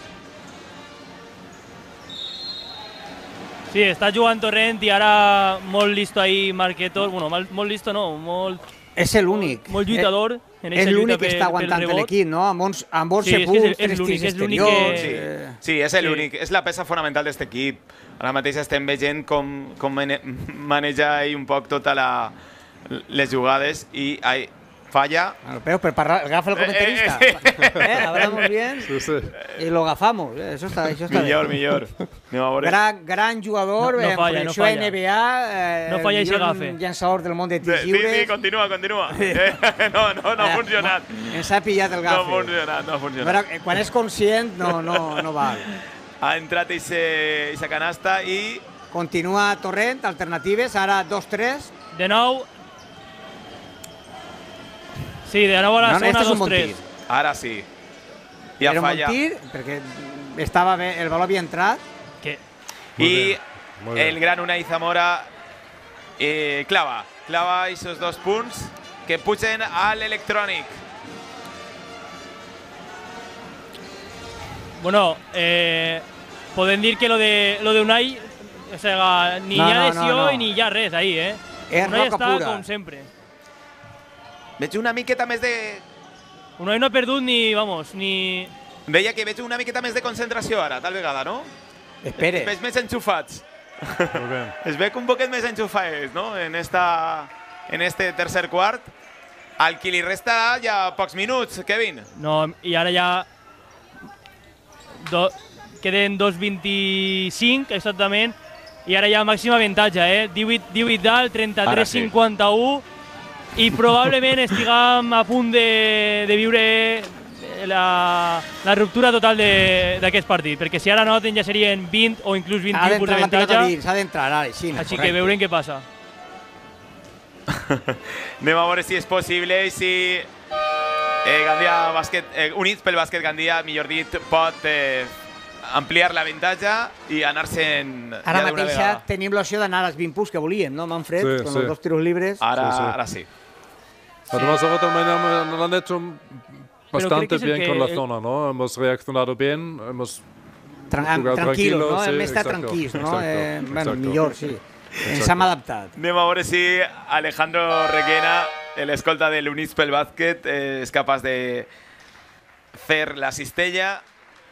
Sí, està jugant Torrent i ara molt listo ahí Marquetor. Bueno, mal- molt listo no, molt, És l'únic. molt lluitador. en És eixa lluita l'únic que pel- està pel aguantant rebot. l'equip, no? Amb, ons, amb onze Sí, és que és- punts, és tres l'únic, tirs és l'únic exteriors. Sí, que- eh, sí és Sí. l'únic. És la peça fonamental d'aquest equip. Ara mateix estem veient com, com mane- maneja ell un poc totes la, les jugades i ai, falla. Bueno, pero, pero para, agafa el comentarista. Eh, eh, ¿Eh? Hablamos bien Sí, sí. y lo agafamos. Eh, Eso está, eso está Millor, bien. millor. Anem a veure. Gran, gran jugador, No- no en falla, no proyecció falla. N B A, eh, No falla el i se millor agafe. llançador del món de Sí, tirs sí, lliures. sí, continua, continua. Eh, no, no, no ha Eh, funcionat. Ens ha pillat el No ha gafe. funcionat, no ha A funcionat. veure, eh, quan és conscient, no, no, no val. Ha entrat aquesta canasta i Continua Torrent, alternatives, ara dos tres. De nou... Sí, de nou a la No, no, segona, este és un dos bon tres. tir. ara sí. I ha Era un bon fallat. tir, perquè estava bé, el baló havia entrat. Que... Muy Y bien, muy bien. el gran Unai Zamora eh, clava, clava esos dos punts que pugen al Electronic. Bueno, eh, podem dir que lo de, lo de Unai, o sea, ni No, hi ha no, lesió no, no. i ni hi ha res ahí, eh? És Unai roca està pura. com sempre. Veig una miqueta més de... Unai no ha perdut ni, vamos, ni... Deia que veig una miqueta més de concentració ara, tal vegada, no? Espere. Es veig més enxufats. Muy bien. Es veig un poquet més enxufats, no? En, esta, en este tercer quart. Al qui li resta ja pocs minuts, Kevin. No, i ara ja... Do, queden dos vint-i-cinc, exactament, i ara ja màxim avantatge, eh? divuit, divuit dalt, trenta-tres cinquanta-u, i probablement estiguem a punt de, de viure la, la ruptura total d'aquest partit, perquè si ara noten ja serien vint o inclús vint-i-un punts d'avantatge. S'ha d'entrar, ara, sí. Així que veurem què passa. Anem a veure si és possible i si eh, Gandia bàsquet, eh, Units pel bàsquet Gandia, millor dit, pot eh, ampliar l'avantatge i anar-se'n ja Ara d'una mateixa vegada. tenim l'opció d'anar als vint punts que volíem, no, Manfred? Sí, Con sí. los dos tiros libres. Ara Sí, sí. ara sí. Además, ahora también han- lo han hecho creo bastante que es el bien que- con la el- zona, ¿no? Hemos reaccionado bien, hemos Tran jugat tranquilos, no? tranquilos, sí, Hem estat exacto, tranquils, no? exacto, Eh, bueno, exacto. millor, sí. Ens Exacto. hem adaptat. Anem a veure si Alejandro Requena, l'escolta de l'Units pel bàsquet, eh, és capaç de fer la cistella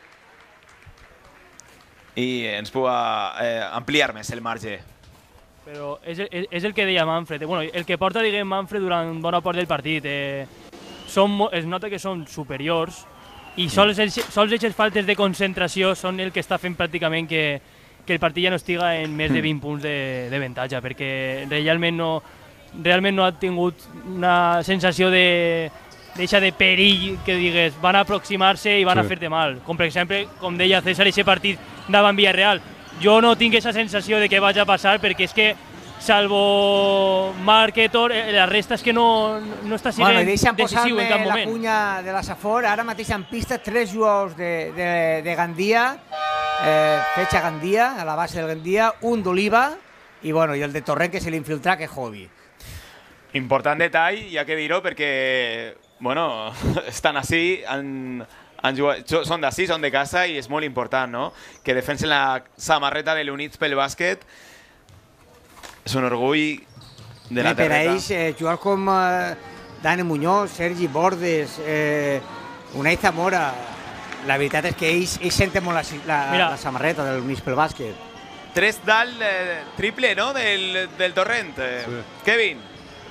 i ens pugui eh, ampliar més el marge. Però és, és, és el que deia Manfred. Bueno, el que porta, diguem, Manfred durant bona part del partit. Eh, són, mo- es nota que són superiors i sols, els, sols aquestes faltes de concentració són el que està fent pràcticament que, que el partit ja no estiga en més de vint punts d'avantatge, perquè realment no, realment no ha tingut una sensació de deixa de perill que digues van a aproximar-se i van Sí. a fer-te mal. Com per exemple, com deia César, aquest partit davant Villarreal. Jo no tinc aquesta sensació de què vaig a passar perquè és que, salvo Marc Héctor, eh, la resta és que no, no està sent Bueno, i deixa'm decisiu posar-me en cap la moment. cunya de la Safor. Ara mateix en pista tres jugadors de, de, de Gandia, eh, Fecha Gandia, a la base del Gandia, un d'Oliva i, bueno, i el de Torrent, que és l'infiltrat, que és Hobby. Important detall, hi ha que dir-ho, perquè bueno, estan així, han, han jugat, so- són d'ací, són de casa i és molt important, no? Que defensen la samarreta de l'Units pel bàsquet. És un orgull de la Eh, per a terreta. ells, eh, jugar com eh, Dani Muñoz, Sergi Bordes, eh, Unai Zamora, la veritat és que ells, ells senten molt la, la, Mira. la samarreta del Units pel bàsquet. Tres dalt eh, triple, no?, del, del Torrent. Eh, Sí. Kevin.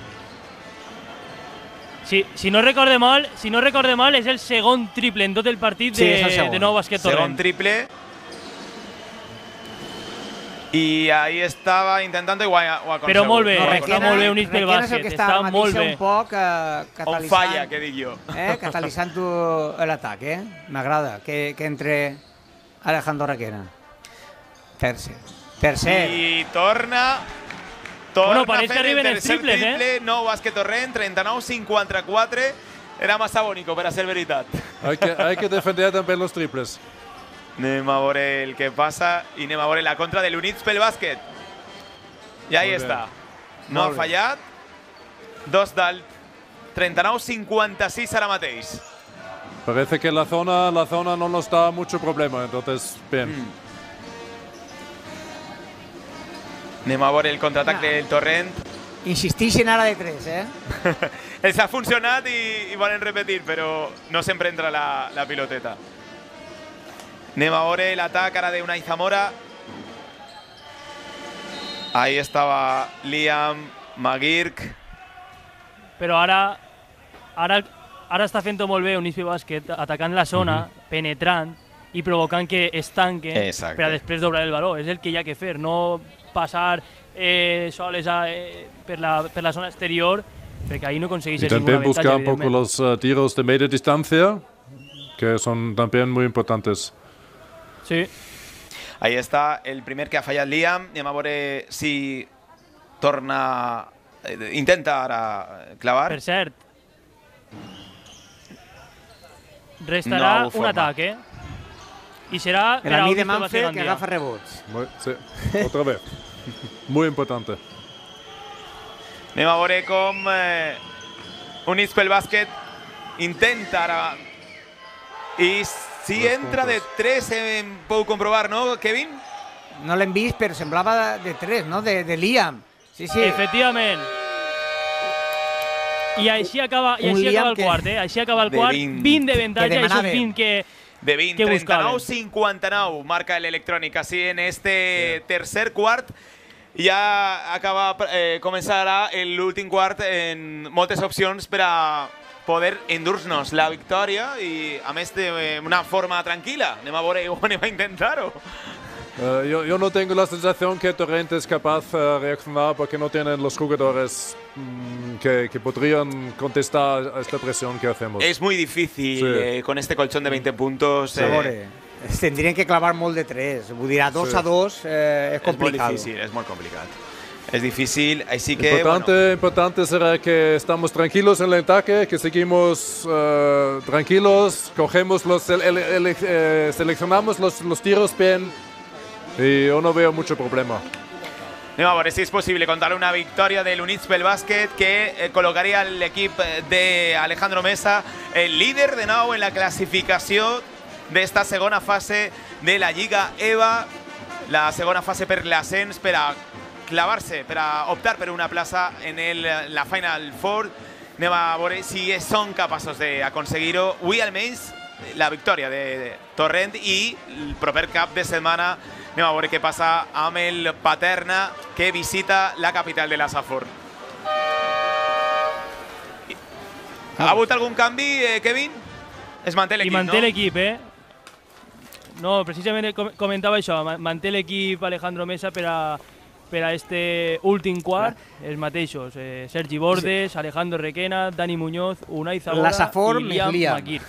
Si, si no recorde mal, si no recorde mal, és el segon triple en tot el partit Sí, és el de, segon. de nou bàsquet Segon Torrent. triple. I ahí estava intentant ho ha, ho ha Però molt bé, ho ha està aconseguit. molt bé Units pel Requena és el bàsquet, que està està ara molt mateix bé. un poc eh, On catalitzant, falla, que dic jo. eh, catalitzant l'atac, eh? M'agrada que, que entre Alejandro Requena. Tercer. Tercer. I torna... Torna Bueno, a pareix fer que arriben el els tercer triples, eh? triple, nou bàsquet Torrent, trenta-nou cinquanta-quatre. Era massa bonico per a ser veritat. hay que, hay que defender también los triples. Anem a veure el que passa i anem a veure la contra de l'Units pel bàsquet. I ahí Molt bé. està. No Molt ha bé. fallat. Dos dalt. trenta-nou cinquanta-sis ara mateix. Parece que la zona, la zona no nos da mucho problema, entonces, bien. Mm. Anem a veure el contraatac Ah. del Torrent. Insistixen ara de tres, eh? Els ha funcionat i, i volen repetir, però no sempre entra la, la piloteta. Anem a veure l'atac ara d'Unai Zamora. Ahí estava Liam, Magirk. Però ara, ara, ara està fent-ho molt bé Units pel bàsquet, atacant la zona, penetrant i provocant que es tanque Exacte. per a després doblar el valor. És el que hi ha que fer, no passar eh, soles a, eh, per, la, per la zona exterior, perquè ahí no Y aconsegueixes ningún también avantatge, buscar un poco evidentment. los eh, tiros de media distancia, que son también muy importantes. Sí. Ahí està el primer que ha fallat Liam. Anem a veure si torna... eh, Intenta ara clavar. Per cert, restarà No ho un forma. atac, eh? I serà per El a amic de Units pel bàsquet Manfred que Gandia. agafa rebots. Muy- sí, otra vez. Muy importante. Anem a veure com eh, Units pel bàsquet intenta ara. I si Dos entra de puntos. tres, eh, podeu comprovar, no, Kevin? No l'hem vist, però semblava de tres, no? De, de Liam. Sí, sí. Efectivament. I així acaba, i Un així Liam acaba el que- quart, eh? Així acaba el De quart, vint. vint Que d'avantatge, i demanàvem. esos vint que... De vint, Què trenta-nou buscaven? cinquanta-nou marca l'electrònic. Així en este tercer quart ja acaba, eh, començarà l'últim quart en moltes opcions per a poder endur-nos la victòria i a més d'una forma tranquil·la. Anem a veure, anem a intentar-ho. Uh, yo, yo no tengo la sensación que Torrent es capaz de uh, reaccionar porque no tienen los jugadores mm, que, que podrían contestar a esta presión que hacemos. Es muy difícil sí. eh, con este colchón de veinte puntos. Sí. Eh, tendrien que clavar molt de tres. Vull dir, a dos sí. a dos eh, és complicat. És molt difícil, és molt complicat. Es difícil, así que… Importante, bueno. importante será que estamos tranquilos en el ataque, que seguimos uh, tranquilos, cogemos los, el, el, el, eh, seleccionamos los, los tiros bien y yo no veo mucho problema. Anem a veure si és possible contar una victòria de l'Unitspel Bàsquet que eh, col·locaria l'equip de Alejandro Mesa el líder de nou en la classificació d'esta segona fase de la Lliga EVA, la segona fase per l'ascens per a clavar-se, per a optar per una plaça en el, la Final Four. Anem a veure si són capaços d'aconseguir-ho. Avui almenys la victòria de Torrent i el proper cap de setmana anem a veure què passa amb el Paterna que visita la capital de la Safor. Ha hagut algun canvi, eh, Kevin? Es manté l'equip, no? I manté l'equip, eh? No, precisament comentava això, manté l'equip Alejandro Mesa per a per a este últim quart, els mateixos, eh, Sergi Bordes, sí. Alejandro Requena, Dani Muñoz, Unai Zamora i Liam Maguir.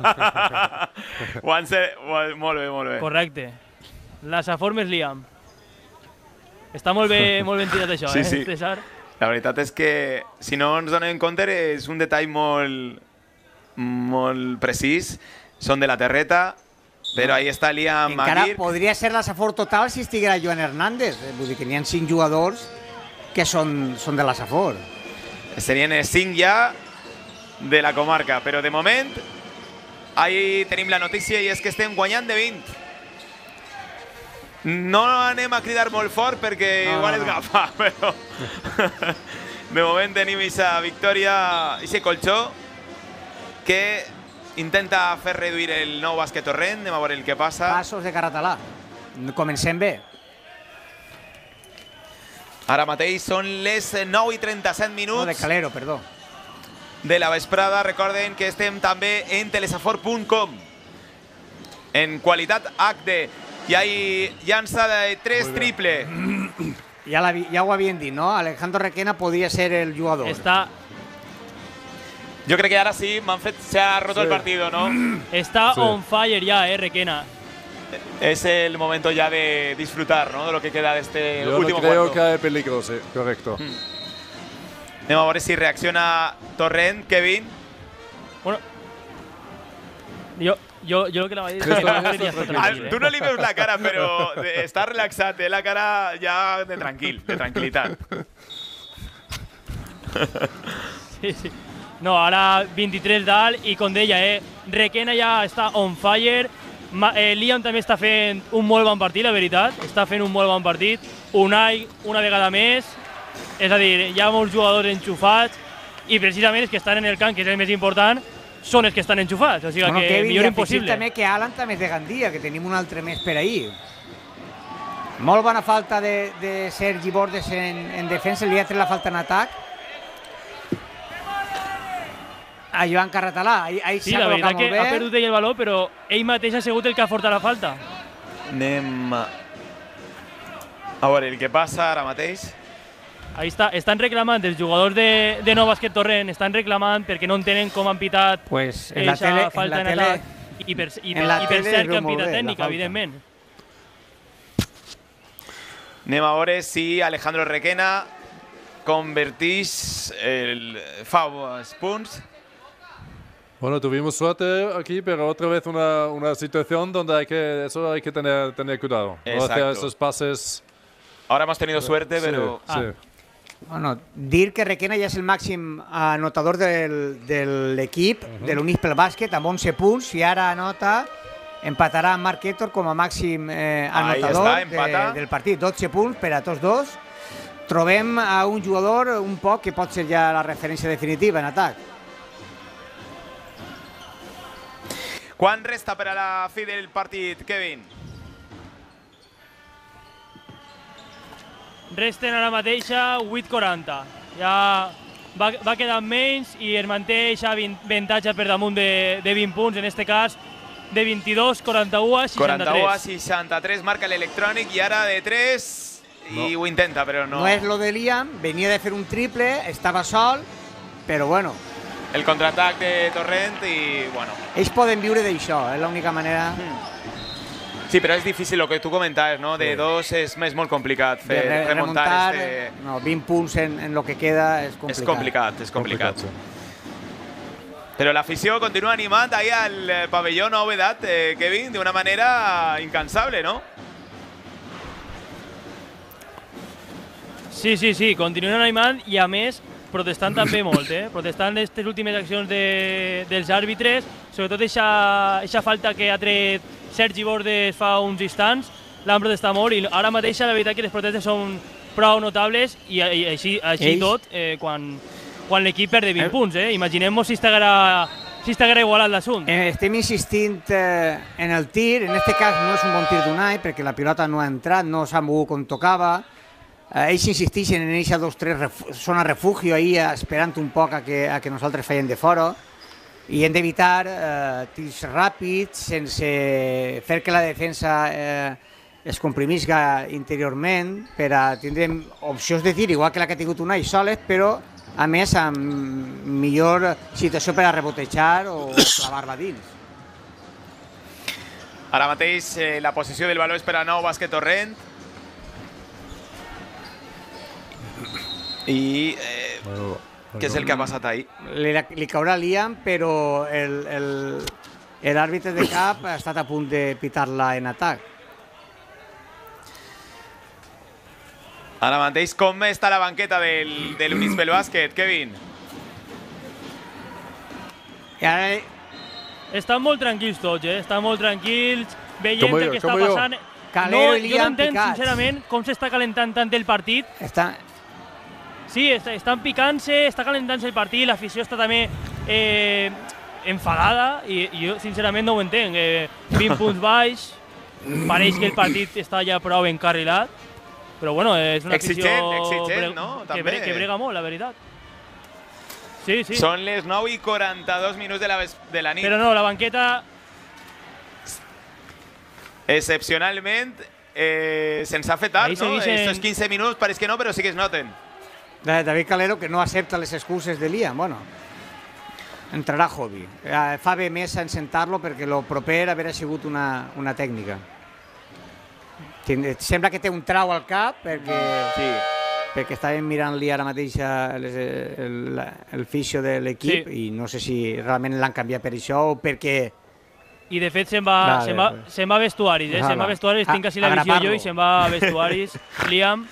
Molt bé, molt bé. Correcte. La Safor més Liam. Està molt bé, molt ben tirat això, sí, eh, sí. César? La veritat és que, si no ens donem compte, és un detall molt, molt precís. Són de la terreta, però ahí està Liam Maguir. Encara podria ser la Safor total si estiguera Joan Hernández. Vull dir que n'hi ha cinc jugadors que són, són de la Safor. Serien cinc ja de la comarca, però de moment ahí tenim la notícia i és que estem guanyant de vint. No anem a cridar molt fort perquè no, igual no, no. és gafa, però de moment tenim aquesta victòria, aquest colxó que intenta fer reduir el nou bàsquet Torrent. Anem a veure el que passa. Passos de Caratalà. Comencem bé. Ara mateix són les nou i trenta-set minuts. No, de Calero, perdó. De la vesprada. Recorden que estem també en telesafor punt com. En qualitat H D. I hay llança de tres triple. Ja, la, ja ho havien dit, no? Alejandro Requena podria ser el jugador. Està... Jo crec que ara sí, Manfred se ha roto sí. el partido, ¿no? Está sí. on fire ya, eh, Requena. Es el momento ya de disfrutar, ¿no? De lo que queda de este Yo último no creo cuarto. que hay peligro, sí, correcto. Mm. Anem a veure si reacciona Torrent, Kevin. Bueno, yo, yo, yo lo que la vaig dir és que no seria estar tranquil. Tu no li veus la cara, però està relaxat, eh? La cara ja de tranquil, de tranquil·litat. Sí, sí. No, ara vint-i-tres dalt i com deia, eh, Requena ja està on fire. Ma, eh, Liam també està fent un molt bon partit, la veritat. Està fent un molt bon partit. Unai una vegada més. És a dir, hi ha molts jugadors enxufats i precisament els que estan en el camp, que és el més important, són els que estan enxufats. O sigui bueno, que Kevin, millor impossible. també que Alan també és de Gandia, que tenim un altre més per ahir. Molt bona falta de, de Sergi Bordes en, en defensa, li ha tret la falta en atac. A Joan Caratalà, ahí, ahí sí, s'ha la col·locat veritat que molt bé. ha perdut ell el valor, però ell mateix ha sigut el que ha forçat la falta. Anem a... a veure el que passa ara mateix. Ahí està, estan reclamant, els jugadors de, de Nou Bàsquet Torrent estan reclamant perquè no entenen com han pitat pues en la eixa tele, falta en, la en tele, atac i per, i, en la i per tele cert que han molt pitat bé, tècnica, evidentment. Anem a veure si Alejandro Requena convertís el fa els punts. Bueno, tuvimos suerte aquí, pero otra vez una, una situación donde hay que, eso hay que tener, tener cuidado. No hacer esos pases. Ahora hemos tenido suerte, sí, pero... Sí. Ah. Bueno, dir que Requena ja és el màxim anotador del, de l'equip, uh-huh. de l'Unitspel Bàsquet, amb onze punts, i ara anota, empatarà amb Marc Héctor com a màxim eh, anotador està, de, del partit. dotze punts per a tots dos. Trobem a un jugador un poc que pot ser ja la referència definitiva en atac. Quan resta per a la fi del partit, Kevin? Resten ara mateixa vuit quaranta. Ja va, va quedar menys i es manté aquest avantatge per damunt de, de vint punts. En aquest cas, de vint-i-dos, quaranta-u a seixanta-tres. quaranta-u a seixanta-tres marca l'electrònic i ara de tres i ho intenta, però no. No és lo de Liam, venia de fer un triple, estava sol, però bueno. El contraatac de Torrent i, bueno. Ells poden viure d'això, és l'única manera. Mm. Sí, però és difícil el que tu comentaves, no? De dos és, és molt complicat fer de re remuntar. remuntar este... no, vint punts en, en lo que queda és complicat. És complicat, és complicat. complicat sí. Però l'afició continua animant ahí al pavelló Novedat, eh, Kevin, d'una manera incansable, no? Sí, sí, sí, continuen animant i a més protestant també molt, eh? Protestant aquestes últimes accions de, dels àrbitres, sobretot aquesta falta que ha tret Sergi Bordes fa uns instants, l'han protestat molt i ara mateix la veritat que les protestes són prou notables i, i així, així tot eh, quan, quan l'equip perd vint punts. Eh? Imaginem-nos si estiguera si estiguera igualat l'assumpte. Eh, estem insistint eh, en el tir, en aquest cas no és un bon tir d'Unai perquè la pilota no ha entrat, no s'ha mogut com tocava. Eh, ells insisteixen en aquesta dos tres ref zona refugio ahí, esperant un poc a que, a que nosaltres feien de fora. I hem d'evitar eh, tirs ràpids sense fer que la defensa eh, es comprimisca interiorment per a tindre opcions de tir, igual que la que ha tingut Unai soles, però a més amb millor situació per a rebotejar o clavar-la dins. Ara mateix eh, la posició del valor és per a Nou Bàsquet Torrent. I... Eh, Bueno, què és el que ha passat ahir? Li, li caurà Liam, però l'àrbitre de cap ha estat a punt de pitar-la en atac. Ara mateix, com està la banqueta del, de l'Unispel Bàsquet, Kevin? I ara, Estan molt tranquils tots, eh? Estan molt tranquils, veient Com el jo, que està com jo. passant. Calero No, i jo no Liam entenc, picats. sincerament, com s'està calentant tant el partit. està, Sí, està, estan picant-se, està calentant-se el partit, l'afició està també eh, enfadada i, i jo sincerament no ho entenc. Eh, vint punts baix, pareix que el partit està ja prou encarrilat, però bueno, és una afició Exigent, exigent, no? que, També. bre que brega molt, la veritat. Sí, sí, Són les nou i quaranta-dos minuts de la, ves- de la nit. però no, la banqueta Excepcionalment, eh, se'ns ha fet tard, Ahí no? segueixen- Estos quinze minuts pareix que no, però sí que es noten. David Calero, que no accepta les excuses de Liam. Bueno, entrarà Hobby. Eh, fa bé més en sentar-lo perquè el proper haurà sigut una, una tècnica. Tiene- Sembla que té un trau al cap perquè, Sí. perquè estàvem mirant-li ara mateix a les, el, el fisio de l'equip Sí. i no sé si realment l'han canviat per això o perquè... i de fet se'n va, Vale, se'n va, pues. se'n va a vestuaris, eh? Pues Se'n va ala. a vestuaris, A- tinc així la a visió grapar-lo. jo i se'n va a vestuaris. Liam.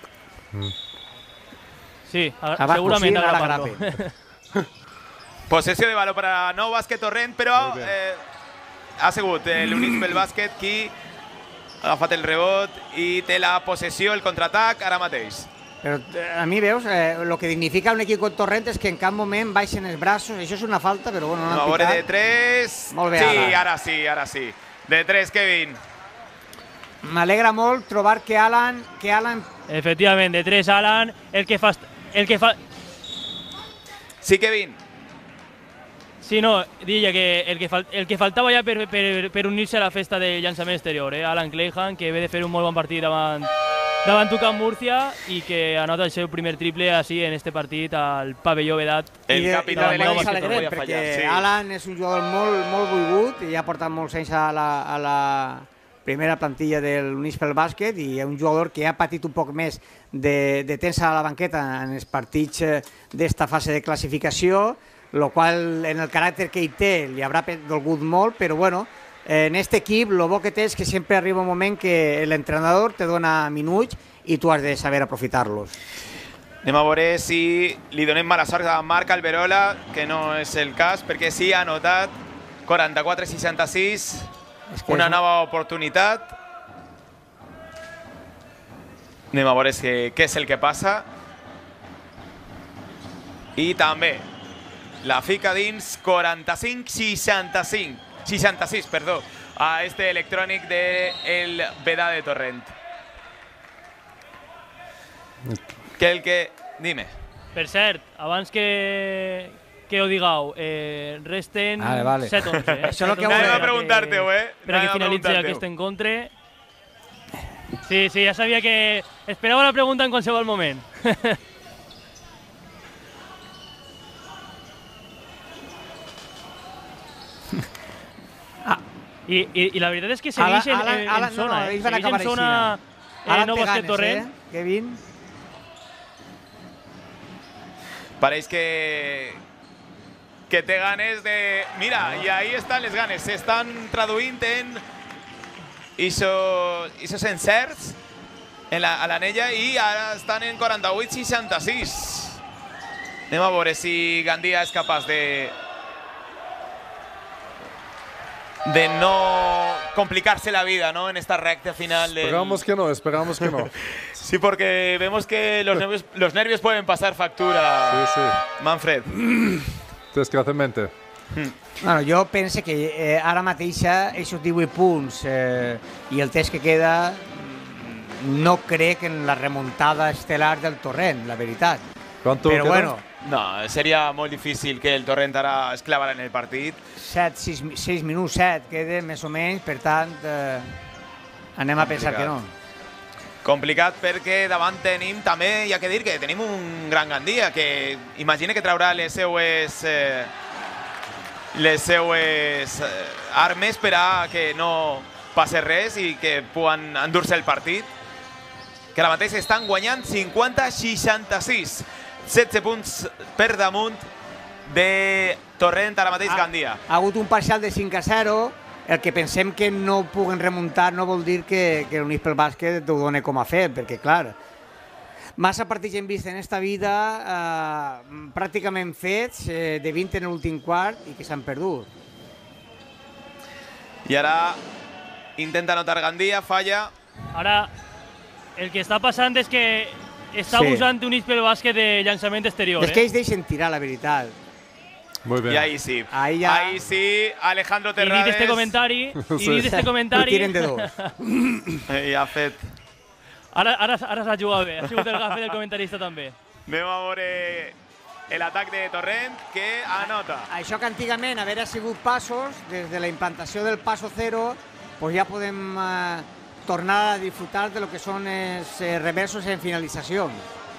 Sí, a, Abajo, segurament sí, a ara graparlo. grape. Possessió de valor per a Nou Bàsquet Torrent, però eh, ha sigut eh, l'Unispel Bàsquet qui ha agafat el rebot i té la possessió, el contraatac, ara mateix. Però eh, a mi, veus, eh, el que dignifica un equip com Torrent és que en cap moment baixen els braços. Això és una falta, però bueno, no A han veure, de pitat. tres... Molt bé, sí, Alan. ara sí, ara sí. De tres, Kevin. M'alegra molt trobar que Alan, que Alan Efectivament, de tres Alan, el que fa... El que fa... Sí, Kevin. Sí, no, diria que el que, fal, el que faltava ja per, per, per unir-se a la festa de llançament exterior, eh? Alan Clehan, que ve de fer un molt bon partit davant, davant Tucán Murcia i que anota el seu primer triple així en este partit al pavelló Vedat. El I, capità i de no l'equip ens que no alegrem, podia perquè fallar. Sí. Alan és un jugador molt, molt volgut i ha portat molts anys a la, a la primera plantilla de l'Unispel Bàsquet i és un jugador que ha patit un poc més de, de temps a la banqueta en els partits eh, d'esta fase de classificació, el qual en el caràcter que ell té li haurà dolgut molt, però bueno, en aquest equip el bo que té és que sempre arriba un moment que l'entrenador te dona minuts i tu has de saber aprofitar-los. Anem a veure si li donem mala sort a Marc Alberola, que no és el cas, perquè sí ha anotat quaranta-quatre seixanta-sis, una és- nova oportunitat. Anem a veure si, què és el que passa. I també la fica dins quaranta-cinc seixanta-cinc, seixanta-sis, perdó, a este electrònic del Veda de Torrent. Que el que... Dime. Per cert, abans que, que ho digueu, eh, resten vale, vale. set onze. Eh? Això és el que Anem a volem. preguntar-te-ho, eh? Per a que finalitzi aquest encontre. Sí, sí, ja sabia que esperava la pregunta en qualsevol moment. Ah. I, i, I la veritat és que Alan, segueix en, Alan, en, Alan, en no, zona, no, eh? ells van Segueix acabar en zona així. eh, Alan no té basquet ganes, Torrent. eh, Kevin? Pareix que que té ganes de... Mira, i ahí estan les ganes. S'estan traduint en isos encerts en la, a l'anella i ara estan en quaranta-vuit seixanta-sis. Anem a veure si Gandia és capaç de de no complicarse la vida, ¿no? En esta recta final. Del... Esperamos que no, esperamos que no. Sí, porque vemos que los nervios, los nervios pueden pasar factura, Sí, sí. Manfred. Desgraciadamente. Bueno, jo penso que eh, ara mateix aquests divuit punts eh, i el test que queda no crec en la remuntada estel·lar del Torrent, la veritat. ¿Cuánto Però queda? bueno, No, seria molt difícil que el Torrent ara es clavara en el partit. set, sis, sis minuts, set queden més o menys, per tant, eh, anem a pensar que no. Complicat perquè davant tenim també, hi ha que dir que tenim un gran Gandia que imagina que traurà les seues eh, les seues eh, armes per a que no passe res i que puguen endur-se el partit, que ara mateix estan guanyant cinquanta a seixanta-sis, setze punts per damunt de Torrent, ara mateix Gandia. Ha hagut un parcial de cinc a zero, el que pensem que no puguen remuntar no vol dir que, que l'Unís pel Bàsquet ho doni com a fet, perquè clar, massa partits hem vist en esta vida eh, pràcticament fets, eh, de vint en l'últim quart i que s'han perdut. I ara intenta anotar Gandia, falla. Ara, el que està passant és que està Sí. abusant Unís pel Bàsquet de llançament exterior. És que Eh? ells deixen tirar, la veritat. Muy bien. Y ahí sí. Ahí ya- Ahí sí, Alejandro I Terrades. dit este comentari, i Sí. dit este Ho comentari... tiren de dos. I ha fet... Ara, ara, ara s'ha jugat bé, ha sigut el gafe del comentarista també. Anem a veure l'atac de Torrent, que anota. Això que antigament haver sigut passos, des de la implantació del passo zero, pues ja podem eh, tornar a disfrutar de lo que són els eh, reversos en finalitzacions.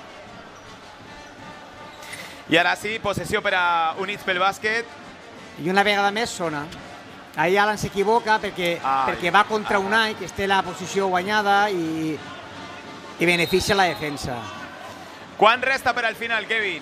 I ara sí, possessió per a Units pel Bàsquet. I una vegada més sona. Ahí Alan s'equivoca perquè, Ai, perquè va contra Unai, que té la posició guanyada i, i beneficia la defensa. Quan resta per al final, Kevin?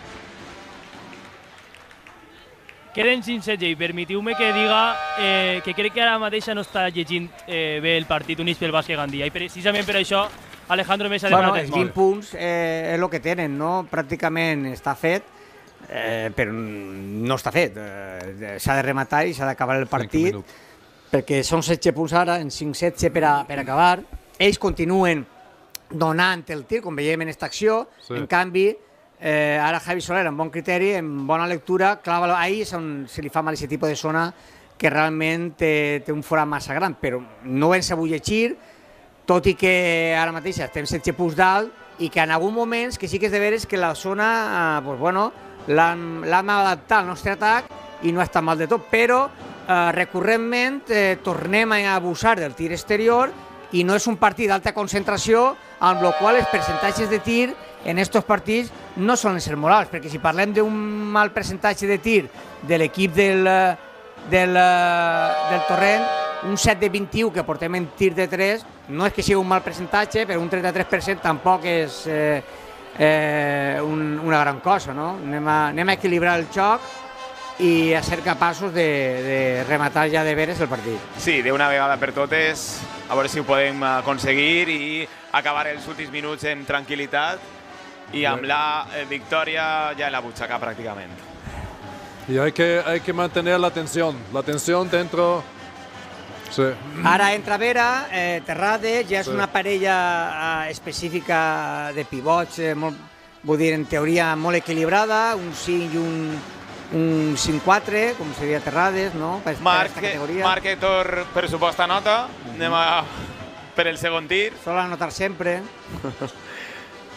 Queden cinc setze i permetiu-me que diga eh, que crec que ara mateix no està llegint eh, bé el partit Units pel Bàsquet Gandia i precisament per això Alejandro Mesa ha Bueno, demanat els molt. vint punts eh, és el que tenen, no? Pràcticament està fet, eh, però no està fet. Eh, s'ha de rematar i s'ha d'acabar el partit, perquè són setze punts ara, en cinc setze per, a, per acabar. Ells continuen donant el tir, com veiem en aquesta acció, Sí. en canvi, eh, ara Javi Soler, amb bon criteri, amb bona lectura, clava ahí és on se li fa mal aquest tipus de zona que realment té, té un forat massa gran, però no ho hem sabut llegir, tot i que ara mateix estem setze punts dalt i que en algun moments que sí que és de veres que la zona eh, pues bueno, l'han adaptat al nostre atac i no està mal de tot, però eh, recurrentment eh, tornem a abusar del tir exterior i no és un partit d'alta concentració, amb la qual els percentatges de tir en aquests partits no solen ser molt alts, perquè si parlem d'un mal percentatge de tir de l'equip del, del, del Torrent, un set de vint-i-u que portem en tir de tres, no és que sigui un mal percentatge, però un trenta-tres per cent tampoc és eh, eh, un, una gran cosa, no? Anem a, anem a equilibrar el joc i a ser capaços de, de rematar ja de veres el partit. Sí, d'una vegada per totes, a veure si ho podem aconseguir i acabar els últims minuts en tranquil·litat i amb la eh, victòria ja en la butxaca pràcticament. Y hay que, hay que mantener la tensión, la tensión dentro. Sí. Ara entra Vera, eh, Terrades, ja és Sí. una parella eh, específica de pivots, eh, molt, vull dir, en teoria molt equilibrada, un cinc i un, un cinc quatre, com seria Terrades, no? Per, per Marc, aquesta categoria. Marc Héctor, pressuposta nota. Anem a per el segon tir. Sol anotar sempre.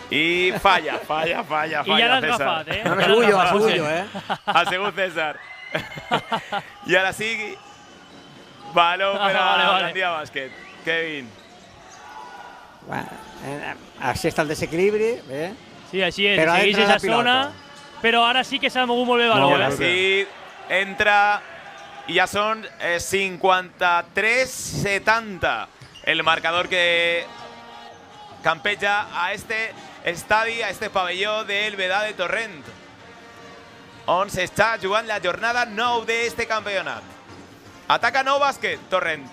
I falla, falla, falla, falla, I ja l'has César. agafat, eh? No, no, Ja l'has orgullo, agafat, orgullo, José. eh? Ha sigut César. I ara sí, baló per Ah, a vale, vale. Gandia Bàsquet. Kevin. Bueno, eh, així està el desequilibri, eh? Sí, així és, Però segueix entra la aquesta zona, pilota. però ara sí que s'ha mogut molt bé el I baló, ara eh? sí, entra i ja són eh, cinquanta-tres setanta. El marcador que campeja a este estadi, a este pavelló del Vedà de Torrent, on s'està jugant la jornada nou d'este campionat. Ataca nou bàsquet, Torrent.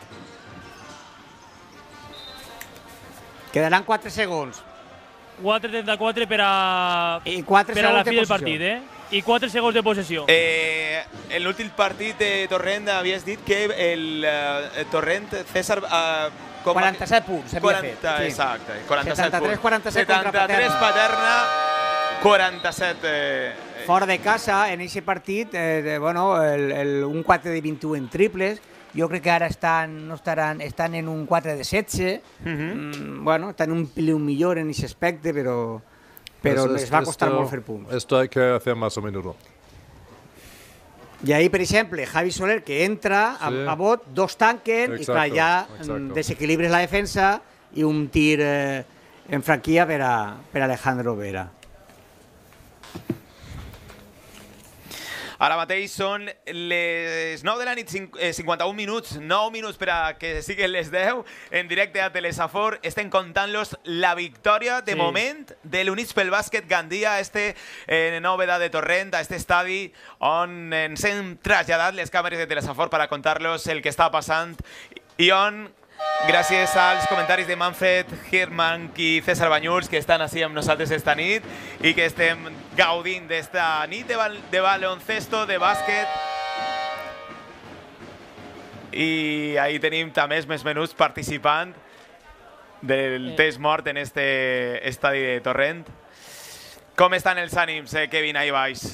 Quedaran quatre segons. quatre trenta-quatre per a, I quatre per a la segons de fi del possessió. partit, eh? I quatre segons de possessió. Eh, en l'últim partit de Torrent havies dit que el eh, Torrent, César... Eh, com a- quaranta-set punts, havia fet. quaranta, Sí. exacte, quaranta-set setanta-tres punts. quaranta-set contra setanta-tres Paterna, quaranta-set... Eh, Fora de casa, en aquest partit, eh, de, bueno, el, el, un quatre de vint-i-u en triples. Jo crec que ara estan, no estaran, estan en un quatre de setze. uh -huh. Mm, bueno, estan un pelín millor en aquest aspecte, però, però Pues les esto- va costar esto- molt fer punts. Esto hay que hacer más a menudo. I ahí, per exemple, Javi Soler, que entra a, Sí. a bot, dos tanquen, Exacto, i clar, ja exacto. mm, desequilibres la defensa i un tir eh, en franquia per a, per a Alejandro Vera. Ara mateix són les nou de la nit, cinc- eh, cinquanta-un minuts, nou minuts per a que siguin les deu, en directe a Telesafor. Estem contant-los la victòria, de Sí. moment, de l'Units pel Bàsquet Gandia, a este eh, nou Vedà de Torrent, a este estadi on ens hem traslladat les càmeres de Telesafor per a contar-los el que està passant i on, gràcies als comentaris de Manfred Hirman i César Banyuls, que estan així amb nosaltres esta nit i que estem gaudint d'esta nit de, bal de baloncesto, de bàsquet. I ahí tenim també els més menuts participant del Eh. test mort en este estadi de Torrent. Com estan els ànims, eh, Kevin, ahí baix?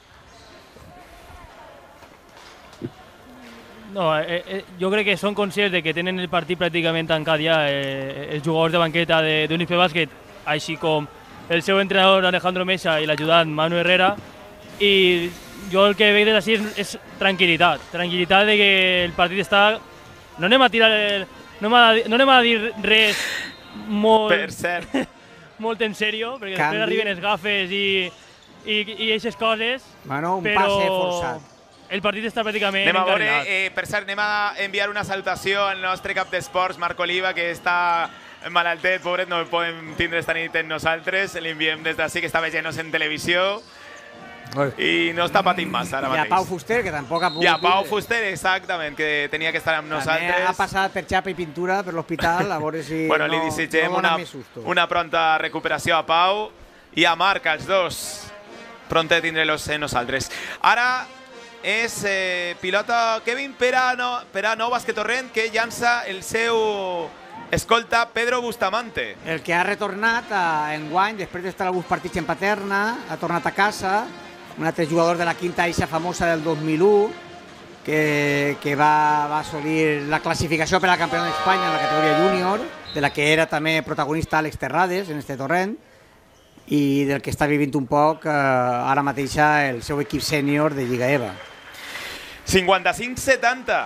No, eh, eh, jo crec que són conscients de que tenen el partit pràcticament tancat ja eh, els jugadors de banqueta de- d'Units pel Bàsquet, així com el seu entrenador Alejandro Mesa i l'ajudant Manu Herrera, i jo el que veig des d'ací és, és tranquil·litat, tranquil·litat de que el partit està... No anem a tirar... El, no, anem a, no anem a dir res molt, Per cert, molt en sèrio, perquè Canvi. després arriben els gafes i, i, i aquestes coses, Bueno, un però passe forçat. el partit està pràcticament anem a veure, encarrilat. eh, per cert, anem a enviar una salutació al nostre cap d'esports, Marc Oliva, que està malaltet, pobret, no el podem tindre esta nit en nosaltres, l'enviem des d'ací, que està veient-nos en televisió Ay, i no està patint massa ara I a mateix. Pau Fuster, que tampoc ha pogut... I a Pau vindre. Fuster, exactament, que tenia que estar amb També nosaltres. ha passat per xapa i pintura per l'hospital, a veure si Bueno, li no, desitgem no dona una, més susto. una pronta recuperació a Pau i a Marc, els dos. Pronte tindre-los en nosaltres. Ara és eh, pilota Kevin per a, no, per a Nou Bàsquet Torrent, que llança el seu escolta Pedro Bustamante. El que ha retornat a enguany, després d'estar alguns partits en Paterna, ha tornat a casa, un altre jugador de la quinta eixa famosa del dos mil u, que, que va, va assolir la classificació per al Campionat d'Espanya en la categoria júnior, de la que era també protagonista Àlex Terrades en este Torrent, i del que està vivint un poc eh, ara mateixa el seu equip sènior de Lliga EVA. cinquanta-cinc setanta.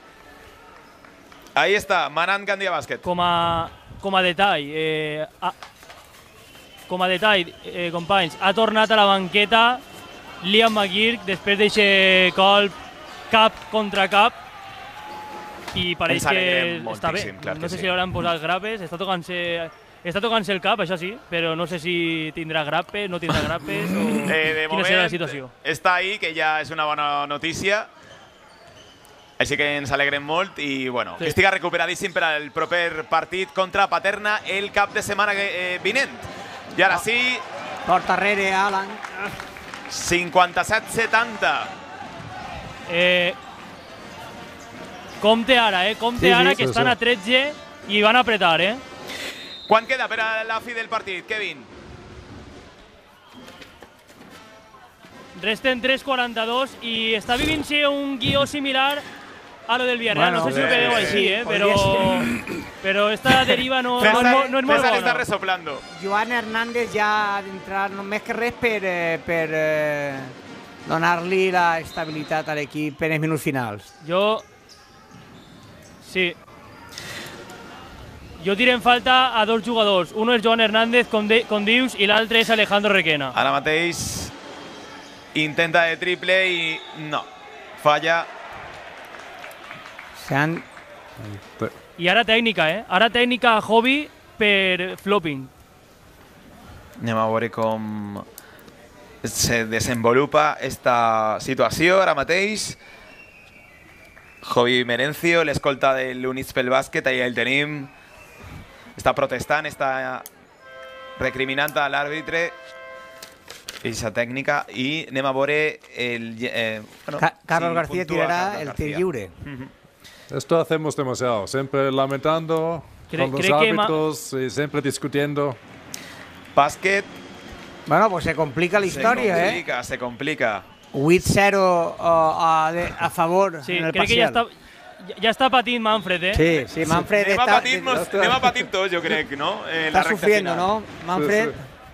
Ahí està, manant Gandia Bàsquet. Com a, com a detall, eh, a, com a detall, eh, companys, ha tornat a la banqueta Liam McGeer després d'aquest colp cap contra cap i pareix Ens alegrem que està bé. moltíssim, clar No que sé sí. si l'hauran posat grapes, està tocant-se està tocant-se el cap, això sí, però no sé si tindrà grapes, no tindrà grapes o Eh, de quina serà la moment situació. està ahí, que ja és una bona notícia. Així que ens alegrem molt i bueno, Sí. que estiga recuperadíssim per al proper partit contra Paterna el cap de setmana que, eh, vinent. I ara sí, Porta darrere, Alan. cinquanta-set setanta. Eh, compte ara, eh? Compte Sí, sí, ara que sí, estan sí. a tretze i van a apretar, eh? Quan queda per a la fi del partit, Kevin? Resten tres quaranta-dos i està vivint-se un guió similar a lo del Villarreal. Bueno, no sé si ho eh, veieu així, eh? Però, però esta deriva no, no, és, César, mo- no és molt César està bona. resoplando. Joan Hernández ja ha d'entrar només que res per, eh, per eh, donar-li la estabilitat a l'equip en els minuts finals. Jo... Sí. Jo tiro en falta a dos jugadors. Uno és Joan Hernández, com, de, com dius, i l'altre és Alejandro Requena. Ara mateix intenta de triple i no, falla. S'han... I ara tècnica, eh? Ara tècnica a Hobby per flopping. Anem a veure com se desenvolupa esta situació ara mateix. Jovi Merencio, l'escolta de l'Units pel bàsquet, ahí el tenim. Està protestant, està recriminant a l'àrbitre aquesta tècnica i anem a veure el... Eh, bueno, Ca Carlos si García puntua tirará Carlos el García. tir lliure. Esto hacemos demasiado, siempre lamentando Cre- con los cree que ma- árbitros y siempre discutiendo. Bàsquet, Bueno, pues se complica la se història, eh? complica, se complica. vuit zero a, a, de- a favor Sí, en el crec que ja parcial. està, ja, ja està patint Manfred, eh? Sí, sí, Manfred Anem a està, patir, nos, anem a patir tots, jo crec, no? Eh, la está recta sufriendo, final. ¿no? Manfred.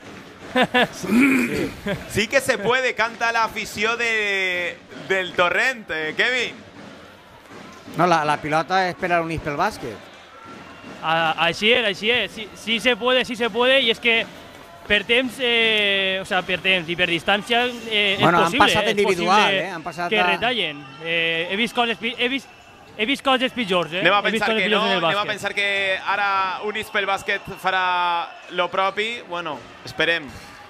Sí, sí. Sí que se puede, canta la afició de, del Torrent, eh, Kevin. No, la, la pilota és per a l'Units pel bàsquet. A- Així és, així és. Sí, sí se puede, sí se puede, i és que per temps, eh, o sea, per temps i per distància eh, Bueno, és han possible, passat eh, és individual, possible eh, han passat que a- retallen. Eh, he vist coses, pi- he vist, he vist coses pitjors, eh? Anem a he vist pensar coses que pitjors no, en el anem a bàsquet. pensar que ara Units pel bàsquet farà lo propi. Bueno, esperem.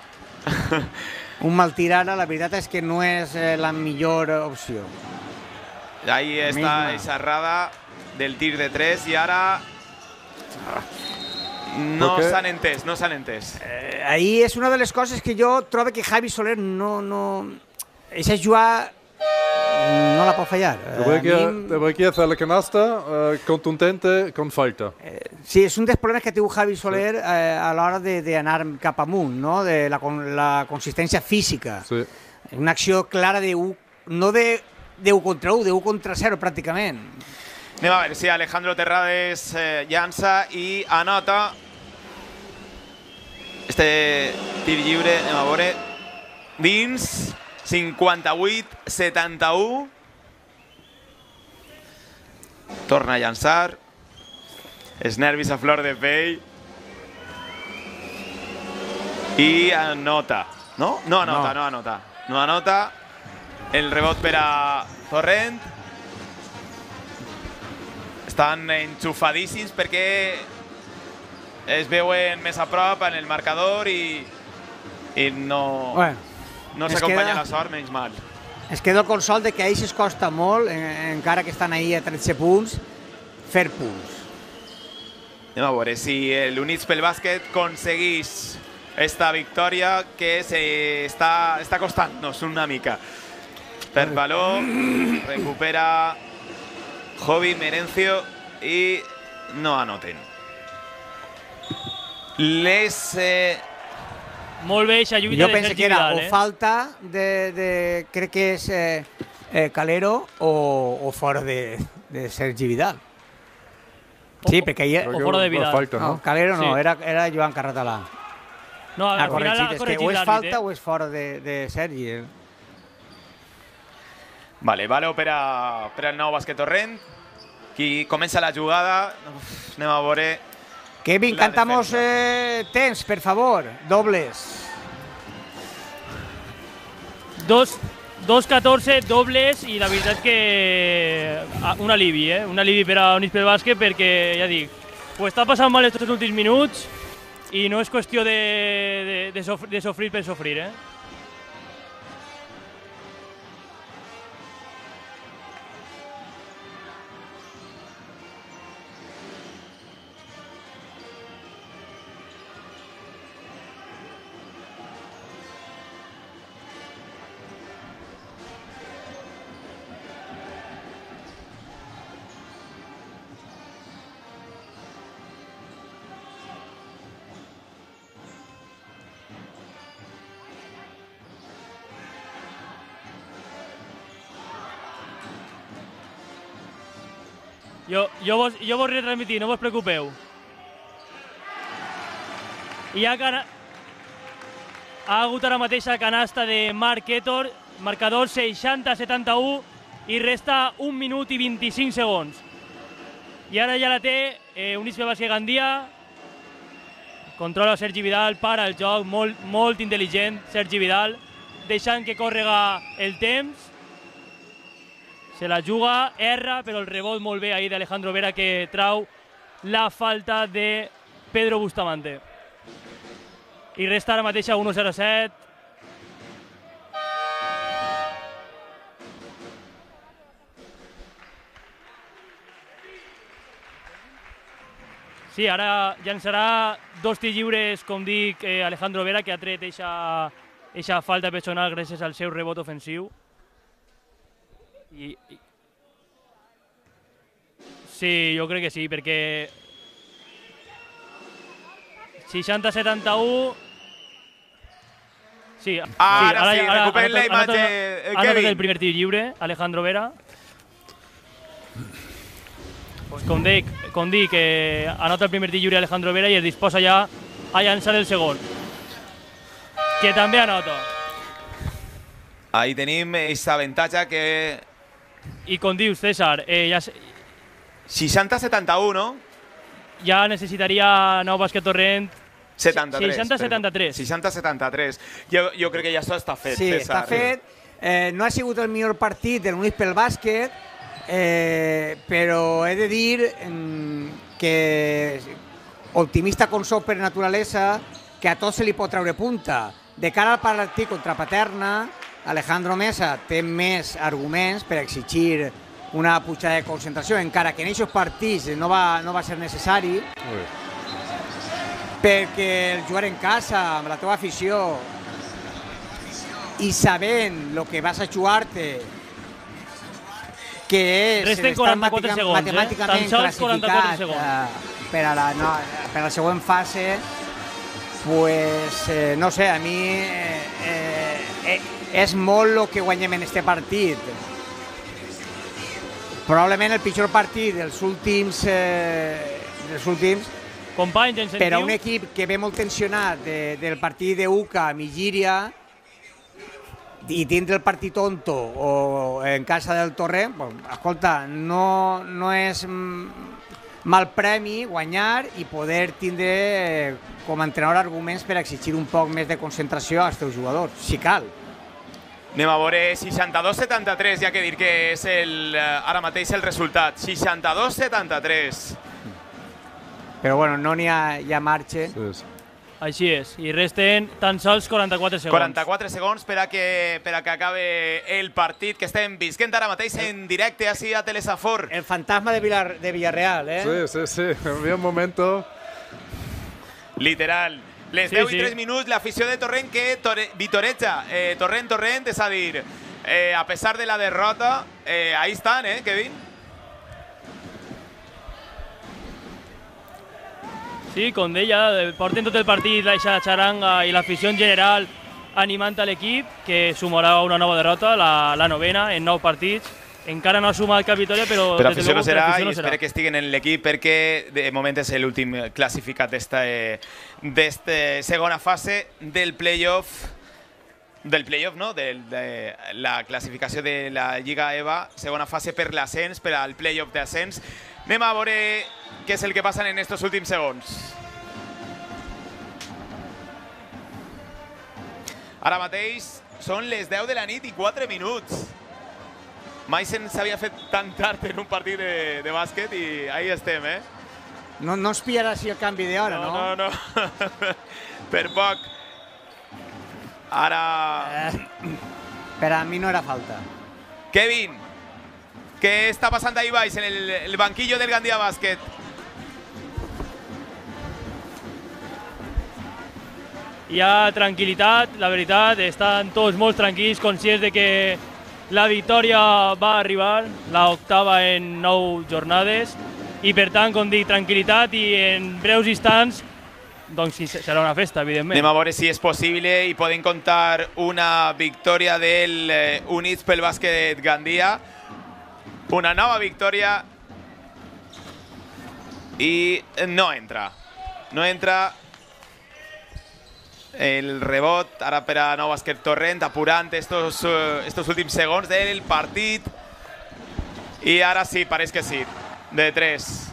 Un mal tir ara, la veritat és que no és eh, la millor opció. Ahí està Misma. esa errada del tir de tres i ara no ¿Por qué? s'han entès, no s'han entès. Eh, ahí és una de les coses que jo trobo que Javi Soler no... no Eixa jugada no la pot fallar. Eh, Debería, a mi- debería hacer la canasta eh, contundente con falta. Sí, és un dels problemes que té Javi Soler eh, a l'hora de- d'anar cap amunt, no? De la, con- la consistència física. Sí. Una acció clara de u, no de, de u contra u, de u contra zero pràcticament. Anem a veure si Alejandro Terrades eh, llança i anota. Este tir lliure, anem a veure. Dins, cinquanta-vuit setanta-u. Torna a llançar. Els nervis a flor de pell. I anota. No? No anota, No. no anota. No anota. El rebot per a Torrent. Estan enxufadíssims perquè es veuen més a prop en el marcador i, i no, Bueno, no es s'acompanya queda- la sort, menys mal. es queda el consol de que a ells es costa molt, en, encara que estan ahí a tretze punts, fer punts. Anem a veure si l'Units pel bàsquet aconsegueix esta victòria que se està, està costant-nos una mica. Per valor, recupera Jovi Merencio i no anoten. Les... Eh, Molt bé, eixa lluita Jo de penso Sergi que era Vidal, o eh? falta de, de crec que és eh, eh, Calero o, o fora de, de Sergi Vidal. Sí, perquè ahir... Creo O que fora de una Vidal. falta, No, ¿no? Calero no, Sí. era, era Joan Carratalà. No, Ha al final corregit, ha és que corregit o és l'àrbit, falta eh? o és fora de, de Sergi. eh? Vale, valor per, a, per al nou bàsquet Torrent. Qui comença la jugada, uf, anem a veure... Kevin, La cantamos defensa. eh, temps, per favor, dobles. Dos, dos catorze dobles i la veritat que ah, un alivi, eh? Un alivi per a Units pel bàsquet perquè, ja dic, ho està passant mal estos últims minuts i no és qüestió de, de, de, sofrir, de sofrir per sofrir, eh? Jo, jo, vos, jo vos retransmitir, no vos preocupeu. I ha, cana... ha hagut ara mateix la canasta de Marc Héctor, marcador seixanta a setanta-u i resta un minut i vint-i-cinc segons. I ara ja la té eh, Units Pel Bàsquet Gandia. Controla Sergi Vidal, para el joc, molt, molt intel·ligent Sergi Vidal, deixant que córrega el temps. Se la juga, erra, però el rebot molt bé ahir d'Alejandro Vera, que trau la falta de Pedro Bustamante. I resta ara mateix a u zero set. Sí, ara llançarà dos tirs lliures, com dic, eh, Alejandro Vera, que ha tret eixa falta personal gràcies al seu rebot ofensiu. I, i... Sí, jo crec que sí, perquè seixanta a setanta-u. Sí, ara, sí, ara, sí, ara, recuperen la imatge, ha anat el primer tir lliure, Alejandro Vera. Pues com dic, com dic eh, anota el primer tir lliure Alejandro Vera i es disposa ja a llançar el segon, que també anota. Ahí tenim aquesta avantatge que... I com dius, César, eh, ja, seixanta a setanta-u, no? ja necessitaria Nou Bàsquet Torrent setanta-tres. seixanta a setanta-tres. seixanta a setanta-tres. Jo, jo crec que ja això està fet, sí, César. està fet. Eh, no ha sigut el millor partit de l'Units pel Bàsquet, eh, però he de dir eh, que, optimista com soc per naturalesa, que a tot se li pot treure punta. De cara al partit contra Paterna, Alejandro Mesa té més arguments per exigir una pujada de concentració, encara que en aquests partits no va, no va ser necessari, Ui. perquè el jugar en casa, amb la teva afició, i sabent el que vas a jugar-te, que és Resten estar quaranta-quatre segons, matemàticament eh? Tan sols quaranta-quatre classificat segons. eh, per, a la, no, per a la següent fase, pues, eh, no sé, a mi eh, eh, és molt el que guanyem en este partit. Probablement el pitjor partit dels últims, eh, dels últims Companys, en sentiu... per a un equip que ve molt tensionat de, del partit de U C A a Migíria i tindre el partit tonto o en casa del Torrent, pues, escolta, no, no és mal premi guanyar i poder tindre eh, com a entrenador arguments per exigir un poc més de concentració als teus jugadors, si cal. Anem a veure, seixanta-dos a setanta-tres, ja que dir que és el, ara mateix el resultat. seixanta-dos a setanta-tres. Però bueno, no n'hi ha, hi ha marge. Sí, sí. Així és, i resten tan sols quaranta-quatre segons. quaranta-quatre segons per a que, per a que acabe el partit que estem visquent ara mateix en directe així a Telesafor. El fantasma de, Villar, de Villarreal, eh? Sí, sí, sí. Había un momento. Literal. Les Sí, deu sí. i tres minuts, l'afició de Torrent que tore, vitoreja. Eh, Torrent, Torrent, és a dir, eh, a pesar de la derrota, eh, ahí estan, eh, Kevin? Sí, com deia, porten tot el partit la xaranga i l'afició en general animant a l'equip, que sumarà una nova derrota, la, la novena, en nou partits. Encara no ha sumat cap victòria, però... Però des de afició no luego, serà afició i no serà. espero que estiguen en l'equip perquè de moment és l'últim classificat d'esta segona fase del playoff, del playoff, no? De, de la classificació de la Lliga EVA, segona fase per l'ascens, per al playoff d'ascens. Anem a veure què és el que passa en estos últims segons. Ara mateix són les deu de la nit i quatre minuts. Mai se'ns havia fet tan tard en un partit de, de bàsquet i ahí estem, eh? No, no ens pillarà així el canvi d'hora, no? No, no, no. Per poc. Ara... Eh, per a mi no era falta. Kevin, què està passant ahí baix en el, el banquillo del Gandia Bàsquet? Hi ha tranquil·litat, la veritat, estan tots molt tranquils, conscients de que la victòria va arribar, la octava en nou jornades, i per tant, com dic, tranquil·litat i en breus instants, doncs sí, serà una festa, evidentment. Anem a veure si és possible i podem contar una victòria del eh, Units pel Bàsquet Gandia. Una nova victòria y no entra. No entra el rebot ara per a nou bàsquet Torrent, apurant estos, uh, estos últims segons del partit. I ara sí, pareix que sí, de tres.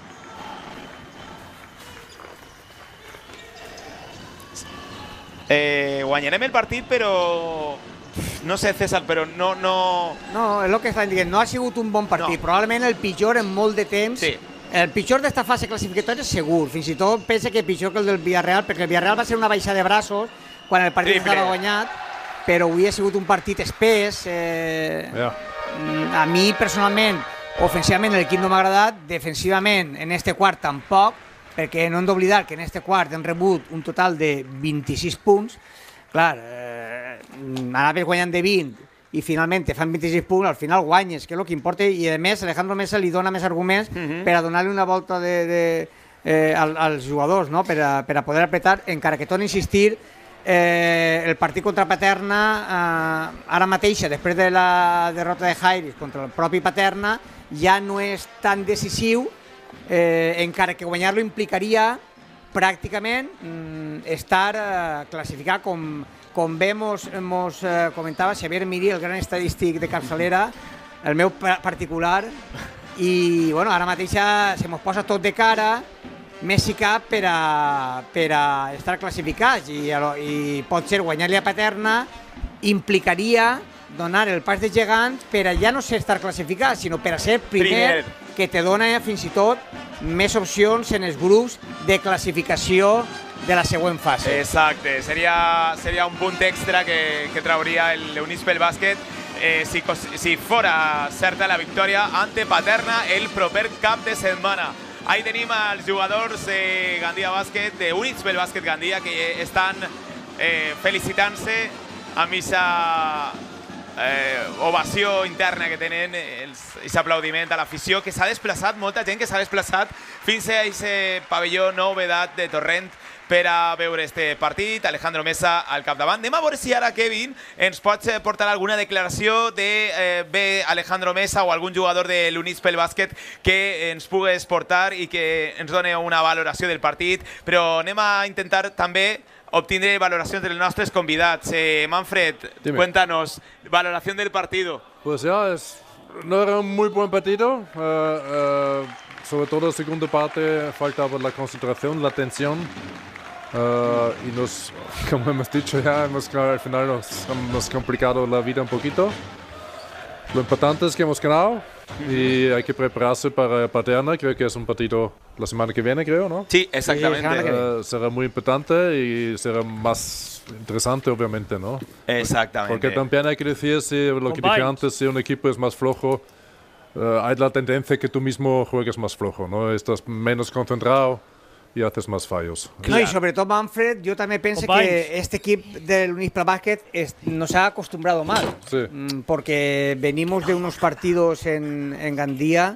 Eh, guanyarem el partit, però... No sé, César, però no... No, no és el que estan dient. No ha sigut un bon partit. No. Probablement el pitjor en molt de temps. Sí. El pitjor d'esta fase classificatòria segur. Fins i tot pensa que pitjor que el del Villarreal, perquè el Villarreal va ser una baixa de braços quan el partit Triple. estava guanyat, però avui ha sigut un partit espès. Eh, Ja. A mi, personalment, ofensivament l'equip no m'ha agradat, defensivament en este quart tampoc, perquè no hem d'oblidar que en este quart hem rebut un total de vint-i-sis punts. Clar, eh, anaves guanyant de vint i finalment te fan vint-i-sis punts, al final guanyes, que és el que importa, i a més Alejandro Mesa li dona més arguments uh -huh. per a donar-li una volta de, de, eh, als, als jugadors, no? per, a, per a poder apretar, encara que torni a insistir, eh, el partit contra Paterna, eh, ara mateixa, després de la derrota de Jairis contra el propi Paterna, ja no és tan decisiu, eh, encara que guanyar-lo implicaria pràcticament mm, estar eh, classificat com, com bé mos, mos eh, comentava Xavier Miri, el gran estadístic de capçalera, el meu particular, i bueno, ara mateix se mos posa tot de cara, més si cap per a, per a estar classificats, i, i pot ser guanyar-li a Paterna implicaria donar el pas de gegants per a ja no ser estar classificat, sinó per a ser primer, primer, que te dona fins i tot més opcions en els grups de classificació de la següent fase. Exacte, seria, seria un punt extra que, que trauria el Unispel Bàsquet eh, si, si fora certa la victòria ante Paterna el proper cap de setmana. Ahí tenim els jugadors de Gandia Bàsquet, de Unispel Bàsquet Gandia, que estan eh, felicitant-se amb aquesta eh, ovació interna que tenen, aquest aplaudiment a l'afició, que s'ha desplaçat, molta gent que s'ha desplaçat fins a aquest pavelló Novedat de Torrent per a veure este partit. Alejandro Mesa al capdavant. Anem a veure si ara, Kevin, ens pots portar alguna declaració de eh, bé Alejandro Mesa o algun jugador de l'Unispel Bàsquet que ens pugues portar i que ens doni una valoració del partit, però anem a intentar també obtindre valoracions dels nostres convidats. Eh, Manfred, Dime. Cuéntanos, valoración del partido. Pues ya, es, no era un muy buen partido. Uh, uh, sobre todo la segunda parte faltaba la concentración, la atención. Uh, y nos, como hemos dicho ya, hemos, al final nos hemos complicado la vida un poquito. Lo importante es que hemos ganado y hay que prepararse para Paterna. Creo que es un partido la semana que viene, creo, ¿no? Sí, exactamente. Sí, Uh, será muy importante y será más interesante, obviamente, ¿no? Exactamente. Porque también hay que decir, si lo que dije antes, si un equipo es más flojo, uh, hay la tendencia que tú mismo juegues más flojo, ¿no? Estás menos concentrado i haces més fallos. No, i sobretot, Manfred, jo també penso que este equip del Unispel Bàsquet nos ha acostumbrado mal, sí. porque venimos de unos partidos en, en Gandía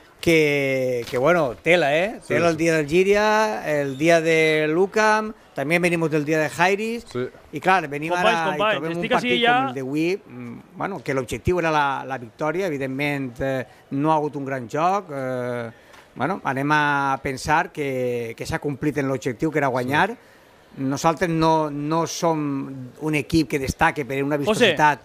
que, que, bueno, tela, ¿eh? Sí, tela el sí. día del Giria, el día de Lucam, también venimos del día de Jairis, Sí. i clar, venim Companys, ara companys, i trobem un estic partit així ja- com el d'avui, mm, bueno, que l'objectiu era la, la victòria, evidentment eh, no ha hagut un gran joc, eh, bueno, anem a pensar que, que s'ha complit en l'objectiu, que era guanyar. Sí. Nosaltres no, no som un equip que destaque per una vistositat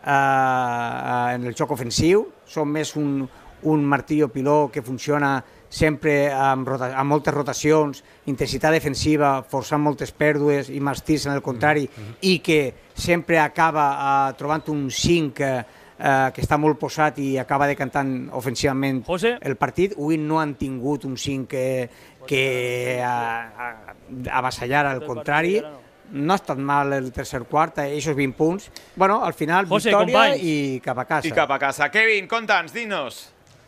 eh, en el joc ofensiu, som més un, un martillo piló que funciona sempre amb, rota, amb moltes rotacions, intensitat defensiva, forçant moltes pèrdues i mastís en el contrari, mm-hmm. i que sempre acaba uh, trobant un cinc uh, que està molt posat i acaba decantant ofensivament José. el partit. Avui no han tingut un cinc que, que uh, avassallar, al contrari. No ha estat mal el tercer quart, aquests vint punts. Bueno, al final, José, victòria companys. i cap a casa. I cap a casa. Kevin, conta'ns, dinos.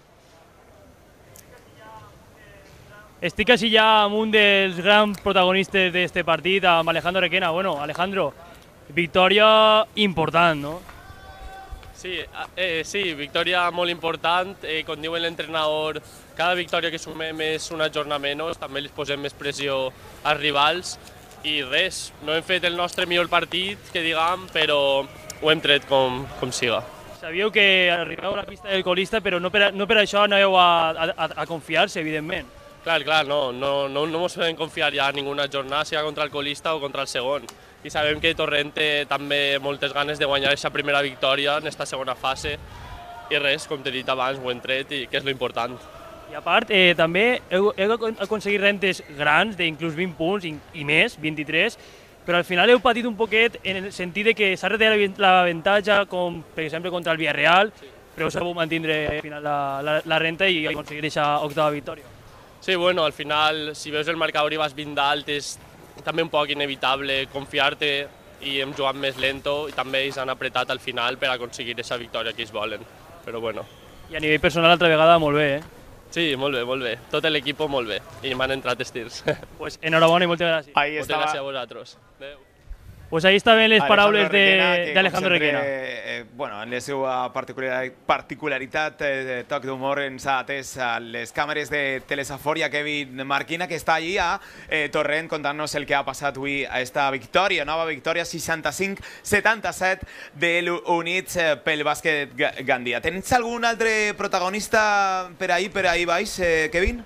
Estic així ja amb un dels grans protagonistes d'aquest partit, amb Alejandro Requena. Bueno, Alejandro, victòria important, no? Sí, eh, sí, victòria molt important. Eh, com diu l'entrenador, cada victòria que sumem és una jornada menys, també li posem més pressió als rivals. I res, no hem fet el nostre millor partit, que diguem, però ho hem tret com, com siga. Sabíeu que arribeu a la pista del colista, però no per, no per això aneu a, a, a confiar-se, evidentment. Clar, clar, no, no, no, no ens podem confiar ja en ninguna jornada, sigui contra el colista o contra el segon. I sabem que Torrent té també moltes ganes de guanyar aquesta primera victòria en aquesta segona fase. I res, com t'he dit abans, ho hem tret i que és l'important. I a part, eh, també heu, heu aconseguit rentes grans d'inclús vint punts i, i més, vint-i-tres, però al final heu patit un poquet en el sentit de que s'ha retallat l'avantatge, com per exemple contra el Villarreal, sí. Però sabeu mantindre al final la, la, la renta i aconseguir aquesta octava victòria. Sí, bueno, al final, si veus el marcador i vas vint dalt, és també un poc inevitable confiar-te i hem jugat més lento i també ells han apretat al final per aconseguir aquesta victòria que ells volen. Però bueno. I a nivell personal, altra vegada, molt bé, eh? Sí, molt bé, molt bé. Tot l'equip molt bé. I m'han entrat els tirs. Pues enhorabona i moltes gràcies. Ahí moltes estava... gràcies a vosaltres. Adéu. Pues ahí estaven les paraules Requena, d'Alejandro Requena. Eh, bueno, en la seva particularitat, eh, toc d'humor, ens ha atès a les càmeres de Telesaforia Kevin Marquina, que està allí a eh, Torrent contant-nos el que ha passat avui a esta victòria, nova victòria seixanta-cinc setanta-set de l'Units eh, pel bàsquet Gandia. Tens algun altre protagonista per ahí, per ahí baix, eh, Kevin?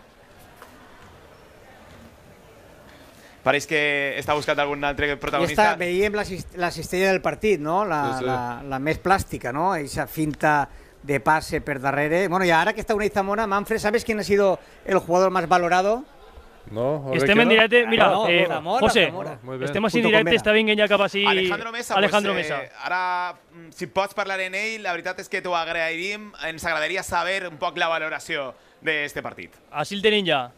Pareix que està buscat algun altre protagonista. Esta, veiem la, la cistella del partit, no? La, sí, sí. la, la més plàstica, no? Esa finta de passe per darrere. Bueno, y ahora que está Unai Zamora, Manfred, ¿sabes quién ha sido el jugador más valorado? No, Estem en directe, mira, no, eh, Zamora, José, Zamora. estem així en directe, està vinguent ja cap així Alejandro Mesa, Alejandro pues, Mesa. Eh, ara, si pots parlar en ell, la veritat és que t'ho agrairíem. Ens agradaria saber un poc la valoració d'aquest partit. Així el tenim ja.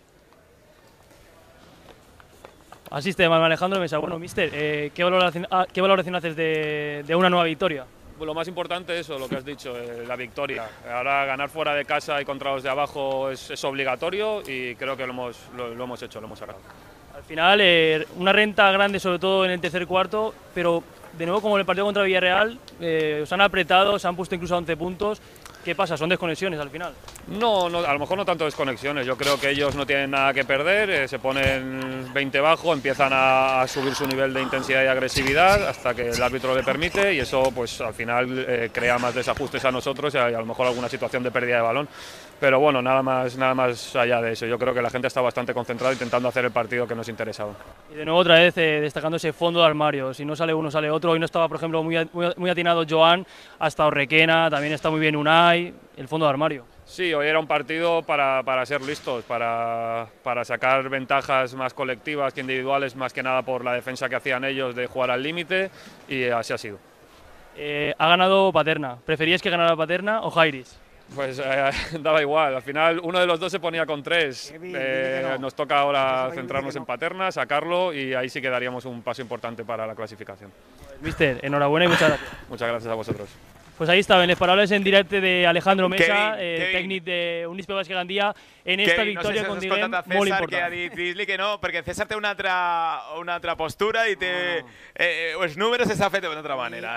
Así está, Alejandro Mesa. Bueno, mister, eh, ¿qué, valoración, ah, ¿qué valoración haces de, de una nueva victoria? Pues lo más importante es eso, lo que has dicho, eh, la victoria. Ahora ganar fuera de casa y contra los de abajo es, es obligatorio y creo que lo hemos, lo, lo hemos hecho, lo hemos sacado. Al final, eh, una renta grande, sobre todo en el tercer cuarto, pero de nuevo, como en el partido contra Villarreal, eh, os han apretado, se han puesto incluso a once puntos. ¿Qué pasa? ¿Son desconexiones al final? No, no, a lo mejor no tanto desconexiones. Yo creo que ellos no tienen nada que perder, eh, se ponen veinte bajo, empiezan a, a subir su nivel de intensidad y agresividad hasta que el árbitro le permite y eso pues al final eh, crea más desajustes a nosotros y a, y a lo mejor alguna situación de pérdida de balón. Pero bueno, nada más, nada más allá de eso. Yo creo que la gente está bastante concentrada intentando hacer el partido que nos interesaba. Y de nuevo otra vez eh, destacando ese fondo de armario. Si no sale uno, sale otro. Hoy no estaba, por ejemplo, muy, muy, muy atinado Joan, ha estado Requena, también está muy bien Unai, el fondo de armario. Sí, hoy era un partido para, para ser listos, para, para sacar ventajas más colectivas que individuales, más que nada por la defensa que hacían ellos de jugar al límite y así ha sido. Eh, ha ganado Paterna. ¿Preferíais que ganara Paterna o Jairis? Pues eh, daba igual, al final uno de los dos se ponía con tres. Kevin, Eh, dile que no. nos toca ahora Kevin, centrarnos dile que en no. Paterna, sacarlo y ahí sí que daríamos un paso importante para la clasificación. Mister, enhorabuena y muchas gracias. Muchas gracias a vosotros. Pues ahí estaban les paraules en directe d'Alejandro Mesa, Kevin, eh, Kevin. tècnic d'Units pel Bàsquet Gandia, en esta Kevin, victòria, no sé si com has diguem, escoltat a molt César, important. que ha dit, dis-li que no, perquè César té una altra, una altra postura i té... Eh, els números s'ha fet d'una altra manera.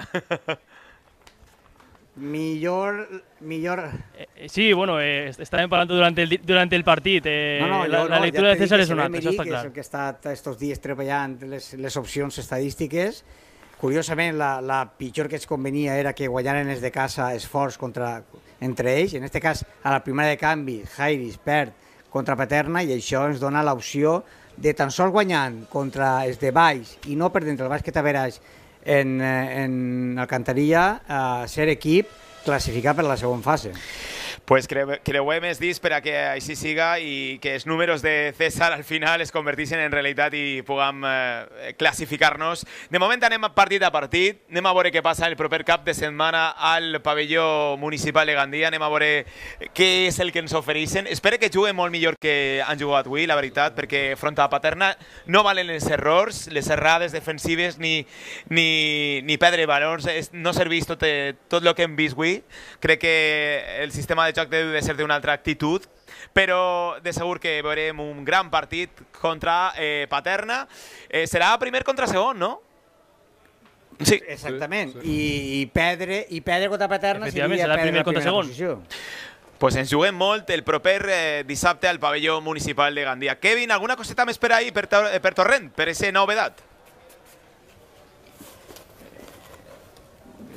Millor... millor... Eh, eh, sí, bueno, eh, estàvem parlant durant el, durant el partit. Eh, No, no, la, jo la no, lectura ja de t'he César dit és que una Seré altra, això Merí, està que clar. és el que està estos dies treballant les, les opcions estadístiques. Curiosament, la, la pitjor que ens convenia era que guanyaren els de casa esforç contra, entre ells. En aquest cas, a la primera de canvi, Jairis perd contra Paterna i això ens dona l'opció de tan sols guanyant contra els de baix i no perdent el bàsquet a veraix en, eh, en Alcantarilla, a ser equip classificat per la segona fase. Pues cre creuem els dits per a que així siga i que els números de César al final es convertissin en realitat i puguem eh, classificar-nos. De moment anem partit a partit, anem a veure què passa el proper cap de setmana al pavelló municipal de Gandia, anem a veure què és el que ens ofereixen. Espero que juguen molt millor que han jugat avui, la veritat, perquè front a Paterna no valen els errors, les errades defensives ni, ni, ni perdre valors, no serveix tot, tot el que hem vist avui. Crec que el sistema de joc deu de ser d'una altra actitud, però de segur que veurem un gran partit contra eh, Paterna. Eh, serà primer contra segon, no? Sí. Exactament. I, i, perdre, i perdre contra Paterna Efectivament, seria serà perdre primer la contra primera segon. posició. Pues ens juguem molt el proper eh, dissabte al pavelló municipal de Gandia. Kevin, alguna coseta més per ahí, per, per Torrent, per aquesta novedat?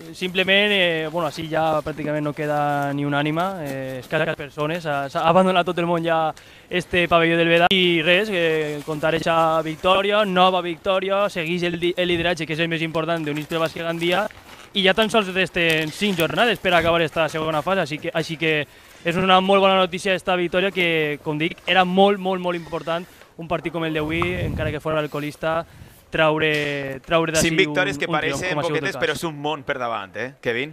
simplement, eh, bueno, així ja pràcticament no queda ni una ànima, eh, escasses persones, s'ha abandonat tot el món ja este pavelló del Vedat i res, eh, contar aquesta victòria, nova victòria, segueix el, el lideratge, que és el més important d'Units pel Bàsquet Gandia, i ja tan sols resten cinc jornades per acabar esta segona fase, així que, així que és una molt bona notícia esta victòria que, com dic, era molt, molt, molt important un partit com el d'avui, encara que fos alcoholista, traure, traure d'ací un, Cinc victòries que un triomf, pareixen com ha sigut el poquetes, cas. però és un món per davant, eh, Kevin?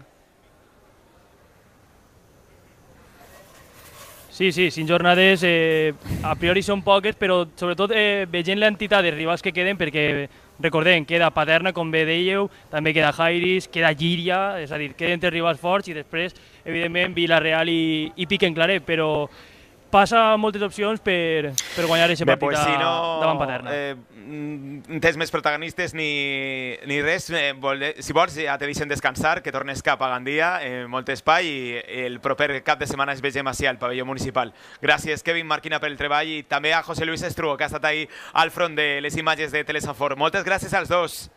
Sí, sí, cinc jornades eh, a priori són poques, però sobretot eh, veient l'entitat de rivals que queden, perquè recordem, queda Paterna, com bé dèieu, també queda Jairis, queda Llíria, és a dir, queden tres rivals forts i després, evidentment, Villarreal i, i Pique en Claret, però passa moltes opcions per, per guanyar aquest partit pues, si no, davant Paterna. Eh, tens més protagonistes ni, ni res. Eh, vol, si vols, ja te deixen descansar, que tornes cap a Gandia, eh, molt espai, i el proper cap de setmana es vegem així al pavelló municipal. Gràcies, Kevin Marquina, pel treball, i també a José Luis Estruo, que ha estat ahí al front de les imatges de Telesafor. Moltes gràcies als dos.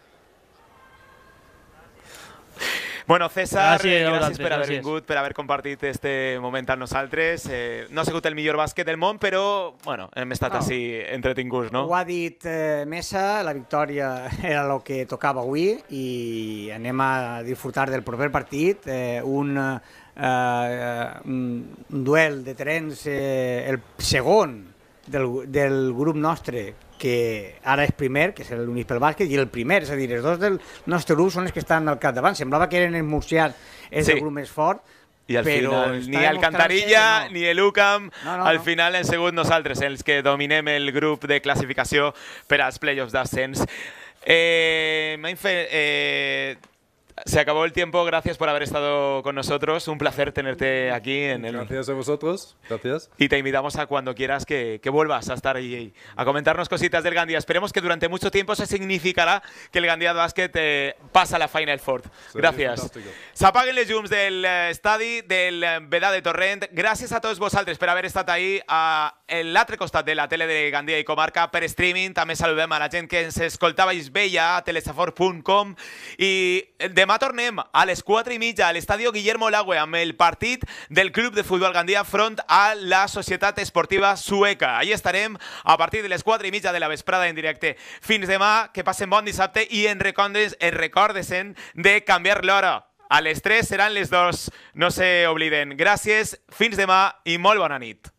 Bueno, César, gràcies, gràcies, gràcies per haver gràcies. vingut, per haver compartit este moment amb nosaltres. Eh, no ha sigut el millor bàsquet del món, però bueno, hem estat No. així entretinguts, no? Ho ha dit eh, Mesa, la victòria era el que tocava avui i anem a disfrutar del proper partit, eh, un, eh, un, un duel de trens, eh, el segon del, del grup nostre, que ara és primer, que és l'Units pel Bàsquet, i el primer, és a dir, els dos del nostre grup són els que estan al capdavant. Semblava que eren els murcians, és Sí. el grup més fort, I al però final està ni Alcantarilla demostrant-se que no. ni l'Ucam, No, no, al no. final hem sigut nosaltres els que dominem el grup de classificació per als playoffs d'ascens. Eh, Mainfe, eh, se acabó el tiempo, gracias por haber estado con nosotros, un placer tenerte aquí en el... Gracias a vosotros. Gracias. Y te invitamos a cuando quieras que, que vuelvas a estar ahí, a comentarnos cositas del Gandia. Esperemos que durante mucho tiempo se significarà que el Gandia Bàsquet eh, passa a la Final Four. Gràcies. fantàstico. S'apaguen les llums del eh, estadi del eh, Vedat de Torrent. Gràcies a tots vosaltres per haver estat ahí a l'altre costat de la tele de Gandia i comarca per streaming. També saludem a la gent que ens escoltava i es veia a telesafor punt com. I demà tornem a les quatre i mitja a l'estadio Guillermo Lagüe amb el partit del Club de Futbol Gandia front a la Societat Esportiva Sueca. Ahí estarem a partir de les quatre i mitja de la vesprada en directe. Fins demà, que passen bon dissabte i en recordesen de canviar l'hora. A les tres seran les dos, no se obliden. Gràcies, fins demà i molt bona nit.